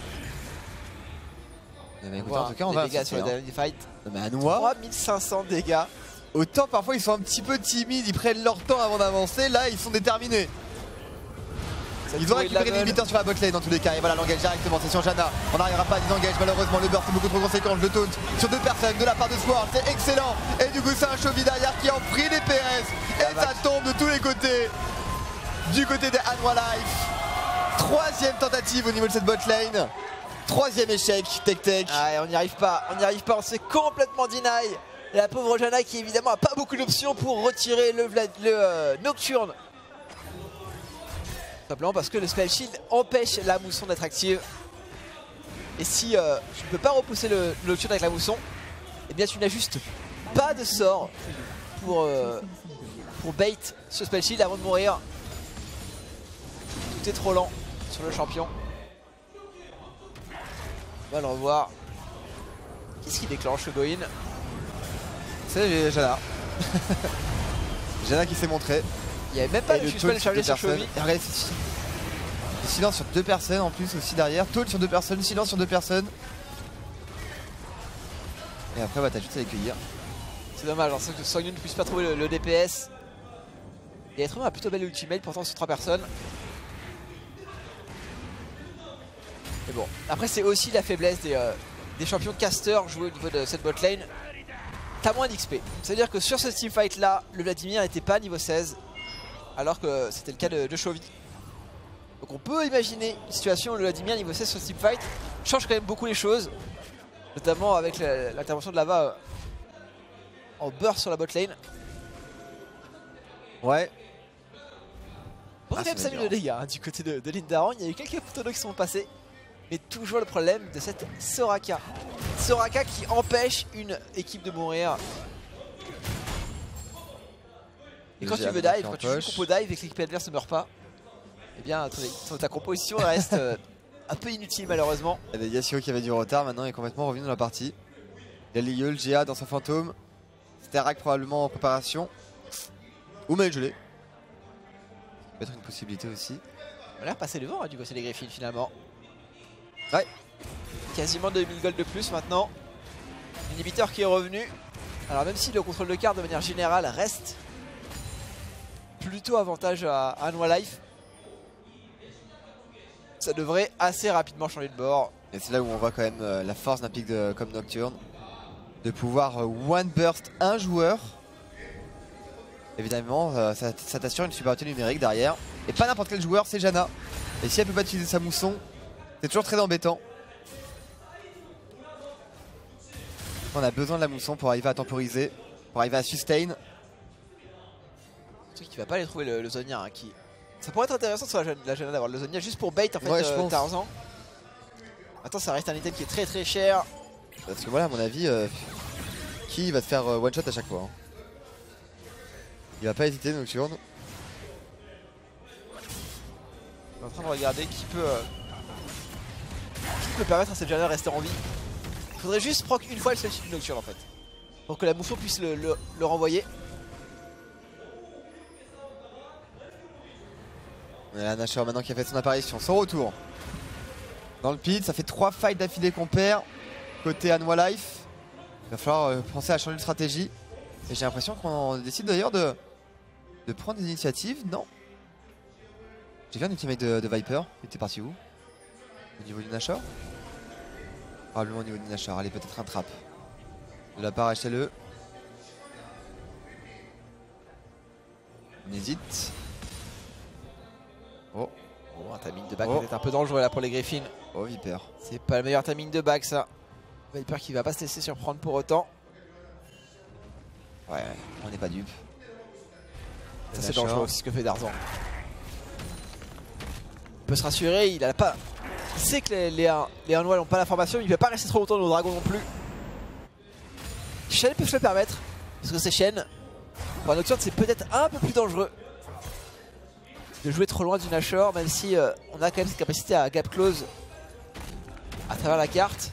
Mais écoute, en tout cas, on les va dégâts sur le assister, hein. dernier fight. Non, mais à Noix, trois mille cinq cents dégâts. autant parfois ils sont un petit peu timides, ils prennent leur temps avant d'avancer, là ils sont déterminés. Ils ont récupéré l'inhibiteur sur la botlane dans tous les cas. Et voilà, l'engage directement, c'est sur Janna. On n'arrivera pas à disengage, malheureusement. Le burst est beaucoup trop conséquent. Je le taunt sur deux personnes de la part de Sword. C'est excellent. Et du coup, c'est un Chovy derrière qui en prie les P S. Et ça tombe de tous les côtés. Du côté des Hanois Life. Troisième tentative au niveau de cette botlane. Troisième échec, Tech Tech. Ah, on n'y arrive pas, on n'y arrive pas, on se fait complètement deny. Et la pauvre Janna qui évidemment a pas beaucoup d'options pour retirer le, le euh, Nocturne. Simplement parce que le Spell Shield empêche la mousson d'être active. Et si euh, tu ne peux pas repousser le, le Nocturne avec la mousson, eh bien tu n'as juste pas de sort pour, euh, pour bait ce Spell Shield avant de mourir. Tout est trop lent sur le champion. On va le revoir. Qu'est-ce qui déclenche le Goin? C'est Janna. Janna qui s'est montré. Il n'y avait même pas Et de le spell taunt chargé sur sur deux Chovy. personnes. Et regardez, c'est- silence sur deux personnes en plus aussi derrière. Taunt sur deux personnes, silence sur deux personnes. Et après, bah, t'as juste à les cueillir. C'est dommage, hein, que Songyun ne puisse pas trouver le, le D P S. Et être humain a plutôt belle ultimate pourtant sur trois personnes. Mais bon, après c'est aussi la faiblesse des, euh, des champions casters joués au niveau de cette botlane. T'as moins d'X P. C'est-à-dire que sur ce teamfight là, le Vladimir n'était pas niveau seize. Alors que c'était le cas de, de Chovy. Donc on peut imaginer une situation où le Vladimir niveau seize sur ce teamfight change quand même beaucoup les choses. Notamment avec l'intervention de Lava euh, en burst sur la botlane. Ouais. Bon, Ah, quand même c'est cinq mille de dégâts hein, du côté de, de Lindarong. Il y a eu quelques photos qui sont passés. Mais toujours le problème de cette Soraka. Soraka qui empêche une équipe de mourir. Et quand tu veux dive, quand tu joues compo dive et que l'équipe adverse ne meurt pas, eh bien ton, ta composition reste euh, un peu inutile malheureusement. Il y avait Yasuo qui avait du retard, maintenant il est complètement revenu dans la partie. Il y a Lille, le G A dans son fantôme. Sterak probablement en préparation. Ou Mail gelé. Ça peut être une possibilité aussi. On a l'air passé devant hein, du côté des Griffins finalement. Ouais. Quasiment deux mille gold de plus maintenant. L'inhibiteur qui est revenu. Alors même si le contrôle de carte de manière générale reste plutôt avantage à, à Anwar Life, ça devrait assez rapidement changer de bord. Et c'est là où on voit quand même euh, la force d'un pick de, comme Nocturne. De pouvoir euh, one burst un joueur. Évidemment, euh, ça, ça t'assure une supériorité numérique derrière. Et pas n'importe quel joueur, c'est Janna. Et si elle peut pas utiliser sa mousson, c'est toujours très embêtant. On a besoin de la mousson pour arriver à temporiser, pour arriver à sustain. Le truc qui va pas aller trouver le, le Zonia hein, qui... Ça pourrait être intéressant sur la, la Janna d'avoir le Zonia juste pour bait en fait ouais, euh, Tarzan. Attends, ça reste un item qui est très très cher. Parce que voilà, à mon avis, euh, qui va se faire euh, one shot à chaque fois hein. Il va pas hésiter Nocturne. On est en train de regarder qui peut, euh, qui peut permettre à cette Janna de rester en vie. Il faudrait juste proc une fois le seul Nocturne en fait. Pour que la mousson puisse le, le, le renvoyer. On a la Nashor maintenant qui a fait son apparition, son retour. Dans le pit, ça fait trois fights d'affilée qu'on perd. Côté Anwar Life. Il va falloir euh, penser à changer de stratégie. Et j'ai l'impression qu'on décide d'ailleurs de, de prendre des initiatives. Non. J'ai vu un ultimate de, de Viper. Il était parti où? Au niveau du Nashor? Probablement au niveau du Nashor. Allez, peut-être un trap. De la part H L E. On hésite. Oh. Oh, un timing de back Oh. peut-être un peu dangereux là pour les Griffins. Oh, Viper. C'est pas le meilleur timing de back ça. Viper qui va pas se laisser surprendre pour autant. Ouais, on n'est pas dupe. Ça c'est dangereux aussi ce que fait Tarzan. Il peut se rassurer, il a pas. Il sait que les, les, les Anwar n'ont pas l'information, mais il ne peut pas rester trop longtemps dans le dragon non plus. Shen peut se le permettre, parce que c'est Shen. Pour un Nocturne c'est peut-être un peu plus dangereux de jouer trop loin du Nashor, même si euh, on a quand même cette capacité à gap close à travers la carte.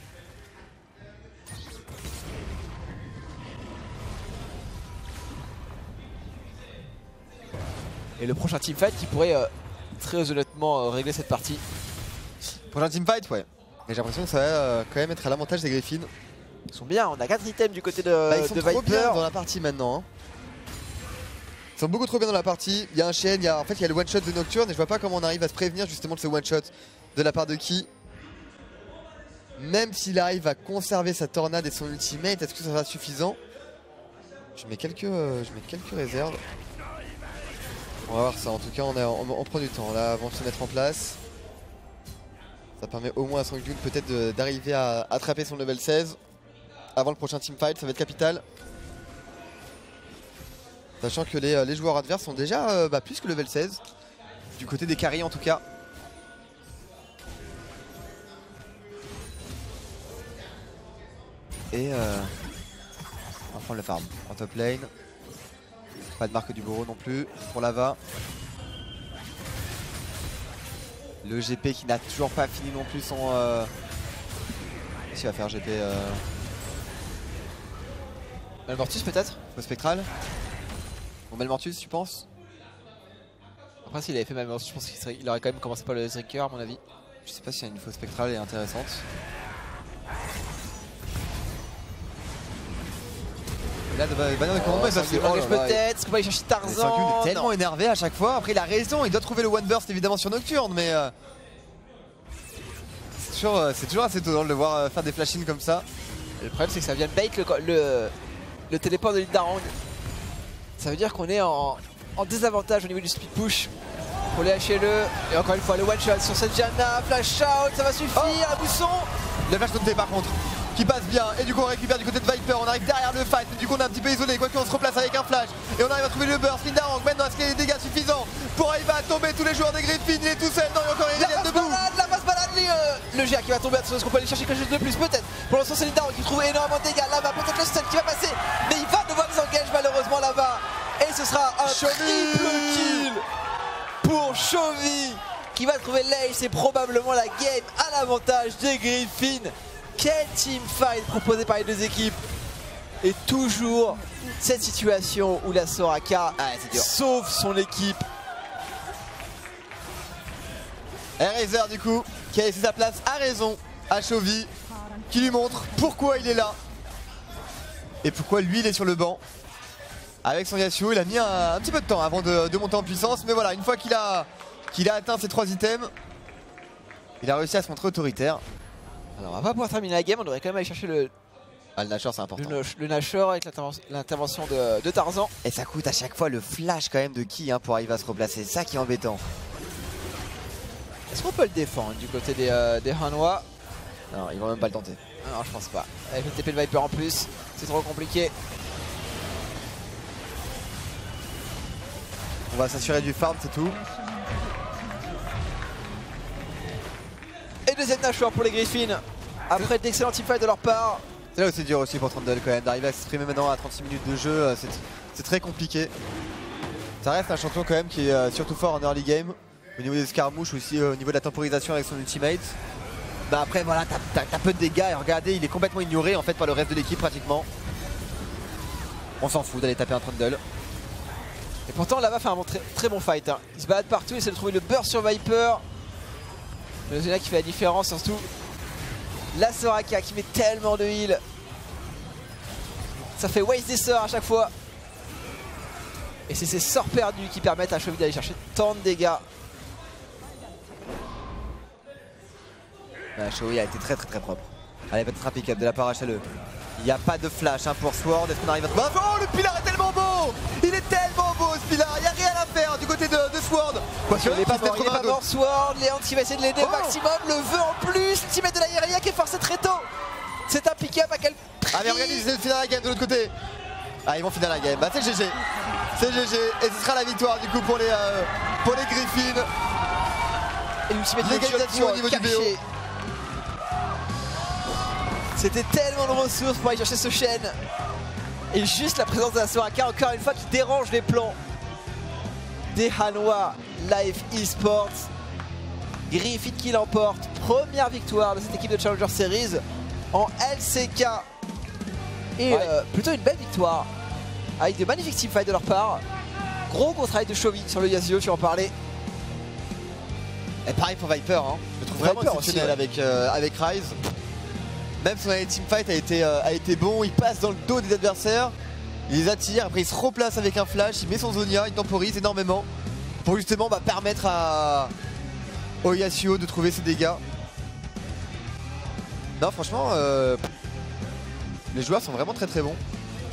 Et le prochain teamfight qui pourrait euh, très honnêtement euh, régler cette partie. Prochain teamfight, ouais. Mais j'ai l'impression que ça va euh, quand même être à l'avantage des Griffins. Ils sont bien, on a quatre items du côté de, bah, ils sont de trop Viper. bien dans la partie maintenant. Hein. Ils sont beaucoup trop bien dans la partie. Il y a un chain, il y a, en fait il y a le one shot de Nocturne et je vois pas comment on arrive à se prévenir justement de ce one shot de la part de qui. Même s'il arrive à conserver sa tornade et son ultimate, est-ce que ça sera suffisant? Je mets quelques, euh, je mets quelques réserves. On va voir ça, en tout cas on, a, on, on prend du temps là avant de se mettre en place. Ça permet au moins à Songyun peut-être d'arriver à attraper son level seize avant le prochain teamfight, ça va être capital. Sachant que les, les joueurs adverses sont déjà euh, bah, plus que level seize, du côté des carries en tout cas. Et euh, on va prendre le farm en top lane. Pas de marque du bourreau non plus pour Lava. Le G P qui n'a toujours pas fini non plus son... Euh... Qu'est-ce qu'il va faire G P euh... Malmortus peut-être. Faux spectral. Bon Malmortus tu penses? Après s'il avait fait Malmortus je pense qu'il serait... il aurait quand même commencé par le Striker à mon avis. Je sais pas si une faux spectrale est intéressante. Là, de Banner de combat, il va se engage peut-être, est-ce qu'on va aller chercher Tarzan? Il est tellement énervé à chaque fois. Après, il a raison, il doit trouver le one burst évidemment sur Nocturne, mais euh... c'est toujours, euh, toujours assez étonnant de le voir euh, faire des flash-in comme ça. Et le problème, c'est que ça vient de bait le, le, le téléport de Lindarang. Ça veut dire qu'on est en, en désavantage au niveau du speed push pour les H L E. Et encore une fois, le one shot sur cette Janna, flash out, ça va suffire, oh. un bousson. Le flash sauté par contre qui passe bien et du coup on récupère du côté de Viper, on arrive derrière le fight, mais du coup on est un petit peu isolé, quoique on se replace avec un flash et on arrive à trouver le burst. Lindarang maintenant, est-ce qu'il y a des dégâts suffisants pour arriver à tomber tous les joueurs des Griffins? Il est tout seul, non il y a encore une La debout. balade, la passe balade, les, euh, le G A qui va tomber, est-ce qu'on peut aller chercher quelque chose de plus peut-être? Pour l'instant c'est Lindarang qui trouve énormément de dégâts, là-bas peut-être le stun qui va passer, mais il va devoir désengager malheureusement là-bas. Et ce sera un triple kill pour Chovy qui va trouver l'ace et probablement la game à l'avantage des Griffins. Quel teamfight proposé par les deux équipes. Et toujours cette situation où la Soraka ah, sauve son équipe. Eraser du coup, qui a laissé sa place à raison à Chovy, qui lui montre pourquoi il est là. Et pourquoi lui il est sur le banc. Avec son Yasuo, il a mis un, un petit peu de temps avant de, de monter en puissance. Mais voilà, une fois qu'il a, qu'il a atteint ses trois items, il a réussi à se montrer autoritaire. Alors on va pas pouvoir terminer la game, on devrait quand même aller chercher le, ah, le Nashor c'est important. Le, le Nashor avec l'intervention de, de Tarzan. Et ça coûte à chaque fois le flash quand même de qui hein, pour arriver à se replacer. C'est ça qui est embêtant. Est-ce qu'on peut le défendre du côté des, euh, des Hanois? Non, ils vont même pas le tenter. Non, je pense pas. Avec le T P de Viper en plus, c'est trop compliqué. On va s'assurer du farm, c'est tout. Et deuxième Nashor pour les Griffins. Après d'excellents teamfights de leur part. C'est là où c'est dur aussi pour Trundle quand même. D'arriver à s'exprimer maintenant à trente-six minutes de jeu, c'est très compliqué. Ça reste un champion quand même qui est euh, surtout fort en early game. Au niveau des escarmouches aussi, euh, au niveau de la temporisation avec son ultimate. Bah après voilà, t'as t'as peu de dégâts et regardez, il est complètement ignoré en fait par le reste de l'équipe pratiquement. On s'en fout d'aller taper un Trundle. Et pourtant là-bas fait un bon, très, très bon fight. Hein. Il se balade partout, il essaie de trouver le burst sur Viper. Le Zena qui fait la différence, surtout la Soraka qui met tellement de heal. Ça fait waste des sorts à chaque fois. Et c'est ces sorts perdus qui permettent à Chovy d'aller chercher tant de dégâts. Bah, Chovy a été très très très propre. Allez, peut-être un pick-up de la part H L E. Il n'y a pas de flash hein, pour Sword. Est-ce qu'on arrive à... Oh, le Pilar est tellement beau. Il est tellement beau ce Pilar. Il n'y a rien à faire du côté de, de Sword. Quoi, il n'est pas mort, il est pas mort Sword. Léon qui va essayer de l'aider au oh. maximum. Le veut en plus. Teammate de la Irelia qui est forcé très tôt. C'est un pick-up à quel prix? Ah mais regardez, c'est le final de la game de l'autre côté. Ah ils vont finir la game. Bah c'est G G. C'est G G. Et ce sera la victoire du coup pour les, euh, pour les Griffins. Et l'ultimate l'égalisation au niveau du B O. C'était tellement de ressources pour aller chercher ce chêne. Et juste la présence de la Soraka encore une fois qui dérange les plans des Hanois Live Esports. Griffin qui l'emporte. Première victoire de cette équipe de Challenger Series en L C K. Et ouais. euh, plutôt une belle victoire avec de magnifiques teamfights de leur part. Gros gros travail de Chovy sur le Yasuo, tu en parlais. Et pareil pour Viper, hein. Je trouve Viper vraiment exceptionnel ouais. avec, euh, avec Ryze. Même son teamfight a été, euh, a été bon, il passe dans le dos des adversaires, il les attire, après il se replace avec un flash, il met son Zonia, il temporise énormément pour justement bah, permettre à au Yasuo de trouver ses dégâts. Non franchement, euh, les joueurs sont vraiment très très bons.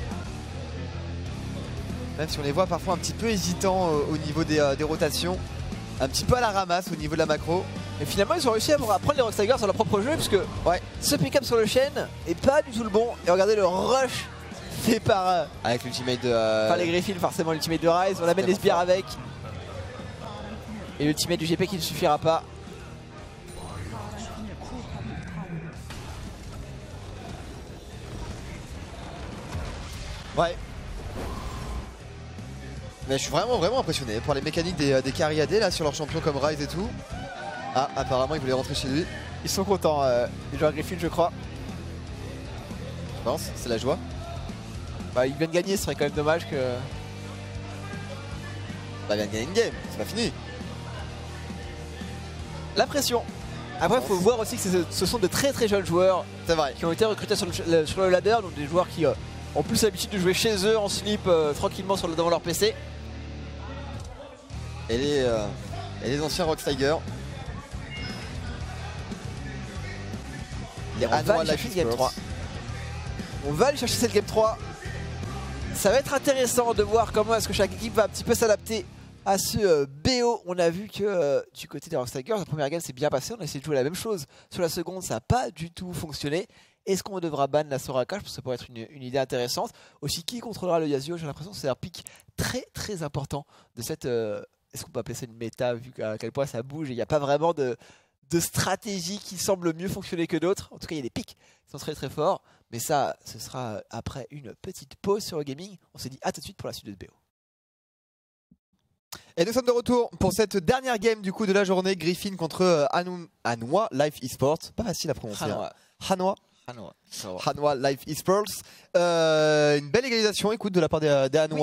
Même si on les voit parfois un petit peu hésitants euh, au niveau des, euh, des rotations, un petit peu à la ramasse au niveau de la macro. Et finalement ils ont réussi à prendre les Rockstaggers sur leur propre jeu puisque ouais. ce pick-up sur le chêne est pas du tout le bon. Et regardez le rush fait par, euh, avec l'ultimate de... Euh... par les Griffins, forcément l'ultimate de Ryze, on amène les sbires avec. Et l'ultimate du G P qui ne suffira pas. Ouais. Mais je suis vraiment vraiment impressionné pour les mécaniques des, des carry A D là sur leurs champions comme Ryze et tout. Ah, apparemment il voulait rentrer chez lui. Ils sont contents, euh, les joueurs Griffin, je crois. Je pense, c'est la joie. Bah, il vient de gagner, ce serait quand même dommage que. Bah, il vient de gagner une game, c'est pas fini. La pression. Après, il faut voir aussi que ce sont de très très jeunes joueurs. C'est vrai. Qui ont été recrutés sur le, sur le ladder, donc des joueurs qui euh, ont plus l'habitude de jouer chez eux en slip euh, tranquillement sur le, devant leur P C. Et les, euh, et les anciens Rockstagger. On va aller chercher game trois. On va aller chercher cette game trois. Ça va être intéressant de voir comment est-ce que chaque équipe va un petit peu s'adapter à ce euh, B O. On a vu que euh, du côté des Rockstaggers, la première game s'est bien passée. On a essayé de jouer la même chose. Sur la seconde, ça n'a pas du tout fonctionné. Est-ce qu'on devra ban la Soraka? Je pense que ça pourrait être une, une idée intéressante. Aussi, qui contrôlera le Yasuo? J'ai l'impression que c'est un pic très très important de cette... Euh, est-ce qu'on peut appeler ça une méta vu à quel point ça bouge et il n'y a pas vraiment de... de stratégie qui semble mieux fonctionner que d'autres. En tout cas, il y a des pics qui sont très très forts. Mais ça, ce sera après une petite pause sur le gaming. On se dit à tout de suite pour la suite de ce B O. Et nous sommes de retour pour cette dernière game du coup de la journée. Griffin contre euh, Hanois Live Esports. Pas facile à prononcer. Hanois. Hanois. Hanois. Hanois Live Esports. Euh, une belle égalisation, écoute, de la part des, des Hanois.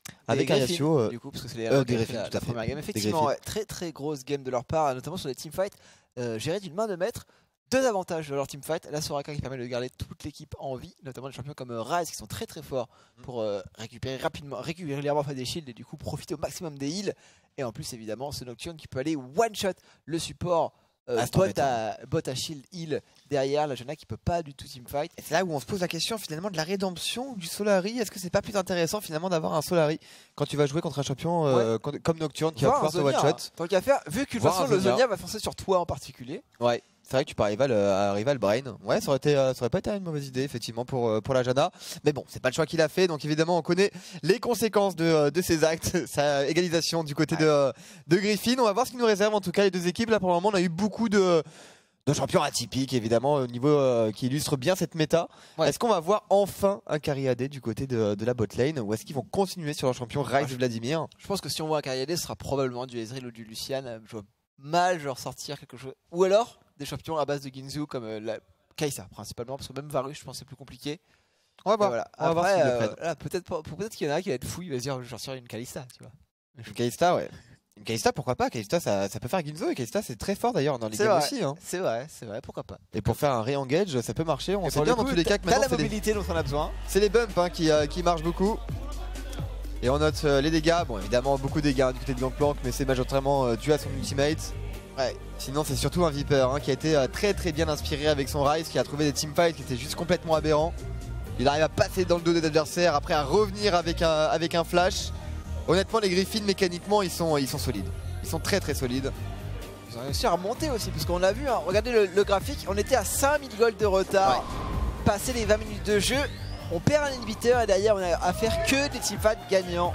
Avec Ariatio, euh, du coup, parce que c'est les, euh, des la, Griffin, la, tout à la fait. première game. Effectivement, ouais, très très grosse game de leur part, notamment sur les teamfights, euh, gérés d'une main de maître. Deux avantages de leur teamfight, la Soraka qui permet de garder toute l'équipe en vie, notamment des champions comme euh, Ryze qui sont très très forts pour euh, récupérer rapidement, régulièrement des shields et du coup profiter au maximum des heals. Et en plus évidemment ce Nocturne qui peut aller one shot le support euh, ah, bot, à, bot à shield heal derrière la Janna qui peut pas du tout teamfight. Et c'est là où on se pose la question finalement de la rédemption du Solari. Est-ce que c'est pas plus intéressant finalement d'avoir un Solari quand tu vas jouer contre un champion euh, ouais. comme Nocturne qui voir va pouvoir te one shot? Tant qu'à faire, vu que de toute façon le Zonia va foncer sur toi en particulier. Ouais. C'est vrai que tu peux arriver à rival Brain. Ouais, ça aurait, été, ça aurait pas été une mauvaise idée, effectivement, pour, pour la Janna. Mais bon, c'est pas le choix qu'il a fait. Donc évidemment, on connaît les conséquences de, de ses actes. Sa égalisation du côté ouais. de, de Griffin. On va voir ce qui nous réserve, en tout cas, les deux équipes. Là, pour le moment, on a eu beaucoup de, de champions atypiques, évidemment, au niveau euh, qui illustre bien cette méta. Ouais. Est-ce qu'on va voir enfin un carry A D du côté de, de la bot lane? Ou est-ce qu'ils vont continuer sur leur champion Ryze ouais, Vladimir? Je pense que si on voit un carry A D, ce sera probablement du Ezreal ou du Lucian. Je vois mal genre sortir quelque chose. Ou alors des champions à base de Ginzu comme euh, la Kai'Sa principalement, parce que même Varus je pense c'est plus compliqué. On va voir. Voilà. On va Après, voir euh, peut-être peut qu'il y en a qui va être fou, il va se dire je sortirai une Kalista, tu vois. Une Kalista, ouais. Une Kalista, pourquoi pas? Kalista ça, ça peut faire Ginzu et Kalista c'est très fort d'ailleurs dans les games aussi. Hein. C'est vrai, c'est vrai, pourquoi pas. Et pour faire un re-engage ça peut marcher. On sait bien dans tous les cas que maintenant la mobilité dont on a besoin. C'est les bumps hein, qui, euh, qui marchent beaucoup. Et on note euh, les dégâts, bon évidemment beaucoup de dégâts hein, du côté de Gangplank, mais c'est majoritairement euh, dû à son ultimate. Ouais. Sinon c'est surtout un Viper hein, qui a été euh, très très bien inspiré avec son Ryze, qui a trouvé des teamfights qui étaient juste complètement aberrants. Il arrive à passer dans le dos des adversaires, après à revenir avec un, avec un flash. Honnêtement les Griffins mécaniquement ils sont, ils sont solides. Ils sont très très solides. Ils ont réussi à remonter aussi, parce qu'on a vu, hein, regardez le, le graphique, on était à cinq mille gold de retard. Ouais. Passé les vingt minutes de jeu, on perd un inhibiteur et derrière on a à faire que des teamfights gagnants.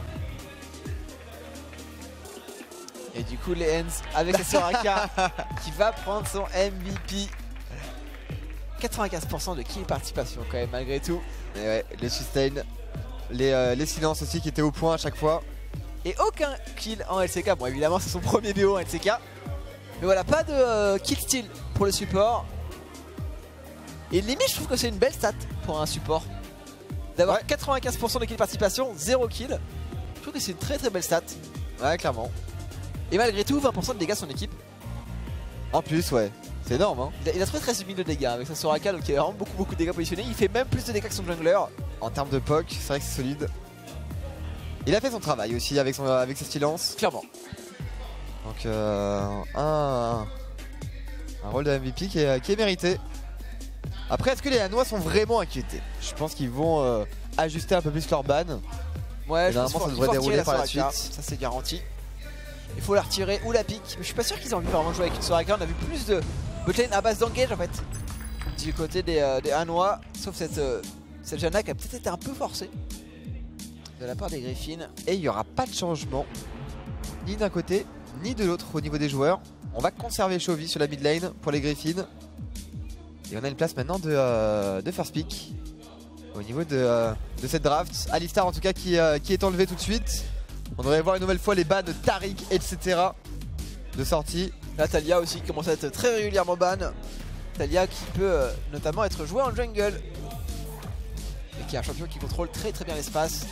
Et du coup les Hens avec la Soraka qui va prendre son M V P. quatre-vingt-quinze pour cent de kill participation quand même malgré tout. Et ouais, les sustain, les, euh, les silences aussi qui étaient au point à chaque fois. Et aucun kill en L C K. Bon évidemment c'est son premier B O en L C K. Mais voilà, pas de euh, kill steal pour le support. Et limite je trouve que c'est une belle stat pour un support. D'avoir ouais. quatre-vingt-quinze pour cent de kill participation, zéro kill. Je trouve que c'est une très très belle stat. Ouais clairement. Et malgré tout, vingt pour cent de dégâts son équipe. En plus, ouais, c'est énorme. Hein. Il, a, il a trouvé treize mille de dégâts avec sa Soraka, donc il a vraiment beaucoup beaucoup de dégâts positionnés. Il fait même plus de dégâts que son jungler. En termes de poke, c'est vrai que c'est solide. Il a fait son travail aussi avec, son, avec ses silences. Clairement. Donc euh, un, un rôle de M V P qui est, qui est mérité. Après, est-ce que les Hanois sont vraiment inquiétés? Je pense qu'ils vont euh, ajuster un peu plus leur ban. Ouais, normalement ça devrait dérouler par la suite. Ça c'est garanti. Il faut la retirer ou la pique. Je suis pas sûr qu'ils aient envie de vraiment jouer avec une Soraka. On a vu plus de botlane à base d'engage en fait du côté des, euh, des Hanois. Sauf cette, euh, cette Janna qui a peut-être été un peu forcée de la part des Griffins. Et il n'y aura pas de changement ni d'un côté ni de l'autre au niveau des joueurs. On va conserver Chovy sur la mid lane pour les Griffins. Et on a une place maintenant de, euh, de first pick au niveau de, euh, de cette draft. Alistar en tout cas qui, euh, qui est enlevé tout de suite. On devrait voir une nouvelle fois les bans de Taric, et cetera de sortie. Là, Taliyah aussi qui commence à être très régulièrement ban. Taliyah qui peut euh, notamment être joué en jungle. Et qui est un champion qui contrôle très très bien l'espace.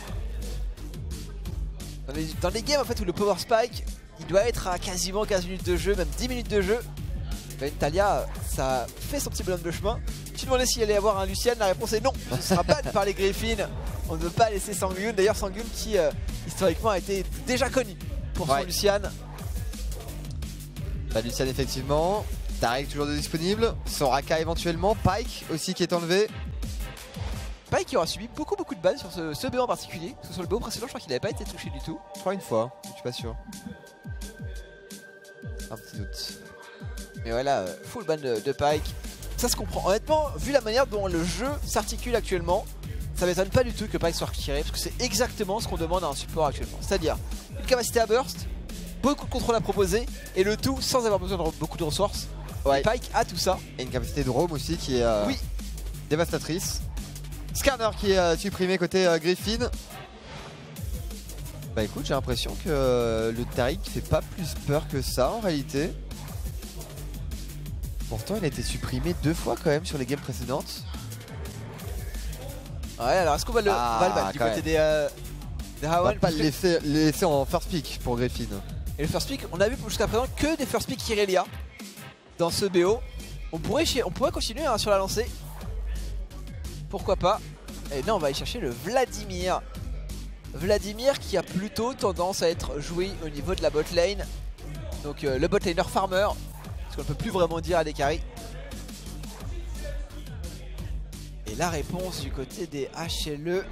Dans les, dans les games en fait où le power spike, il doit être à quasiment quinze minutes de jeu, même dix minutes de jeu. Ben, Taliyah, ça fait son petit bonhomme de chemin. Tu demandais s'il allait y avoir un Lucian, la réponse est non. Ce sera ban par les Griffins. On ne veut pas laisser Sangyun. D'ailleurs Sangyun qui euh, historiquement a été déjà connu pour son ouais. Lucian. Bah, Lucian effectivement. Taric toujours disponible. Soraka éventuellement. Pyke aussi qui est enlevé. Pyke qui aura subi beaucoup beaucoup de balles sur ce, ce B O en particulier. Parce que sur le B O précédent je crois qu'il n'avait pas été touché du tout. Je crois une fois, je suis pas sûr. Un petit doute. Mais voilà, euh, full ban de, de Pyke. Ça se comprend. Honnêtement, vu la manière dont le jeu s'articule actuellement, ça m'étonne pas du tout que Pyke soit retiré, parce que c'est exactement ce qu'on demande à un support actuellement. C'est-à-dire une capacité à burst, beaucoup de contrôle à proposer, et le tout sans avoir besoin de beaucoup de ressources. Ouais. Pyke a tout ça. Et une capacité de roam aussi qui est euh, oui. dévastatrice. Skarner qui est euh, supprimé côté euh, Griffin. Bah écoute, j'ai l'impression que euh, le Taric fait pas plus peur que ça en réalité. Pourtant il a été supprimé deux fois quand même sur les games précédentes. Ouais, alors est-ce qu'on va le, ah, va le ban du côté des, euh, On va pas le laisser, les laisser en first pick pour Griffin. Et le first pick, on a vu jusqu'à présent que des first pick Irelia dans ce B O. On pourrait, on pourrait continuer hein, sur la lancée. Pourquoi pas. Et là on va aller chercher le Vladimir. Vladimir qui a plutôt tendance à être joué au niveau de la bot lane. Donc euh, le bot laner farmer. Parce qu'on ne peut plus vraiment dire à des carries. Et la réponse du côté des H L E.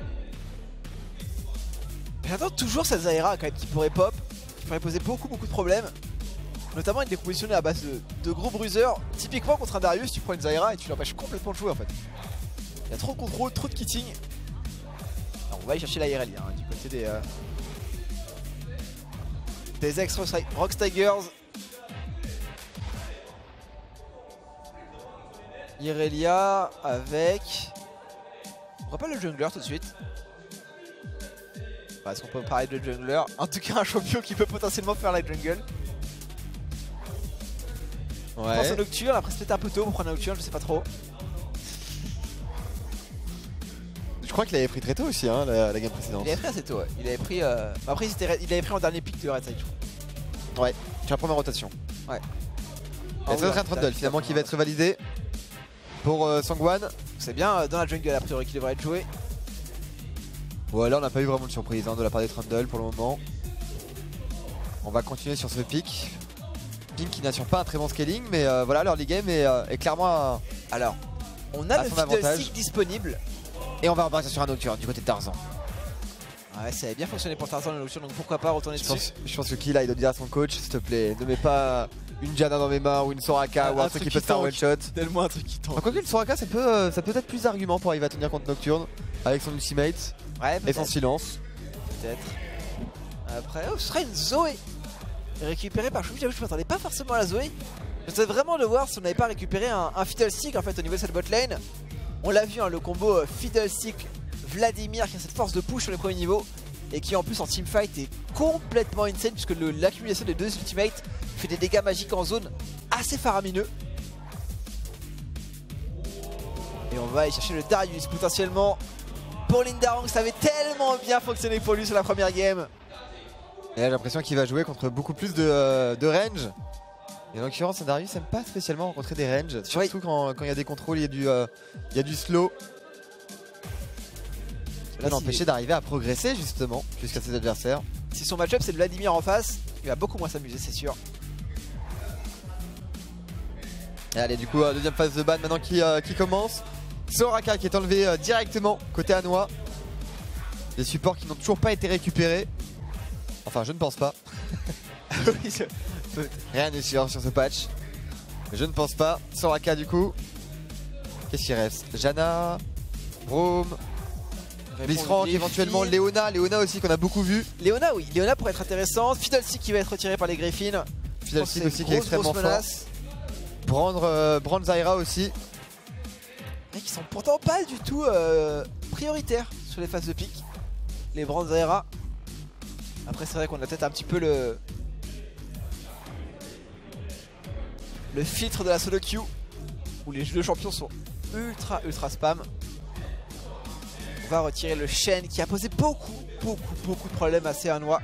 J'attends toujours cette Zyra quand même qui pourrait pop. Qui pourrait poser beaucoup beaucoup de problèmes. Notamment une décompositionnée à base de, de gros bruiseurs. Typiquement contre un Darius tu prends une Zyra et tu l'empêches complètement de jouer en fait. Il y a trop de contrôle, trop de kitting. Alors, on va aller chercher la I R L hein, du côté des euh, des ex Rox Tigers. Irelia avec... On rappelle le jungler tout de suite. Enfin, est-ce qu'on peut parler de jungler? En tout cas un champion qui peut potentiellement faire la jungle. Ouais. Je pense au Nocturne, après c'est peut-être un peu tôt pour prendre un Nocturne, je sais pas trop. Je crois qu'il avait pris très tôt aussi hein, la, la game précédente. Il avait pris assez tôt ouais. Il avait pris, euh... après il, était... il avait pris en dernier pick de Red Side je crois. Ouais, sur la première rotation. Ouais. Et c'est notre Trundle finalement qui va être validé pour euh, Sangwan. C'est bien euh, dans la jungle a priori qui devrait être joué. Bon là on n'a pas eu vraiment de surprise hein, de la part des Trundle pour le moment. On va continuer sur ce pick. Pink qui n'assure pas un très bon scaling mais euh, voilà l'early game est, euh, est clairement à, alors on a à le Fiddlestick disponible. Et on va repartir sur un Nocturne du côté de Tarzan. Ouais ça avait bien fonctionné pour Tarzan le Nocturne donc pourquoi pas retourner je dessus. pense, je pense que Killa il doit dire à son coach s'il te plaît ne mets pas une Janna dans mes mains ou une Soraka ah, ou un, un truc, truc qui peut te faire one shot. Tellement un truc qui tombe. Quoique une Soraka ça peut, euh, ça peut être plus d'arguments pour arriver à tenir contre Nocturne avec son ultimate ouais, et son silence. Peut-être. Après oh, ce serait une Zoé récupérée par Choupi. J'avoue je m'attendais pas forcément à la Zoé. J'essaie vraiment de voir si on n'avait pas récupéré un, un Fiddlestick en fait au niveau de cette bot lane. On l'a vu hein, le combo euh, Fiddlestick Vladimir qui a cette force de push sur les premiers niveaux et qui en plus en teamfight est complètement insane puisque l'accumulation des deux ultimates fait des dégâts magiques en zone assez faramineux. Et on va aller chercher le Darius potentiellement pour Lindarong. Ça avait tellement bien fonctionné pour lui sur la première game. Et là j'ai l'impression qu'il va jouer contre beaucoup plus de, euh, de range. Et en l'occurrence Darius n'aime pas spécialement rencontrer des ranges. Surtout oui. quand il y a des contrôles, il y a du, euh, il y a du slow. Ça va l'empêcher d'arriver à progresser justement jusqu'à ses adversaires. Si son match-up c'est Vladimir en face, il va beaucoup moins s'amuser c'est sûr. Et allez du coup deuxième phase de ban maintenant qui, euh, qui commence. Soraka qui est enlevé euh, directement côté Hanwha. Des supports qui n'ont toujours pas été récupérés. Enfin je ne pense pas. Oui, je... Rien n'est sûr sur ce patch. Mais je ne pense pas. Soraka du coup. Qu'est-ce qu'il reste? Janna, Braum, Blitzcrank éventuellement, Léona, Léona aussi qu'on a beaucoup vu. Léona oui, Léona pourrait être intéressante. Fiddlestick qui va être retiré par les Griffins. Fiddlestick aussi qui est extrêmement fort. Brand, euh, Brand Zyra aussi. Mais qui sont pourtant pas du tout euh, prioritaires sur les phases de pick. Les Brand Zyra. Après c'est vrai qu'on a peut-être un petit peu le le filtre de la solo queue où les deux champions sont ultra ultra spam. On va retirer le Shen qui a posé beaucoup beaucoup beaucoup de problèmes à C Hanwha.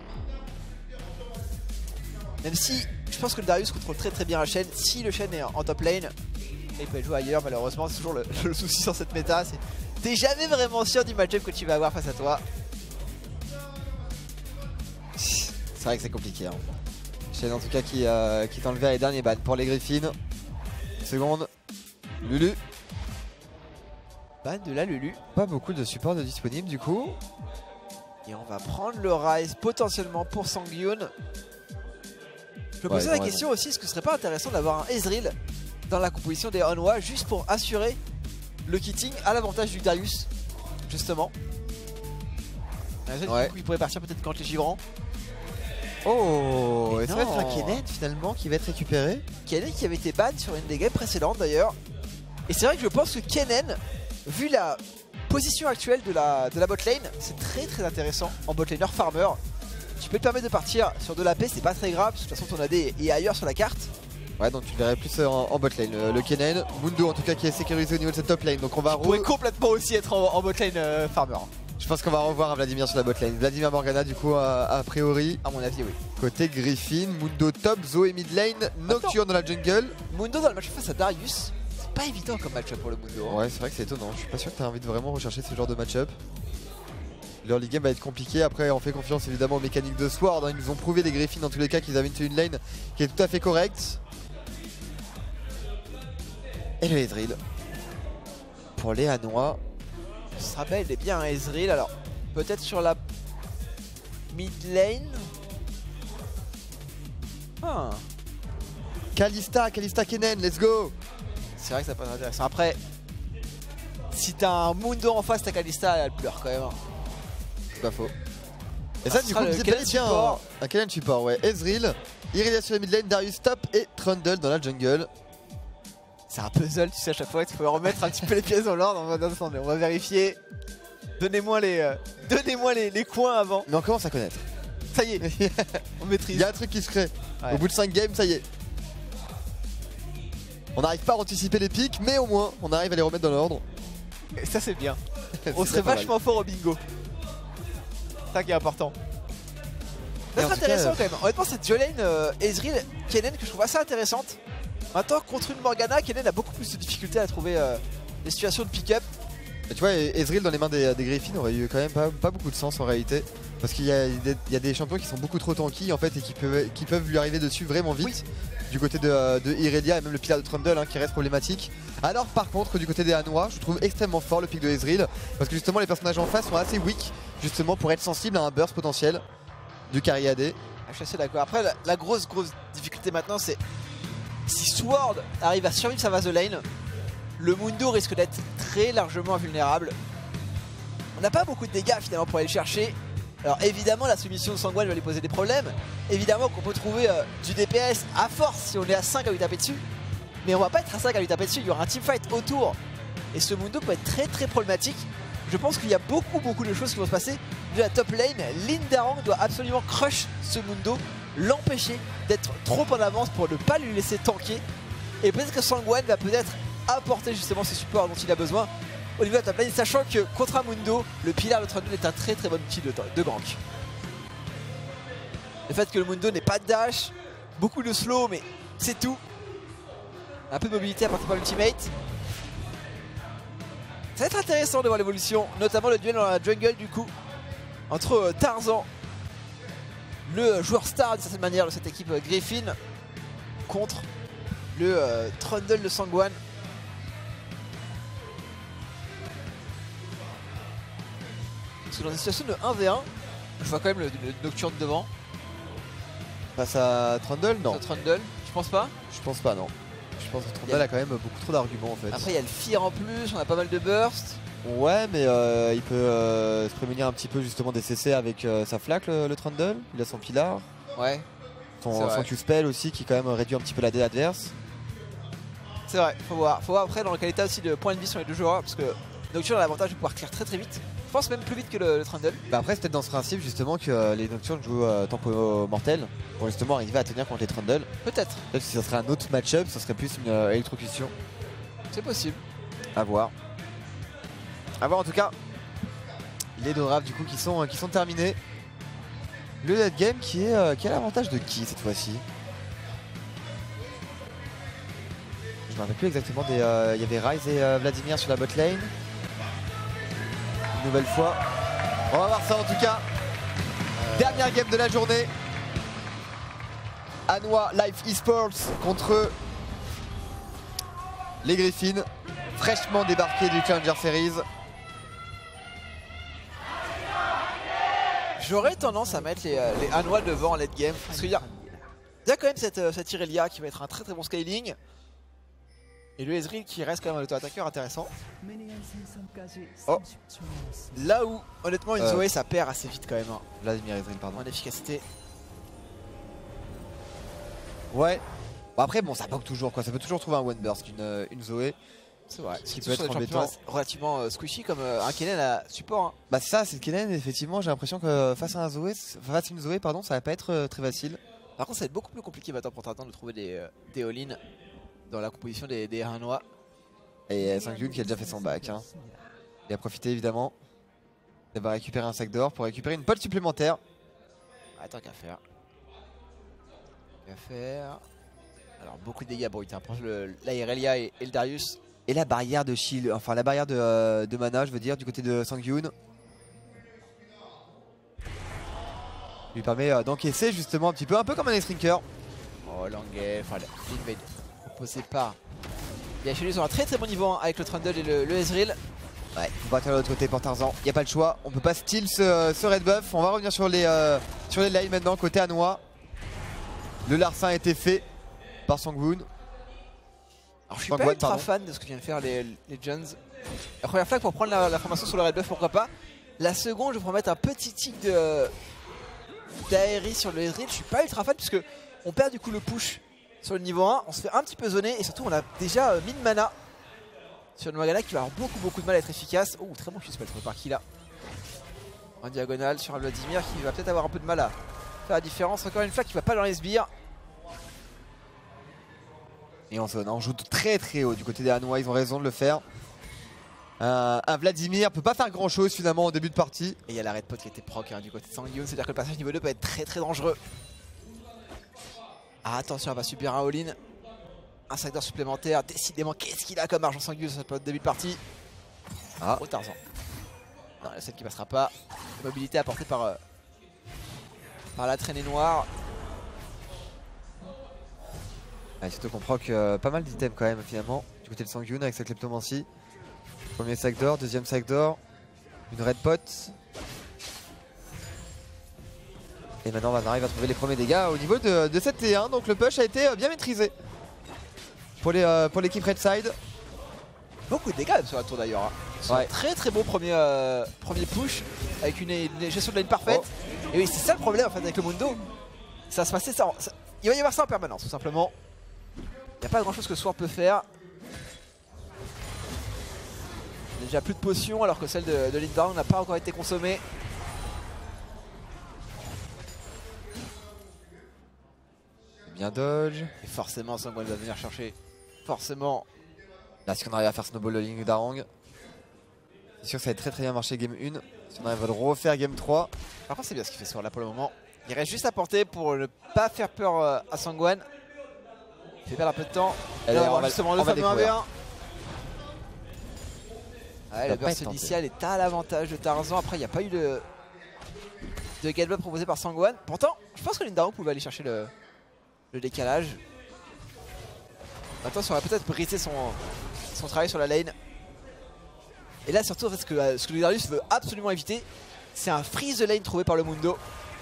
Même si je pense que le Darius contrôle très très bien la Shen. Si le Shen est en top lane, il peut jouer ailleurs malheureusement. C'est toujours le, le souci sur cette méta. T'es jamais vraiment sûr du match-up que tu vas avoir face à toi. C'est vrai que c'est compliqué hein. Shen en tout cas qui, euh, qui est enlevé à les derniers bans pour les Griffins. Une seconde. Lulu. Ban de la Lulu. Pas beaucoup de support de disponible du coup. Et on va prendre le Rise potentiellement pour Sangyun. Je me posais ouais, la question raison. aussi, est-ce que ce serait pas intéressant d'avoir un Ezreal dans la composition des Hanwha juste pour assurer le kitting à l'avantage du Darius justement. Ouais. Du coup, il pourrait partir peut-être contre les givrants. Oh, et ça va être un Kennen finalement qui va être récupéré. Kennen qui avait été ban sur une des games précédentes d'ailleurs. Et c'est vrai que je pense que Kennen, vu la position actuelle de la, de la bot lane, c'est très très intéressant en bot laner farmer. Tu peux te permettre de partir sur de la paix, c'est pas très grave, parce que de toute façon ton A D est ailleurs sur la carte. Ouais, donc tu le verrais plus en, en bot lane, le, le Kennen. Mundo en tout cas qui est sécurisé au niveau de cette top lane, donc on va... Il pourrait complètement aussi être en, en bot lane euh, farmer. Je pense qu'on va revoir Vladimir sur la botlane. Vladimir Morgana du coup a, a priori. À mon avis oui. Côté Griffin, Mundo top, Zoé mid lane, Nocturne dans la jungle. Mundo dans le match face à Darius, c'est pas évident comme match-up pour le Mundo. Hein. Ouais c'est vrai que c'est étonnant, je suis pas sûr que tu as envie de vraiment rechercher ce genre de match-up. L'early game va être compliqué, après on fait confiance évidemment aux mécaniques de Sword, hein. Ils nous ont prouvé les Griffins dans tous les cas qu'ils avaient une lane qui est tout à fait correcte. Et le Ezreal pour les Hanois. Ce sera bel et bien un Ezreal, alors peut-être sur la mid lane. Ah. Kalista, Kalista Kennen, let's go. C'est vrai que ça peut être intéressant. Après, si t'as un Mundo en face, ta Kalista elle pleure quand même. Hein. C'est pas faux. Et Ah, ça ce du sera coup, le c'est Kennen bien support. un, un Kennen support, ouais. Ezreal, Irelia sur la mid lane, Darius top et Trundle dans la jungle. C'est un puzzle, tu sais, à chaque fois, il faut remettre un petit peu les pièces dans l'ordre. On va, attendez, on va vérifier. Donnez-moi les, euh, donnez-moi les, les coins avant. Mais on commence à connaître. Ça y est, on Il maîtrise. y a un truc qui se crée. Ouais. Au bout de cinq games, ça y est. On n'arrive pas à anticiper les pics, mais au moins, on arrive à les remettre dans l'ordre. Et ça, c'est bien. C'est On serait pas mal. vachement fort au bingo. C'est ça qui est important. Ça Et en serait tout intéressant cas, quand même. Honnêtement, cette duo lane euh, Ezreal Kennen que je trouve assez intéressante. Maintenant, contre une Morgana, Kennen a beaucoup plus de difficultés à trouver euh, des situations de pick-up. Et tu vois, Ezreal dans les mains des, des Griffins aurait eu quand même pas, pas beaucoup de sens en réalité. Parce qu'il y, y a des champions qui sont beaucoup trop tanky en fait et qui peuvent, qui peuvent lui arriver dessus vraiment vite. Oui. Du côté de, de Irelia et même le pilar de Trundle hein, qui reste problématique. Alors par contre du côté des Hanois, je trouve extrêmement fort le pick de Ezreal. Parce que justement les personnages en face sont assez weak justement pour être sensibles à un burst potentiel du carry A D. Je suis assez d'accord. Après, la, la grosse grosse difficulté maintenant, c'est si Sword arrive à survivre sa vase de lane, le Mundo risque d'être très largement invulnérable. On n'a pas beaucoup de dégâts finalement pour aller le chercher. Alors évidemment la soumission de Sangwan va lui poser des problèmes. Évidemment qu'on peut trouver euh, du D P S à force si on est à cinq à lui taper dessus. Mais on va pas être à cinq à lui taper dessus, il y aura un teamfight autour. Et ce Mundo peut être très très problématique. Je pense qu'il y a beaucoup beaucoup de choses qui vont se passer. De la top lane, Lindarang doit absolument crush ce Mundo, l'empêcher d'être trop en avance pour ne pas lui laisser tanker. Et peut-être que Sangwan va peut-être apporter justement ce support dont il a besoin au niveau de la top lane, sachant que contre un Mundo, le pilar de Trundle est un très très bon outil de, de gank. Le fait que le Mundo n'ait pas de dash, beaucoup de slow, mais c'est tout. Un peu de mobilité à partir par l'ultimate. Ça va être intéressant de voir l'évolution, notamment le duel dans la jungle du coup, entre euh, Tarzan, le joueur star d'une certaine manière de cette équipe euh, Griffin, contre le euh, Trundle de Sangwan. Parce que dans une situation de un v un, je vois quand même le, le Nocturne devant. Face à Trundle, non. Sur Trundle, je pense pas. Je pense pas, non. Je pense que Trundle a... a quand même beaucoup trop d'arguments en fait. Après il y a le Fear en plus, on a pas mal de burst. Ouais, mais euh, il peut euh, se prémunir un petit peu justement des C C avec euh, sa flaque, le, le Trundle. Il a son pilar. Ouais. Son, son Q-spell aussi qui quand même réduit un petit peu la dé adverse. C'est vrai, faut voir. Faut voir après dans le qualité aussi de point de vie sur les deux joueurs parce que Nocturne a l'avantage de pouvoir clear très très vite. Je pense même plus vite que le, le Trundle. Bah après c'est peut-être dans ce principe justement que euh, les Nocturnes jouent euh, tempo mortel pour justement arriver à tenir contre les Trundle. Peut-être. Peut-être si ça serait un autre match-up, ça serait plus une euh, électrocution. C'est possible. À voir. À voir en tout cas. Les deux drafts du coup qui sont, euh, qui sont terminés. Le late game qui est euh, qui a l'avantage de qui cette fois-ci? Je me rappelle plus exactement des. Il euh, y avait Ryze et euh, Vladimir sur la bot lane. Une nouvelle fois. On va voir ça en tout cas. Euh... Dernière game de la journée. Hanois Life Esports contre les Griffins, fraîchement débarqués du Challenger Series. J'aurais tendance à mettre les, euh, les Hanois devant en late game. Parce qu'il y a, il y a quand même cette, euh, cette Irelia qui va être un très très bon scaling. Et le Ezreal qui reste quand même un auto-attaqueur intéressant. Oh. Là où honnêtement une euh. Zoé ça perd assez vite quand même. Hein. Vladimir Ezreal pardon. En efficacité. Ouais. Bon après bon ça poke toujours quoi. Ça peut toujours trouver un one burst une, une Zoé. C'est vrai. Ce qui peut être embêtant. Relativement euh, squishy comme euh, un Kennen à support. Hein. Bah ça c'est le Kennen effectivement j'ai l'impression que face à un Zoé, face à une Zoé pardon ça va pas être euh, très facile. Par contre ça va être beaucoup plus compliqué maintenant pour Tarzan de trouver des, euh, des all-in dans la composition des, des Hanois. Et Sangyun qui a déjà fait son bac. Hein. Il a profité évidemment. Elle va récupérer un sac d'or pour récupérer une pote supplémentaire. Attends qu'à faire. Qu'à faire. Alors beaucoup de dégâts brut, hein. Pour le, la Irelia et, et le Darius. Et la barrière de shield, enfin la barrière de, euh, de mana, je veux dire, du côté de Sang-Yoon. Lui permet euh, d'encaisser justement un petit peu, un peu comme un X-Rinker. Oh Langay, enfin l'invade proposé par Y H L sur un très très bon niveau hein, avec le Trundle et le, le Ezreal. Ouais, faut partir de l'autre côté pour Tarzan, il n'y a pas le choix, on peut pas steal ce, ce red buff. On va revenir sur les, euh, sur les lanes maintenant, côté Anois. Le larcin a été fait par Sang-Woon. Alors je suis pas ultra fan de ce que viennent faire les, les Jones. La première flag pour prendre la, la formation sur le red buff, pourquoi pas. La seconde, je vais mettre un petit tic de d'Aérie sur le Ezreal. Je suis pas ultra fan puisque on perd du coup le push sur le niveau un. On se fait un petit peu zoner et surtout on a déjà euh, mille mana sur le Morgana qui va avoir beaucoup beaucoup de mal à être efficace. Oh très bon Q-spell trouvé par qui là. En diagonale sur un Vladimir qui va peut-être avoir un peu de mal à faire la différence. Encore une flag qui va pas dans les sbires. Et on zone, on joue très très haut du côté des Hanois, ils ont raison de le faire. Euh, un Vladimir peut pas faire grand chose finalement au début de partie. Et il y a la red pot qui a été proc hein, du côté de Sang-Yoon, c'est à dire que le passage niveau deux peut être très très dangereux. Ah attention, elle va subir un all-in. Un sac d'or supplémentaire, décidément qu'est-ce qu'il a comme argent Sang-Yoon sur ce début de partie. Ah oh Tarzan. Non, la scène qui passera pas. La mobilité apportée par, euh, par la traînée noire. Ouais, surtout qu'on proc euh, pas mal d'items quand même finalement du côté de Sang-Yoon avec sa kleptomancie. Premier sac d'or, deuxième sac d'or, une red pot. Et maintenant on arrive à trouver les premiers dégâts au niveau de, de cette T un. Donc le push a été bien maîtrisé pour l'équipe euh, pour Red Side. Beaucoup de dégâts sur la tour d'ailleurs. Hein. Ouais. Très très beau premier, euh, premier push avec une, une gestion de lane parfaite. Oh. Et oui, c'est ça le problème en fait avec le Mundo. Ça va se passer ça, ça. Il va y avoir ça en permanence tout simplement. Il n'y a pas grand chose que Sword peut faire. Il y a déjà plus de potions alors que celle de, de Lindarong n'a pas encore été consommée. Bien dodge. Et forcément Sang-Woon va venir chercher. Forcément. Là si on arrive à faire snowball le Lindarong. C'est sûr que ça va très très bien marché game un. Si on arrive à le refaire game trois. Par contre c'est bien ce qu'il fait Sword là pour le moment. Il reste juste à porter pour ne pas faire peur à Sang-Woon. Il fait perdre un peu de temps. Et là, on va justement le fameux un v un. Ouais, le burst initial est à l'avantage de Tarzan. Après, il n'y a pas eu de, de get block proposé par Sang-Woon. Pourtant, je pense que Lindarong pouvait aller chercher le, le décalage. Maintenant, ça aurait peut-être brisé son, son travail sur la lane. Et là, surtout, en fait, ce que, ce que le Darius veut absolument éviter, c'est un freeze de lane trouvé par le Mundo.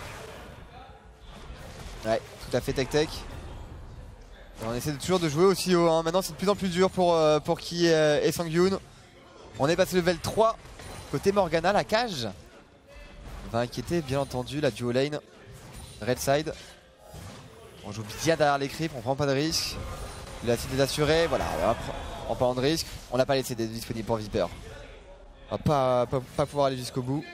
Ouais, tout à fait tech-tech. On essaie de toujours de jouer aussi haut, hein. Maintenant c'est de plus en plus dur pour, euh, pour Ki euh, et Sang-Yoon. On est passé level trois côté Morgana, la cage va inquiéter bien entendu la duo lane Red Side. On joue bien derrière les creeps, on prend pas de risque. La cité d'assuré, voilà, en parlant de risque, on n'a pas laissé d'être disponible pour Viper. On va pas, pas, pas pouvoir aller jusqu'au bout.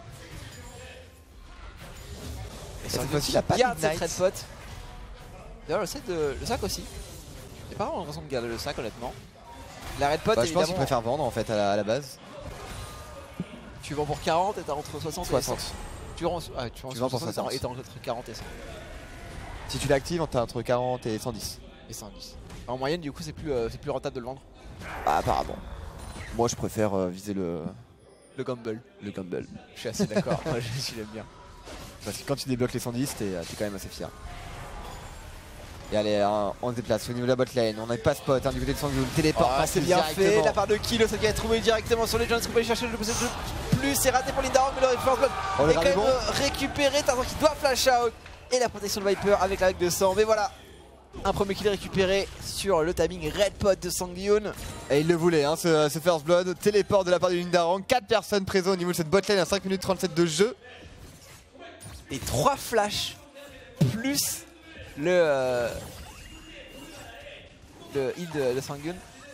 Et cette fois-ci, il a pas de cette red pot. D'ailleurs, le sac, de, le sac aussi. J'ai pas vraiment raison de garder le sac, honnêtement. La red pot, bah, je pense qu'il préfère vendre en fait à la, à la base. Tu vends pour quarante et t'as entre soixante et cent. Tu vends, ah, tu vends, tu vends pour soixante et t'as entre quarante et cent. Si tu l'actives, t'as entre quarante et cent dix. Et cent dix. En moyenne, du coup, c'est plus, euh, plus rentable de le vendre. Bah, apparemment. Moi, je préfère euh, viser le. Le gamble. Le gamble. Je suis assez d'accord. Moi, je l'aime bien. Parce que quand tu débloques les cent dix, t'es quand même assez fier. Et allez, hein, on se déplace au niveau de la bot lane. On n'a pas spot hein, du côté de Sang-Yoon. Téléport. Oh, c'est bien fait. La part de Kilo, ça qui a trouvé directement sur les Jones. Qu'on peut aller chercher le plus. C'est raté pour Lindarong, mais le Force Blood oh, est quand même bon. récupéré. Tarzan qui doit flash out. Et la protection de Viper avec la règle de sang. Mais voilà, un premier kill récupéré sur le timing red pot de Sang-Yoon. Et il le voulait, hein, ce, ce First Blood. Téléport de la part de Lindarong. quatre personnes présentes au niveau de cette bot lane à cinq minutes trente-sept de jeu. Et trois flashs plus le, euh, le heal de, de Sang-Yoon.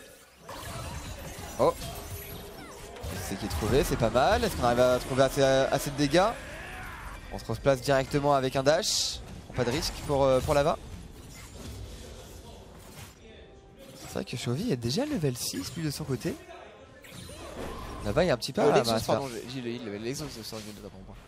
Oh, c'est qui est trouvé, c'est pas mal. Est-ce qu'on arrive à trouver assez, assez de dégâts? On se replace directement avec un dash. Pas de risque pour, euh, pour Lava. C'est vrai que Chovy est déjà level six lui de son côté. La vaille est un petit peu euh, à l'exhaust, pardon, j'ai l'exhaust de Sangyun de pour moi.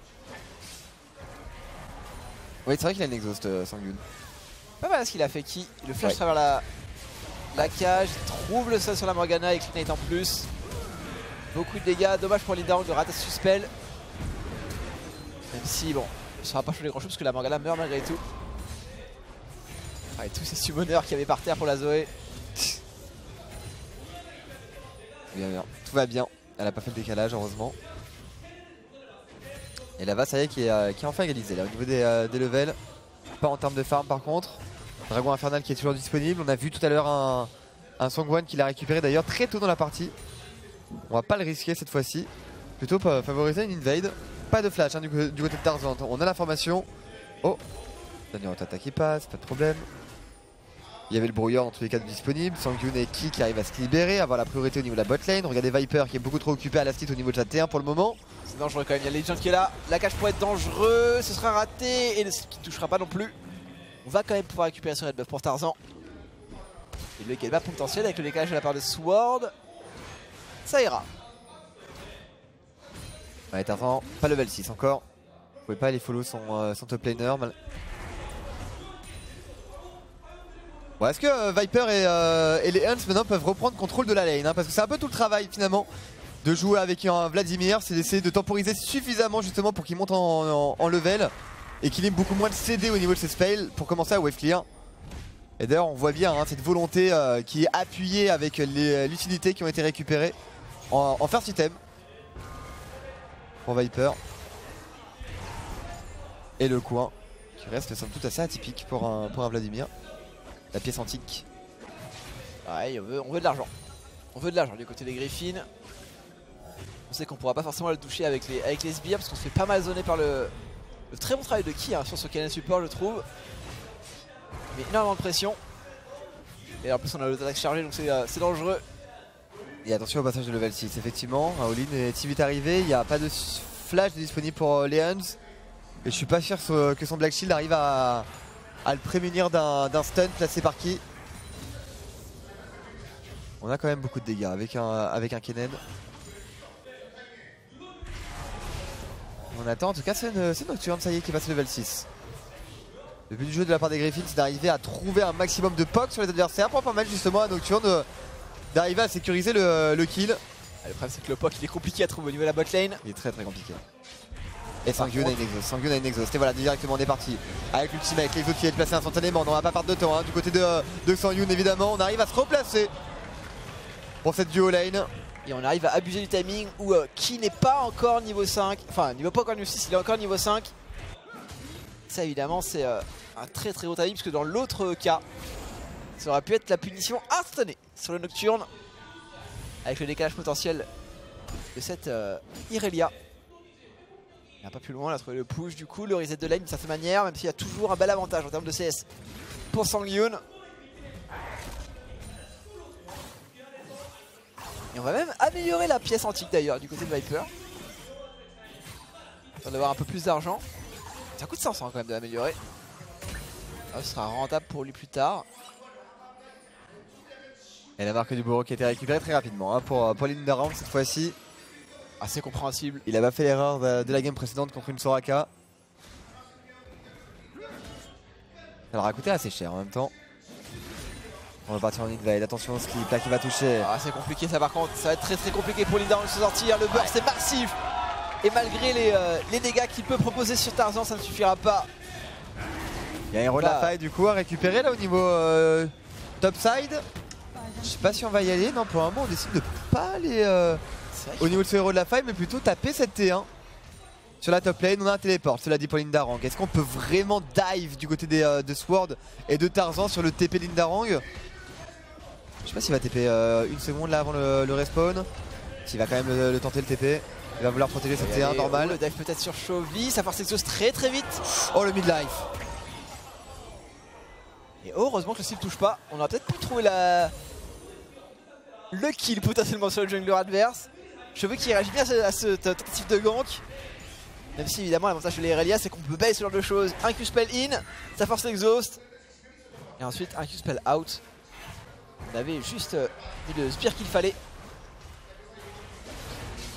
Oui, c'est vrai qu'il a une exhaust euh, Sangyun. Pas mal ce qu'il a fait qui. Le flash ouais. travers la, la cage, il trouve le sol sur la Morgana et Clean en plus. Beaucoup de dégâts, dommage pour Linda de rater ce suspel. Même si bon, ça va pas changer grand chose parce que la Morgana meurt malgré tout. Ah, et tous ces summoners qu'il y avait par terre pour la Zoé. Bien, bien. Tout va bien. Elle a pas fait le décalage heureusement. Et là-bas ça y est qui est, euh, qui est enfin égalisé là au niveau des, euh, des levels. Pas en termes de farm par contre. Dragon Infernal qui est toujours disponible. On a vu tout à l'heure un, un Songwan qui l'a récupéré d'ailleurs très tôt dans la partie. On va pas le risquer cette fois-ci. Plutôt favoriser une invade. Pas de flash hein, du, du côté de Tarzan. On a l'information. Oh, Daniel Otata qui passe, pas de problème. Il y avait le brouillard dans tous les cas disponible. Sangyun et Ki qui arrivent à se libérer, avoir la priorité au niveau de la bot lane. Regardez Viper qui est beaucoup trop occupé à la stit au niveau de sa T un pour le moment. C'est dangereux quand même, il y a Legend qui est là. La cage pourrait être dangereux, ce sera raté et le qui ne touchera pas non plus. On va quand même pouvoir récupérer ce red buff pour Tarzan. Et le game potentiel avec le décalage de la part de Sword. Ça ira. Ouais, Tarzan, pas level six encore. Vous pouvez pas aller follow son, euh, son top laner. Mal... Bon, est-ce que euh, Viper et, euh, et les Huns maintenant peuvent reprendre contrôle de la lane hein, parce que c'est un peu tout le travail finalement de jouer avec un Vladimir, c'est d'essayer de temporiser suffisamment justement pour qu'il monte en, en, en level et qu'il ait beaucoup moins de C D au niveau de ses spells pour commencer à wave clear. Et d'ailleurs on voit bien hein, cette volonté euh, qui est appuyée avec les l'utilité qui ont été récupérées en, en first item pour Viper. Et le coin qui reste somme toute assez atypique pour un, pour un Vladimir. La pièce antique. Ouais, on veut, on veut de l'argent. On veut de l'argent du côté des Griffins. On sait qu'on pourra pas forcément le toucher avec les, avec les sbires parce qu'on se fait pas mal zoner par le, le très bon travail de Ki hein, sur ce Cannon Support je trouve. Mais énormément de pression. Et en plus on a l'attaque chargée donc c'est euh, dangereux. Et attention au passage de level six effectivement. Aolin est si vite arrivé, il n'y a pas de flash disponible pour euh, les Huns. Et je suis pas sûr que son Black Shield arrive à, à le prémunir d'un stun placé par Ki. On a quand même beaucoup de dégâts avec un, avec un Kennen. On attend, en tout cas c'est Nocturne, ça y est, qui passe le level six. Le but du jeu de la part des Griffins, c'est d'arriver à trouver un maximum de poke sur les adversaires pour permettre justement à Nocturne d'arriver à sécuriser le, le kill. Ah, le problème c'est que le poke il est compliqué à trouver au niveau de la bot lane. Il est très très compliqué. Et Sangyun a une exhaust, Sangyun a une exhaust. Et voilà, directement on est parti avec l'ultimate, l'exhaust qui est placé instantanément. On va pas perdre de temps hein. Du côté de, de Sangyun évidemment, on arrive à se replacer pour cette duo lane. Et on arrive à abuser du timing où euh, Ki n'est pas encore niveau cinq, enfin niveau pas encore niveau six, il est encore niveau cinq. Ça évidemment c'est euh, un très très haut timing parce que dans l'autre cas, ça aurait pu être la punition instantanée sur le Nocturne avec le décalage potentiel de cette euh, Irelia. Il n'a pas plus loin, il a trouvé le push du coup, le reset de lane d'une certaine manière, même s'il y a toujours un bel avantage en termes de C S pour Sangyun. Et on va même améliorer la pièce antique d'ailleurs du côté de Viper. Pour d'avoir un peu plus d'argent. Ça coûte cinq cents quand même de l'améliorer. Ah, ce sera rentable pour lui plus tard. Et la marque du bourreau qui a été récupérée très rapidement hein, pour, pour Lindaround cette fois-ci. Assez compréhensible. Il a pas fait l'erreur de, de la game précédente contre une Soraka. Ça leur a coûté assez cher en même temps. On va partir en invade, attention au skip là qui va toucher. Ah, c'est compliqué ça par contre, ça va être très très compliqué pour Linda de se sortir, le burst ouais. est massif. Et malgré les, euh, les dégâts qu'il peut proposer sur Tarzan, ça ne suffira pas. Il y a un héros de la faille du coup à récupérer là au niveau euh, top side. Je sais pas si on va y aller, non pour un moment on décide de pas aller euh, au niveau de ce héros de la faille mais plutôt taper cette T un. Sur la top lane on a un téléport, cela dit pour Lindarang. Est-ce qu'on peut vraiment dive du côté des, euh, de Sword et de Tarzan sur le T P Lindarang? Je sais pas s'il va T P euh, une seconde là avant le, le respawn. S'il va quand même le, le tenter le T P. Il va vouloir protéger cette T un normal. Oh, le dive peut-être sur Chovy, ça force exhaust très très vite. Oh le midlife. Et heureusement que le style touche pas. On aurait peut-être pu trouver la... le kill potentiellement sur le jungler adverse. Chovy qui réagit bien à ce tentative de gank. Même si évidemment l'avantage de l'Irelia c'est qu'on peut bailler ce genre de choses. Un Q spell in, ça force l'exhaust. Et ensuite un Q spell out. On avait juste euh, mis le spear qu'il fallait.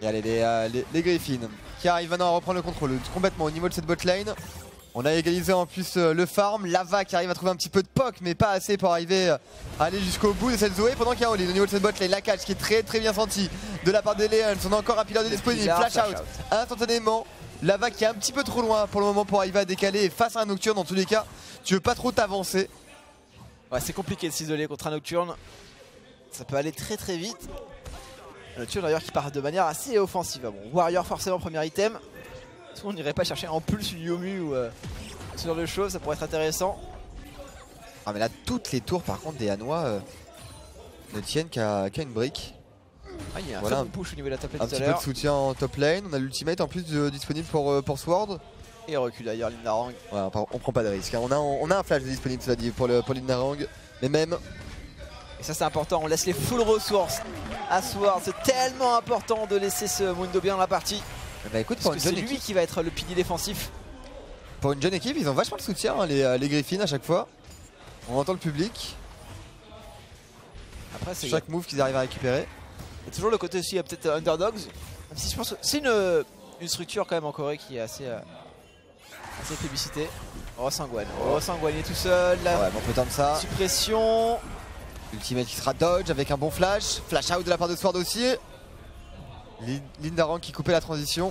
Et allez, les, euh, les, les Griffins qui arrivent maintenant à reprendre le contrôle complètement au niveau de cette bot lane. On a égalisé en plus euh, le farm. Lava qui arrive à trouver un petit peu de poke, mais pas assez pour arriver euh, à aller jusqu'au bout de cette Zoé. Pendant qu'il y a Oli au niveau de cette bot lane, la catch qui est très très bien sentie de la part des Leons. On a encore un pilote disponible. Flash, flash out, out instantanément. Lava qui est un petit peu trop loin pour le moment pour arriver à décaler. Et face à un Nocturne, dans tous les cas, tu veux pas trop t'avancer. Ouais, c'est compliqué de s'isoler contre un Nocturne. Ça peut aller très très vite. Un Nocturne d'ailleurs qui part de manière assez offensive. Bon, Warrior forcément premier item. Est-ce qu'on n'irait pas chercher en plus une Yomu ou euh, ce genre de choses, ça pourrait être intéressant. Ah mais là toutes les tours par contre des Hanois euh, ne tiennent qu'à qu'à une brique. Ah, il y a un voilà, très bon push au niveau de la top lane un tout à petit peu l'heure. de soutien en top lane, on a l'ultimate en plus de, disponible pour, euh, pour Sword. Et recule d'ailleurs Lindarang. Ouais, on, on prend pas de risque, hein. on, a, on a un flash disponible cela dit pour, le, pour Lindarang. Mais même... Et ça c'est important, on laisse les full ressources à Sword. C'est tellement important de laisser ce Mundo bien dans la partie. Bah écoute, pour une c'est jeune lui équipe, qui va être le pilier défensif. Pour une jeune équipe, ils ont vachement de soutien, hein, les, les Griffins à chaque fois. On entend le public. Après, c'est chaque move qu'ils arrivent à récupérer. Il y a toujours le côté aussi peut-être underdogs. Même si je pense que c'est une, une structure quand même en Corée qui est assez, euh, assez plébiscitée. Oh Sangwan, oh Sangwan il est tout seul. Ouais, bon, on peut tendre ça. Suppression. Ultimate qui sera dodge avec un bon flash. Flash out de la part de Sword aussi. Lindarang qui coupait la transition.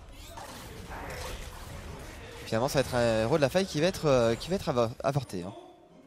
Finalement ça va être un héros de la faille qui va être, euh, qui va être avorté. Hein.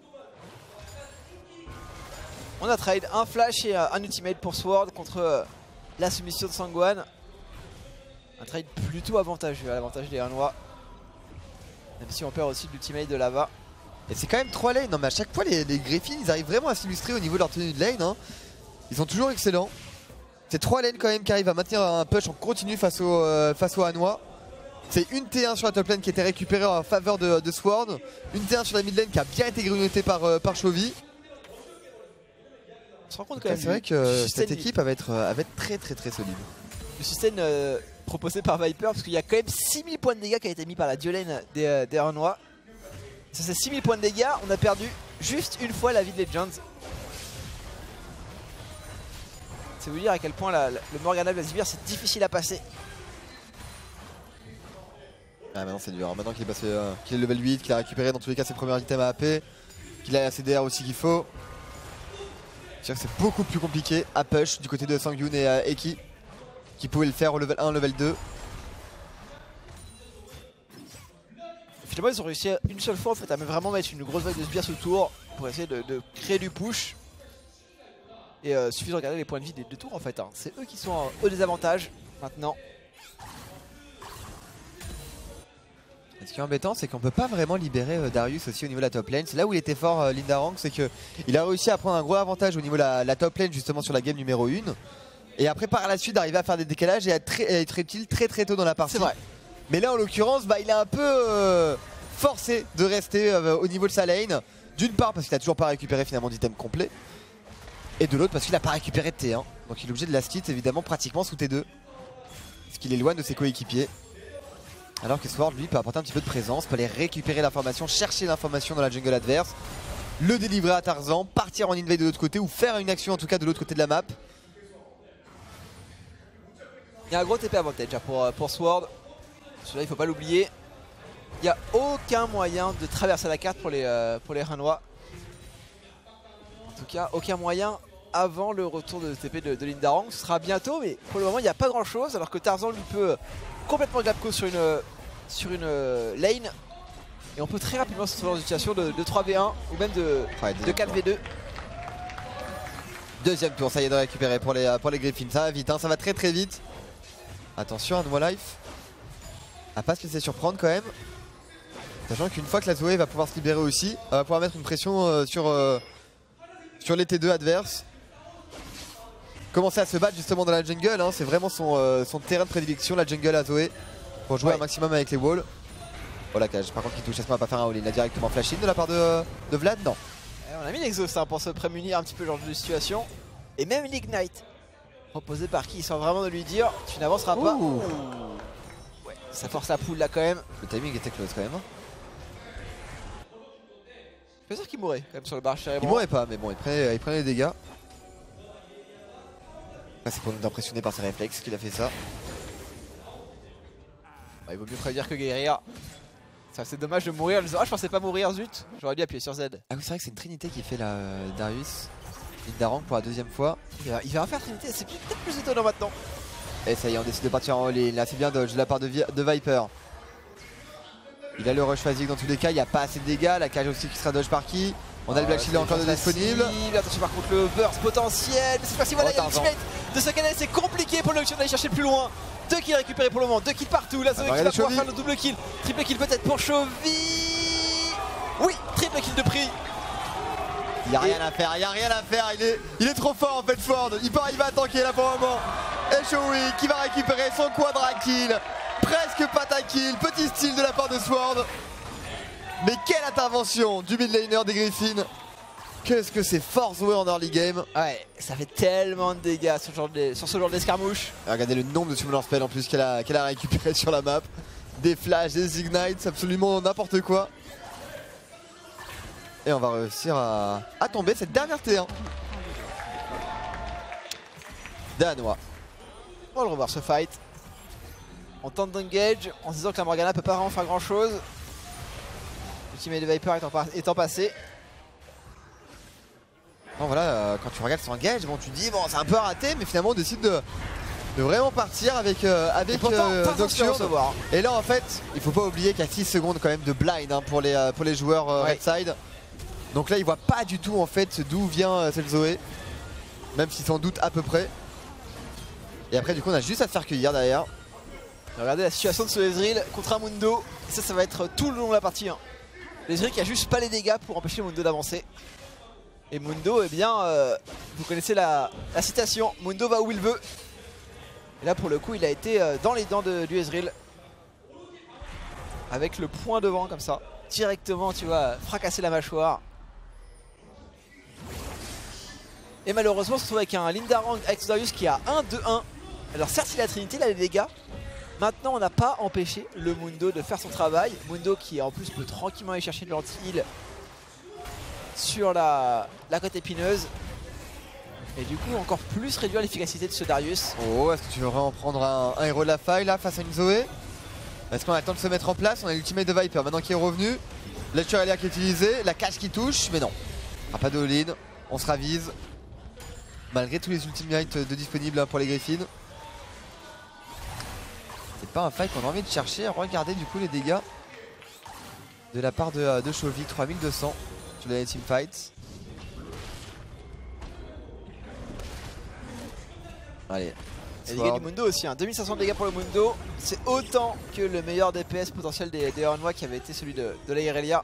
On a trade un flash et un ultimate pour Sword contre euh, la soumission de Sangwan. Un trade plutôt avantageux à l'avantage des Hanois. Même si on perd aussi l'ultimate de Lava. Et c'est quand même trois lanes. Non mais à chaque fois les, les Griffins ils arrivent vraiment à s'illustrer au niveau de leur tenue de lane. Hein. Ils sont toujours excellents. C'est trois lanes quand même qui arrivent à maintenir un push en continu face aux euh, face aux Hanois. C'est une T un sur la top lane qui a été récupérée en faveur de, de Sword. Une T un sur la mid lane qui a bien été grugnotée par, euh, par Chovy. On se rend compte quand même. C'est vrai que cette équipe va être, va être très très très solide. Le système euh, proposé par Viper, parce qu'il y a quand même six mille points de dégâts qui a été mis par la Diolène des, euh, des Hanois. Ça c'est six mille points de dégâts, on a perdu juste une fois la vie de Legends. C'est vous dire à quel point la, la, le Morgana Vladimir c'est difficile à passer. Ah maintenant c'est dur, maintenant qu'il est passé, euh, qu'il est level huit, qu'il a récupéré dans tous les cas ses premiers items à A P, qu'il a la C D R aussi qu'il faut. Je dirais que c'est beaucoup plus compliqué à push du côté de Sangyun et euh, Eki qui pouvaient le faire au level un, level deux. Finalement ils ont réussi une seule fois en fait à vraiment mettre une grosse vague de sbires autour pour essayer de, de créer du push. Et euh, suffit de regarder les points de vie des deux tours en fait. Hein. C'est eux qui sont euh, au désavantage maintenant. Et ce qui est embêtant, c'est qu'on peut pas vraiment libérer euh, Darius aussi au niveau de la top lane. C'est là où il était fort euh, Lindarang, c'est qu'il a réussi à prendre un gros avantage au niveau de la, la top lane justement sur la game numéro un. Et après par la suite d'arriver à faire des décalages et à, très, à être utile très très tôt dans la partie. C'est vrai. Mais là en l'occurrence, bah, il est un peu euh, forcé de rester euh, au niveau de sa lane. D'une part parce qu'il a toujours pas récupéré finalement d'item complet. Et de l'autre parce qu'il n'a pas récupéré de T un. Donc il est obligé de last hit évidemment pratiquement sous T deux. Ce qui l'éloigne de ses coéquipiers. Alors que Sword lui peut apporter un petit peu de présence, peut aller récupérer l'information, chercher l'information dans la jungle adverse, le délivrer à Tarzan, partir en invade de l'autre côté ou faire une action en tout cas de l'autre côté de la map. Il y a un gros T P avantage pour, pour Sword. Celui-là il faut pas l'oublier. Il n'y a aucun moyen de traverser la carte pour les, euh, pour les Hanois. En tout cas aucun moyen avant le retour de T P de, de Lindarang. Ce sera bientôt mais pour le moment il n'y a pas grand chose alors que Tarzan lui peut complètement Glapco sur une, sur une lane. Et on peut très rapidement se retrouver dans une situation de, de trois v un ou même de, ouais, de quatre v deux. Deuxième tour, ça y est de récupérer pour les, pour les Griffins. Ça va vite, hein, ça va très très vite. Attention à Noah Life. À pas se laisser surprendre quand même. Sachant qu'une fois que la Zoé va pouvoir se libérer aussi, elle va pouvoir mettre une pression euh, sur, euh, sur les T deux adverses. Commencer à se battre justement dans la jungle, hein. C'est vraiment son, euh, son terrain de prédilection, la jungle à Zoé, pour jouer ouais. un maximum avec les walls. Oh la cage, par contre qui touche, laisse-moi pas faire un all-in, il a directement flash in de la part de, de Vlad, non. Et on a mis l'exhaust hein, pour se prémunir un petit peu genre de situation. Et même l'ignite, proposé par qui, sans vraiment de lui dire, tu n'avanceras pas. Ouh. Ouais, ça force la poule là quand même. Le timing était close quand même. Hein. Je suis sûr qu'il mourrait quand même sur le barrage. Il mourrait pas, mais bon, il prenait, il prenait les dégâts. C'est pour nous impressionner par ses réflexes qu'il a fait ça. Bah, il vaut mieux prévenir que guérir. C'est dommage de mourir. Ah, je pensais pas mourir, zut. J'aurais dû appuyer sur Z. Ah oui, c'est vrai que c'est une trinité qui fait la Darius. Lindarang pour la deuxième fois. Il va, il va refaire trinité, c'est peut-être plus étonnant maintenant. Et ça y est, on décide de partir en all-in. Là, c'est bien dodge de la part de, Vi de Viper. Il a le rush physique dans tous les cas, il n'y a pas assez de dégâts. La cage aussi qui sera dodge par qui. On a oh, le Black Shield encore de disponible. Attention par contre le burst potentiel. Mais cette fois-ci, voilà, oh, il y a l'ultimate de ce canal. C'est compliqué pour l'Nocturne d'aller chercher plus loin. Deux kills récupérés pour le moment, deux kills partout. La Zoé ah, qui va pouvoir faire le double kill. Triple kill peut-être pour Chovy. Oui, triple kill de prix. Il n'y a rien à faire, il n'y a rien à faire. Il est, il est trop fort en fait, Sword. Il part, il va tanker là pour le moment. Et Chovy qui va récupérer son quadra kill. Presque patakill, petit style de la part de Sword. Mais quelle intervention du mid laner des Griffins. Qu'est-ce que c'est fort joué en early game. Ouais, ça fait tellement de dégâts sur ce genre de, sur ce genre d'escarmouche. Regardez le nombre de summoner spell en plus qu'elle a, qu'elle a récupéré sur la map. Des flashs, des ignites, absolument n'importe quoi. Et on va réussir à, à tomber cette dernière T un. Danois. On va le revoir ce fight. On tente d'engage en se disant que la Morgana peut pas vraiment faire grand chose. L'ultimate de Viper étant, étant passé. Bon voilà, euh, quand tu regardes son engage, bon tu te dis bon c'est un peu raté, mais finalement on décide de, de vraiment partir avec euh, avec euh, Nocturne. Et là en fait, il faut pas oublier qu'il y a six secondes quand même de blind hein, pour les euh, pour les joueurs euh, ouais. Red side. Donc là ils voient pas du tout en fait d'où vient euh, cette Zoé, même s'ils s'en doutent à peu près. Et après du coup on a juste à se faire cueillir derrière. Regardez la situation de ce Ezreal contre un Mundo. Et ça ça va être tout le long de la partie. Hein. Ezreal qui a juste pas les dégâts pour empêcher Mundo d'avancer. Et Mundo, eh bien, euh, vous connaissez la, la citation, Mundo va où il veut. Et là, pour le coup, il a été euh, dans les dents de, du Ezreal. Avec le point devant, comme ça. Directement, tu vois, fracasser la mâchoire. Et malheureusement, on se retrouve avec un Lindarang Exodus qui a un deux un. Alors certes, il a la Trinité, il a les dégâts. Maintenant, on n'a pas empêché le Mundo de faire son travail. Mundo qui, en plus, peut tranquillement aller chercher de l'anti-heal sur la, la côte épineuse. Et du coup encore plus réduire l'efficacité de ce Darius. Oh, est-ce que tu veux vraiment prendre un, un héros de la faille là face à une Zoé? Est-ce qu'on attend de se mettre en place? On a l'ultimate de Viper maintenant qui est revenu. La Turelia qui est utilisée, la cage qui touche, mais non. Ah, pas de all-in, on se ravise. Malgré tous les ultimates de disponibles pour les Griffins. C'est pas un fight qu'on a envie de chercher. Regardez du coup les dégâts de la part de, de Chovy, trois mille deux cents. Sur les teamfights. Allez. Et les dégâts du Mundo aussi, hein. deux mille cinq cents de dégâts pour le Mundo. C'est autant que le meilleur D P S potentiel des, des Hornois qui avait été celui de, de la Irelia.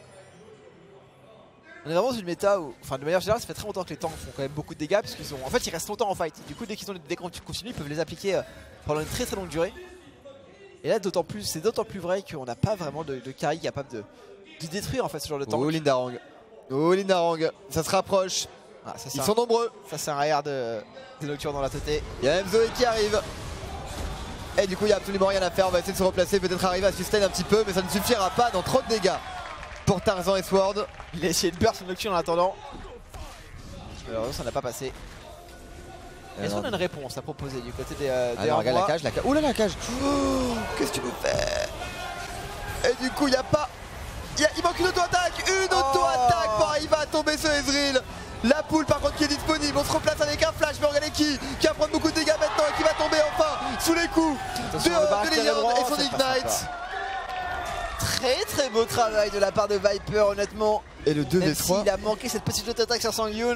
On est vraiment dans une méta où, enfin de manière générale, ça fait très longtemps que les tanks font quand même beaucoup de dégâts parce qu'ils ont, en fait ils restent longtemps en fight. Du coup dès qu'ils ont des dégâts continus, ils peuvent les appliquer pendant une très très longue durée. Et là d'autant plus, c'est d'autant plus vrai qu'on n'a pas vraiment de, de carry capable de de détruire en fait ce genre de tank. Oh Lindarang. Oh Lindarang. Ça se rapproche. Ah, ça, Ils un... sont nombreux. Ça c'est un rayer de, de Nocturne dans la tête. Il y a même Zoé qui arrive. Et du coup il n'y a absolument rien à faire. On va essayer de se replacer. Peut-être arriver à sustain un petit peu. Mais ça ne suffira pas dans trop de dégâts pour Tarzan et Sword. Il a essayé de burst Nocturne en attendant. Malheureusement ça n'a pas passé. Est-ce qu'on a une réponse à proposer du côté des, euh, des Alors, regarde la cage, la cage. Ouh là la cage. Oh, qu'est-ce que tu veux faire? Et du coup il n'y a pas. Il, a, il manque une auto-attaque. Une oh. auto-attaque pour arriver à tomber ce Ezreal. La poule par contre qui est disponible. On se replace avec un flash. Mais regardez qui Qui va prendre beaucoup de dégâts maintenant et qui va tomber enfin sous les coups Attention, de, de Leon et son Ignite. Très très beau travail de la part de Viper honnêtement. Et le deux v trois. Il a manqué cette petite auto-attaque sur Sangyun.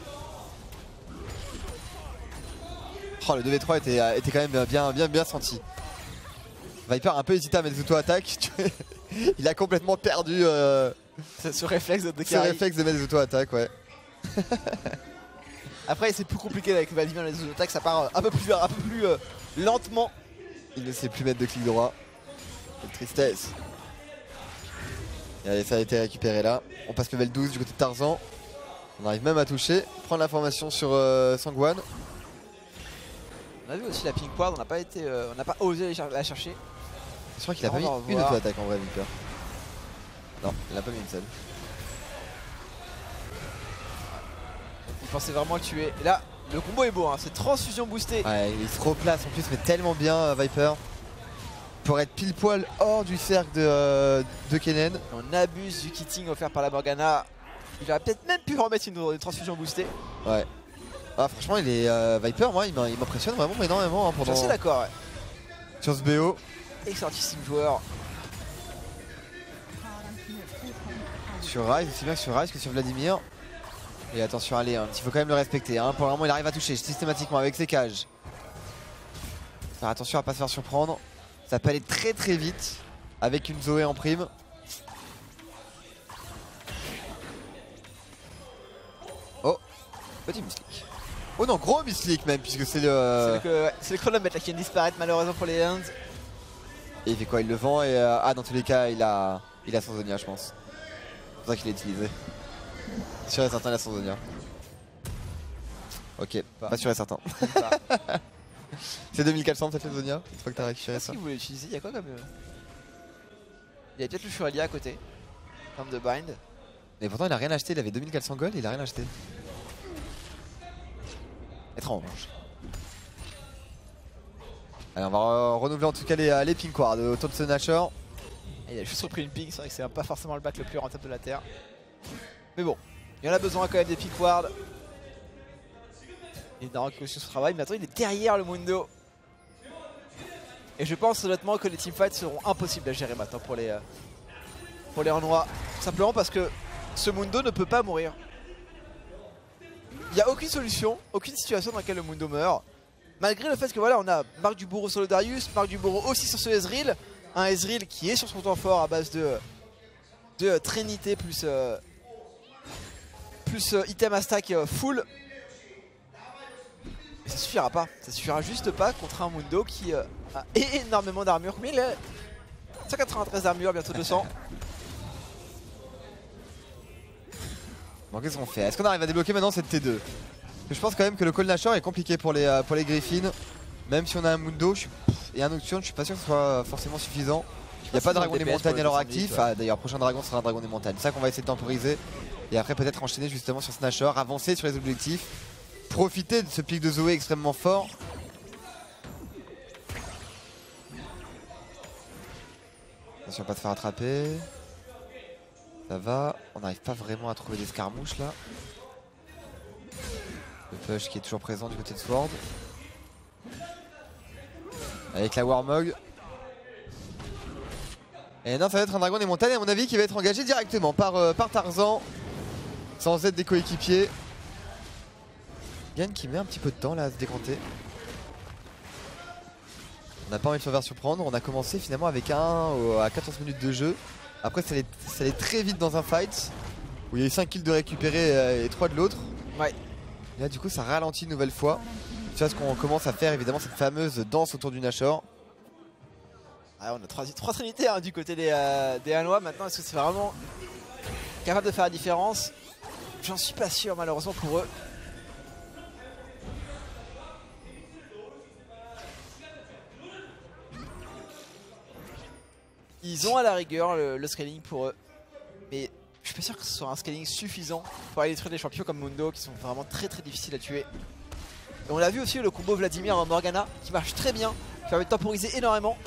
Oh, le deux v trois était, était quand même bien, bien, bien senti. Viper un peu hésité à mettre des auto-attaques. Il a complètement perdu euh, ce réflexe de, ce réflexe de mettre des auto-attaques, ouais. Après c'est plus compliqué avec Vladimir les auto-attaques, ça part un peu plus, un peu plus euh, lentement. Il ne sait plus mettre de clic droit. Quelle tristesse. Et allez, ça a été récupéré là. On passe level douze du côté de Tarzan. On arrive même à toucher. Prendre l'information sur euh, Sangwan. On a vu aussi la pink ward, on n'a pas été, euh, on n'a pas osé la chercher. Je crois qu'il a pas mis une auto-attaque en vrai, Viper. Non, il n'a pas mis une seule. Il pensait vraiment le tuer. Et là, Le combo est beau, hein. C'est transfusion boostée. Ouais, il se replace en plus, mais tellement bien euh, Viper. Pour être pile poil hors du cercle de, euh, de Kennen. On abuse du kitting offert par la Morgana. Il aurait peut-être même pu remettre une, une transfusion boostée. Ouais. Ah, franchement, il est euh, Viper, moi, il m'impressionne vraiment énormément. Hein, pendant... Je suis assez d'accord, ouais. Sur ce B O. Excellentissime joueur. Sur Ryze, aussi bien que sur Ryze que sur Vladimir. Et attention à Léon, il faut quand même le respecter. Hein. Pour le moment, il arrive à toucher systématiquement avec ses cages. Faire attention à ne pas se faire surprendre. Ça peut aller très très vite avec une Zoé en prime. Oh, petit misclick. Oh non, gros misclick même, puisque c'est le... C'est le, ouais, le chronomètre là qui vient de disparaître malheureusement pour les Lions. Et il fait quoi? Il le vend et... Euh, ah, dans tous les cas, il a, il a son Zonia, je pense. C'est pour ça qu'il l'a utilisé. Sûr et certain, il a son Zonia. Ok, pas, pas sûr et certain. C'est deux mille quatre cents peut-être le Zonia, une fois que t'as récupéré ça. Qu'est-ce qu'il voulait utiliser? Il y a quoi comme... Il y a peut-être le Furelia à côté. En termes de bind. Mais pourtant il a rien acheté, il avait deux mille quatre cents gold et il a rien acheté. Étrange. Allez, on va re renouveler en tout cas les, les pink wards autour de ce Nashor. Il a juste repris une ping, c'est vrai que c'est pas forcément le bac le plus rentable de la terre. Mais bon, il y en a besoin quand même des pink wards. Et Dark sur ce travail, mais attends, il est derrière le Mundo. Et je pense honnêtement que les teamfights seront impossibles à gérer maintenant pour les, euh, pour les Renois. Simplement parce que ce Mundo ne peut pas mourir. Il n'y a aucune solution, aucune situation dans laquelle le Mundo meurt. Malgré le fait que voilà, on a Marc Dubourreau sur le Darius, Marc Dubourreau aussi sur ce Ezreal. Un Ezreal qui est sur son temps fort à base de, de euh, Trinité plus, euh, plus euh, item à stack euh, full. Mais ça suffira pas, ça suffira juste pas contre un Mundo qui euh, a énormément d'armure. Combien il est? cent quatre-vingt-treize d'armure, bientôt deux cents. Bon, qu'est-ce qu'on fait? Est-ce qu'on arrive à débloquer maintenant cette T deux? Je pense quand même que le call Nashor est compliqué pour les, euh, pour les Griffins. Même si on a un Mundo je suis... et un Nocturne, je suis pas sûr que ce soit forcément suffisant. Il n'y a pas de dragon des montagnes à leur actif. Ah, d'ailleurs, prochain dragon sera un dragon des montagnes. C'est ça qu'on va essayer de temporiser. Et après, peut-être enchaîner justement sur ce Nashor, avancer sur les objectifs. Profiter de ce pic de Zoé extrêmement fort. Attention à pas te faire attraper. Ça va. On n'arrive pas vraiment à trouver des escarmouches là. Le push qui est toujours présent du côté de Sword. Avec la Warmog. Et non, ça va être un dragon des montagnes à mon avis qui va être engagé directement par, euh, par Tarzan. Sans aide des coéquipiers. Yann qui met un petit peu de temps là à se décanter. On n'a pas envie de se faire surprendre. On a commencé finalement avec un à quatorze minutes de jeu. Après ça allait, ça allait très vite dans un fight où il y a eu cinq kills de récupérer et trois de l'autre. Ouais. Et là du coup ça ralentit une nouvelle fois. Tu vois ce qu'on commence à faire évidemment cette fameuse danse autour du Nashor. Ah, on a trois, trois trinités hein, du côté des, euh, des Hanois. Maintenant est-ce que c'est vraiment capable de faire la différence? J'en suis pas sûr malheureusement pour eux. Ils ont à la rigueur le, le scaling pour eux. Mais je suis pas sûr que ce soit un scaling suffisant pour aller détruire des champions comme Mundo qui sont vraiment très très difficiles à tuer. Et on l'a vu aussi le combo Vladimir Morgana qui marche très bien, qui permet de temporiser énormément.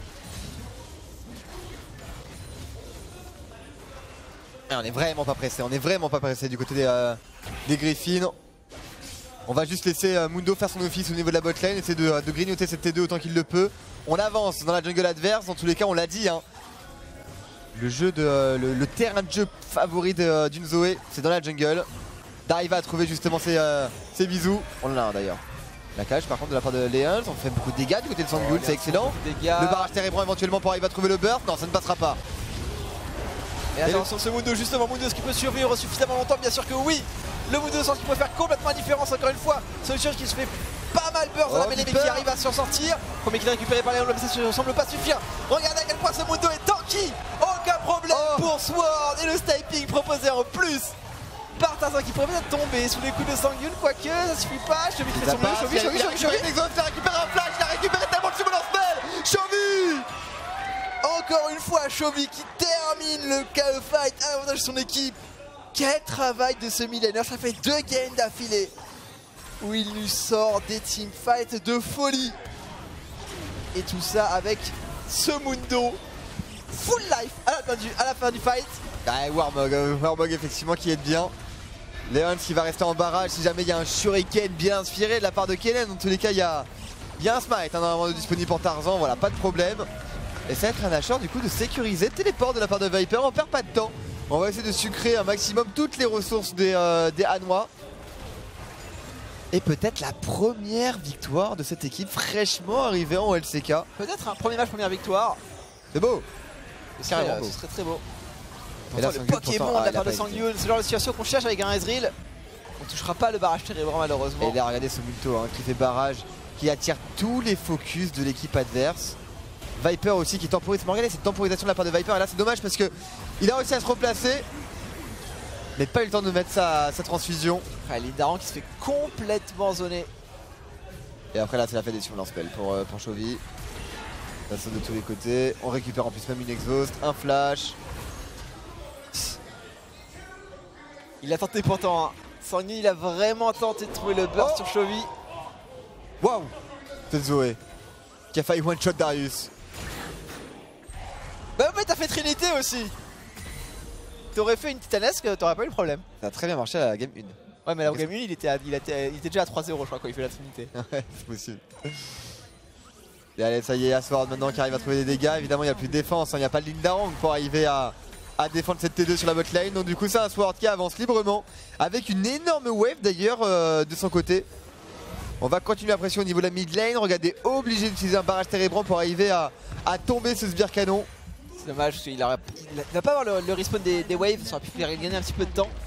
Et on est vraiment pas pressé, on est vraiment pas pressé du côté des, euh, des Griffins. On va juste laisser euh, Mundo faire son office au niveau de la botlane, essayer de, de grignoter cette T deux autant qu'il le peut. On avance dans la jungle adverse, dans tous les cas on l'a dit hein. Le jeu de euh, le, le terrain de jeu favori d'une Zoé, c'est dans la jungle. D'arriver à trouver justement ses, euh, ses bisous. On en a un d'ailleurs. La cage par contre de la part de Léons, on fait beaucoup de dégâts du côté de Sangul, oh, c'est excellent. Le barrage térébrant éventuellement pour arriver à trouver le burst, non ça ne passera pas. Et attention le... ce Mundo justement, Mundo est-ce qu'il peut survivre suffisamment longtemps? Bien sûr que oui. Le Mundo sens qu'il peut faire complètement la différence encore une fois. Solution qui se fait pas mal burst dans oh, la mêlée mais qui arrive à s'en sortir. Premier qu'il est récupéré par Léon, mais ça ne semble pas suffire. Regardez à quel point ce Mundo est tanky. Aucun problème oh. pour Sword et le sniping proposé en plus par Tarzan qui pourrait peut-être tomber sous les coups de Sangul, quoique ça suffit pas. Chovy qui fait son mieux, Chovy, Chovy, Chovy, Chovy. Il a récupéré un flash, il a récupéré tellement de sumo spell. Chovy. Encore une fois Chovy qui termine le K O fight à l'avantage de son équipe. Quel travail de ce millénaire, ça fait deux games d'affilée. où il nous sort des teamfights de folie. Et tout ça avec ce Mundo full life à la fin du, à la fin du fight. Ouais, Warmog, euh, Warmog effectivement qui est bien. Léon qui va rester en barrage si jamais il y a un shuriken bien inspiré de la part de Kellen. Dans tous les cas, il y a, il y a un smite hein, normalement disponible pour Tarzan, voilà, pas de problème. Et ça va être un achat du coup de sécuriser téléport de la part de Viper, on perd pas de temps. On va essayer de sucrer un maximum toutes les ressources des, euh, des Hanois. Et peut-être la première victoire de cette équipe fraîchement arrivée en L C K. Peut-être un premier match, première victoire. C'est beau. Ce serait, euh, ce serait très beau. Et là, le Pokémon ah, de la part de Sangyun, c'est le genre de situation qu'on cherche avec un Ezreal. On touchera pas le barrage térébrant malheureusement. Et là regardez ce Multo hein, qui fait barrage, qui attire tous les focus de l'équipe adverse. Viper aussi qui temporise, mais regardez cette temporisation de la part de Viper. Et là c'est dommage parce que il a réussi à se replacer, mais pas eu le temps de mettre sa, sa transfusion. Ouais, Lindaran qui se fait complètement zoner. Et après là c'est la fin des lance-spell pour, euh, pour Chovy. Ça saute de tous les côtés, on récupère en plus même une exhaust, un flash. Il a tenté pourtant, hein. Sangyun il a vraiment tenté de trouver le burst oh sur Chovy. Waouh, c'est Zoé qui a failli one shot Darius. Bah mais t'as fait Trinité aussi. T'aurais fait une titanesque, t'aurais pas eu le problème. Ça a très bien marché à la game un. Ouais mais la game un il était, à, il, était, il était déjà à trois zéro je crois quand il fait la Trinité. Ouais c'est possible. Et allez ça y est, Asword maintenant qui arrive à trouver des dégâts. Évidemment il n'y a plus de défense, hein. Il n'y a pas de Lindarang pour arriver à, à défendre cette T deux sur la bot lane. Donc du coup c'est Asword qui avance librement avec une énorme wave d'ailleurs euh, de son côté. On va continuer la pression au niveau de la mid lane. Regardez, obligé d'utiliser un barrage térébrant pour arriver à, à tomber ce sbire canon. C'est dommage parce qu'il ne va pas avoir le, le respawn des, des waves, ça aurait pu faire gagner un petit peu de temps.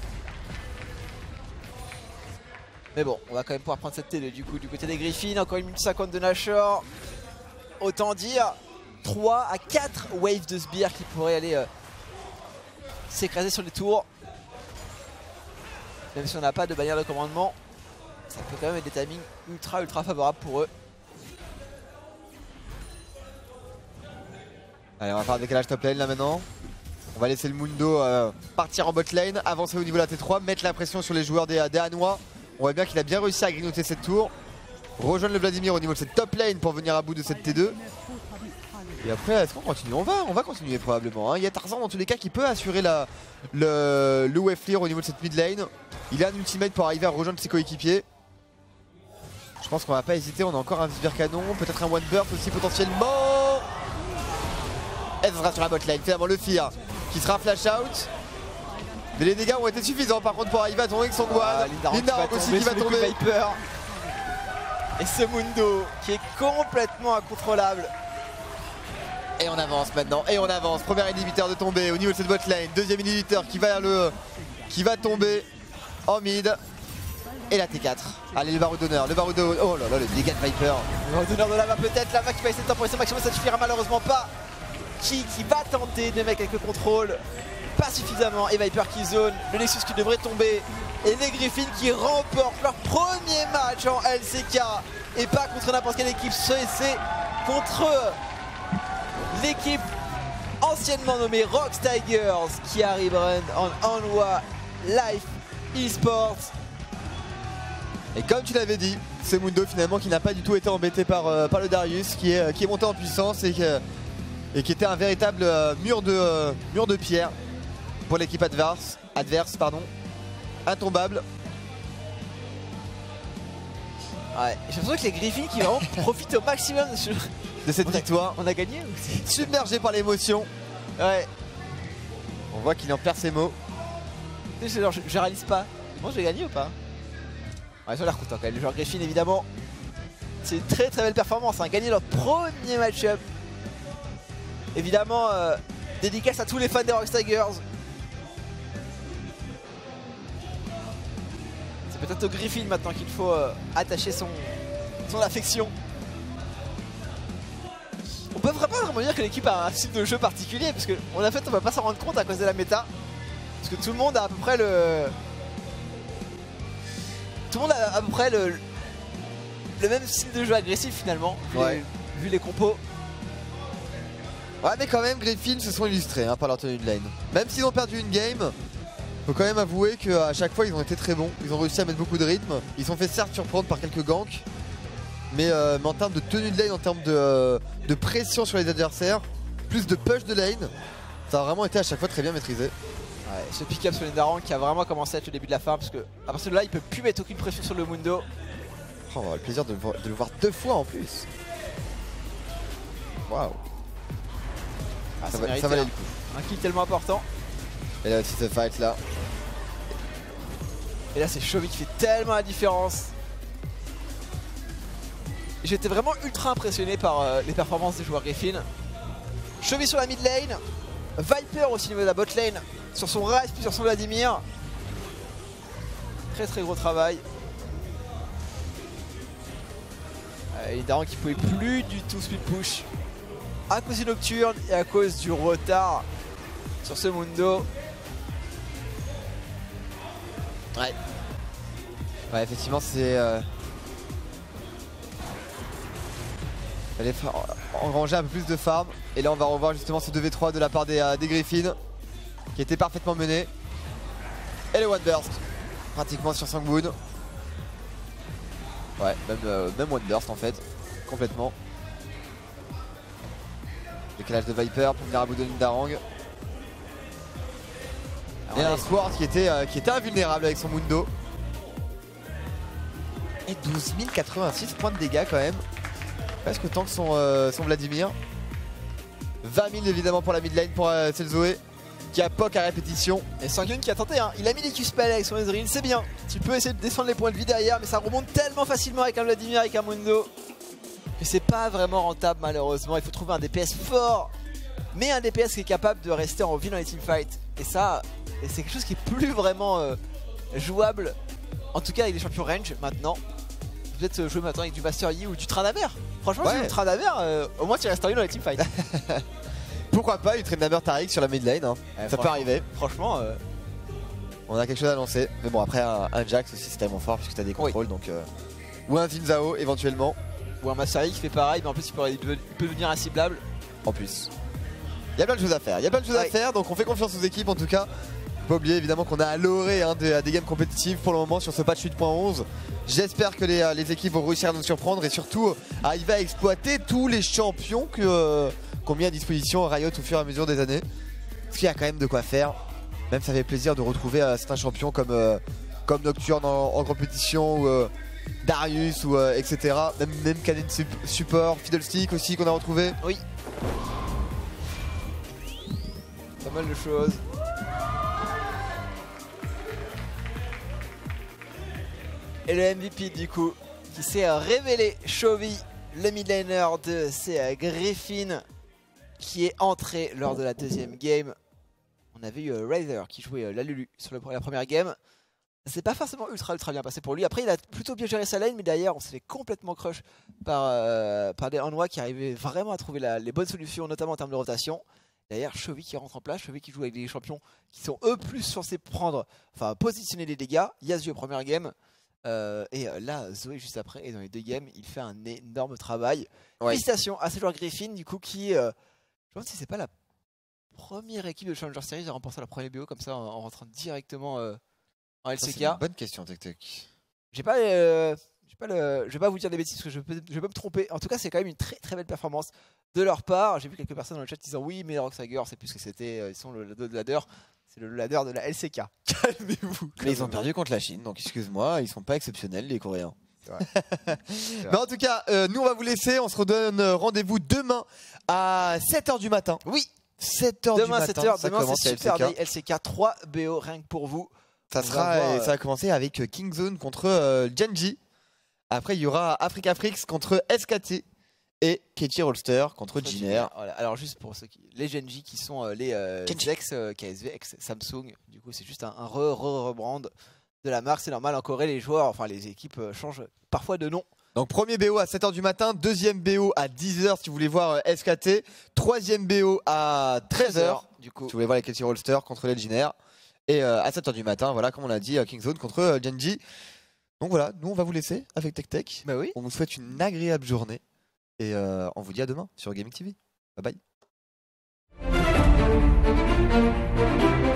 Mais bon, on va quand même pouvoir prendre cette T deux du coup du côté des Griffins. Encore une minute cinquante de Nashor. Autant dire trois à quatre waves de sbires qui pourraient aller euh, s'écraser sur les tours. Même si on n'a pas de bannière de commandement, ça peut quand même être des timings ultra ultra favorables pour eux. Allez, on va faire un décalage top lane là maintenant. On va laisser le Mundo euh, partir en bot lane, avancer au niveau de la T trois, mettre la pression sur les joueurs des, des Hanois. On voit bien qu'il a bien réussi à grignoter cette tour. Rejoindre le Vladimir au niveau de cette top lane pour venir à bout de cette T deux. Et après, est-ce qu'on continue? On va, on va continuer probablement. Hein. Il y a Tarzan dans tous les cas qui peut assurer la, le, le wave clear au niveau de cette mid lane. Il a un ultimate pour arriver à rejoindre ses coéquipiers. Je pense qu'on va pas hésiter, on a encore un sbire canon, peut-être un one burst aussi potentiellement. Et ça sera sur la bot lane, finalement le Fear qui sera flash out. Mais les dégâts ont été suffisants par contre pour arriver à tomber avec son one. Ah, Lindarang aussi qui va tomber. Viper. Et ce Mundo qui est complètement incontrôlable. Et on avance maintenant, et on avance. Premier inhibiteur de tomber au niveau de cette bot lane. Deuxième inhibiteur qui va, le, qui va tomber en mid. Et la T quatre. Allez le barreau d'honneur, le barreau d'honneur. Oh là là, le dégât de Viper. Le barreau d'honneur de Lava peut-être, Lava qui va essayer de temporiser maximum, ça ne suffira malheureusement pas. Qui qui va tenter de mettre avec le contrôle. Pas suffisamment. Et Viper qui zone, le Nexus qui devrait tomber. Et les Griffins qui remportent leur premier match en L C K. Et pas contre n'importe quelle équipe, c'est contre l'équipe anciennement nommée Rocks Tigers qui arrive en Hanwha Life Esports. Et comme tu l'avais dit, c'est Mundo finalement qui n'a pas du tout été embêté par, euh, par le Darius qui est, qui est monté en puissance et, que, et qui était un véritable euh, mur, de, euh, mur de pierre pour l'équipe adverse, adverse pardon, intombable. Ouais, j'ai l'impression que les Griffins qui vraiment profitent au maximum de, ce... de cette on victoire. A, on a gagné aussi. Submergé par l'émotion. Ouais. On voit qu'il en perd ses mots. Genre, je, je réalise pas. Bon, j'ai gagné ou pas? Ouais, ils ont l'air contents quand même. Les joueurs Griffin évidemment. C'est une très très belle performance. Hein. Gagner leur premier match-up. Évidemment, euh, dédicace à tous les fans des Rocks Tigers. C'est peut-être au Griffin maintenant qu'il faut euh, attacher son, son affection. On peut pas vraiment dire que l'équipe a un style de jeu particulier parce que en fait on va pas s'en rendre compte à cause de la méta. Parce que tout le monde a à peu près le... Tout le monde a à peu près le, le même style de jeu agressif finalement, vu, ouais. les, vu les compos. Ouais mais quand même Griffin se sont illustrés hein, par leur tenue de lane. Même s'ils ont perdu une game, Faut quand même avouer qu'à chaque fois ils ont été très bons, ils ont réussi à mettre beaucoup de rythme, ils sont fait certes surprendre par quelques ganks, mais, euh, mais en termes de tenue de lane, en termes de, euh, de pression sur les adversaires, plus de push de lane, ça a vraiment été à chaque fois très bien maîtrisé. Ouais, ce pick-up sur Lindarang qui a vraiment commencé à être le début de la fin, parce que à partir de là il peut plus mettre aucune pression sur le Mundo. Oh, on va avoir le plaisir de le, voir, de le voir deux fois en plus. Waouh. Ah, ça, ça, va, ça valait le coup. Un kill tellement important. Et là aussi ce fight là. Et là c'est Chovy qui fait tellement la différence. J'étais vraiment ultra impressionné par euh, les performances des joueurs Griffin. Chovy sur la mid lane. Viper aussi au niveau de la bot lane. Sur son Rise puis sur son Vladimir. Très très gros travail. Euh, Lindarang qui pouvait plus du tout speed push. À cause du Nocturne et à cause du retard sur ce Mundo. Ouais. Ouais, effectivement, c'est. Euh... Fallait engranger un peu plus de farm. Et là, on va revoir justement ce deux v trois de la part des, euh, des Griffin qui était parfaitement mené. Et le One Burst, pratiquement sur Sangwoon. Ouais, même, euh, même One Burst en fait, complètement. Décalage de Viper pour venir à bout de Lindarang. Et un Sword qui était, euh, qui était invulnérable avec son Mundo. Et douze mille quatre-vingt-six points de dégâts quand même. Presque autant que son, euh, son Vladimir. vingt mille évidemment pour la mid lane pour euh, Selzoé qui a poke à répétition. Et Sangyun qui a tenté, hein. Il a mis des Q-spells avec son Ezreal, c'est bien. Tu peux essayer de descendre les points de vie derrière, mais ça remonte tellement facilement avec un Vladimir, avec un Mundo, que c'est pas vraiment rentable malheureusement. Il faut trouver un D P S fort, mais un D P S qui est capable de rester en vie dans les teamfights. Et ça, c'est quelque chose qui est plus vraiment euh, jouable, en tout cas avec des champions range maintenant. Peut-être jouer maintenant avec du Master Yi ou du Tryndamere. Franchement, ouais. si du Tryndamere, euh, au moins tu restes en vie dans les teamfights. Pourquoi pas une Tryndamere Taric sur la mid lane, hein. Ouais, ça peut arriver. Franchement, euh... on a quelque chose à lancer. Mais bon, après un, un Jax aussi c'est tellement fort puisque t'as des contrôles, oui. donc euh... ou un Xin Zhao éventuellement. Ou un Master Yi qui fait pareil, mais en plus il peut, il peut, il peut devenir inciblable. En plus. Il y a plein de choses à faire, il y a plein de choses ouais. à faire, donc on fait confiance aux équipes en tout cas. Faut pas oublier évidemment qu'on a alloré hein, des, des games compétitives pour le moment sur ce patch huit point onze. J'espère que les, les équipes vont réussir à nous surprendre et surtout arriver à exploiter tous les champions que, euh, qu'ont mis à disposition Riot au fur et à mesure des années. Parce qu'il y a quand même de quoi faire. Même ça fait plaisir de retrouver euh, certains champions comme, euh, comme Nocturne en, en compétition ou euh, Darius ou euh, et cetera. Même, même Caden Support, Fiddlestick aussi qu'on a retrouvé. Oui. Pas mal de choses. Et le M V P du coup qui s'est révélé, Chovy, le midlaner de ces Griffin, qui est entré lors de la deuxième game. On avait eu euh, Razor qui jouait euh, la Lulu sur le, la première game. C'est pas forcément ultra ultra bien passé pour lui. Après il a plutôt bien géré sa lane, mais derrière on s'est fait complètement crush par, euh, par des Hanwha qui arrivaient vraiment à trouver la, les bonnes solutions, notamment en termes de rotation. Derrière Chovy qui rentre en place, Chovy qui joue avec des champions qui sont eux plus censés prendre, enfin positionner les dégâts. Yasuo première game. Euh, et là Zoé juste après, et dans les deux games il fait un énorme travail. Ouais. Félicitations à ces joueurs Griffin du coup qui, euh, je pense que si c'est pas la première équipe de Challenger Series à remporter leur premier B O comme ça en, en rentrant directement euh, en L C K. C'est une bonne question Tech Tech. J'ai pas, euh, j'ai pas le, je vais pas vous dire des bêtises parce que je peux, je vais pas me tromper. En tout cas c'est quand même une très très belle performance de leur part. J'ai vu quelques personnes dans le chat disant oui mais Rocksager c'est plus ce que c'était, ils sont le, le, le ladder. C'est le ladder de la L C K. Calmez-vous. Mais ils ont perdu contre la Chine, donc excuse-moi, ils sont pas exceptionnels les Coréens. Mais en tout cas, euh, nous on va vous laisser, on se redonne rendez-vous demain à sept heures du matin. Oui, sept heures du matin. Demain sept heures, demain c'est Super Day L C K, trois B O rien que pour vous. Ça on sera, voir, euh... ça va commencer avec Kingzone contre euh, Genji. Après il y aura Africa Frix contre S K T. Et Katie Rolster contre Jiner. Voilà. Alors juste pour ceux qui, les Genji qui sont euh, les euh, ex euh, K S V, ex Samsung. Du coup c'est juste un, un re, re rebrand de la marque. C'est normal en Corée les joueurs, enfin les équipes euh, changent parfois de nom. Donc premier B O à sept heures du matin, deuxième B O à dix heures si vous voulez voir euh, S K T, troisième B O à treize heures du coup si vous voulez voir les Katie Rolster contre les Jiner. Et euh, à sept heures du matin, voilà comme on l'a dit, euh, Kingzone contre euh, Genji. Donc voilà, nous on va vous laisser avec Tech Tech. Bah oui. On vous souhaite une agréable journée. Et euh, on vous dit à demain sur Gaming T V. Bye bye.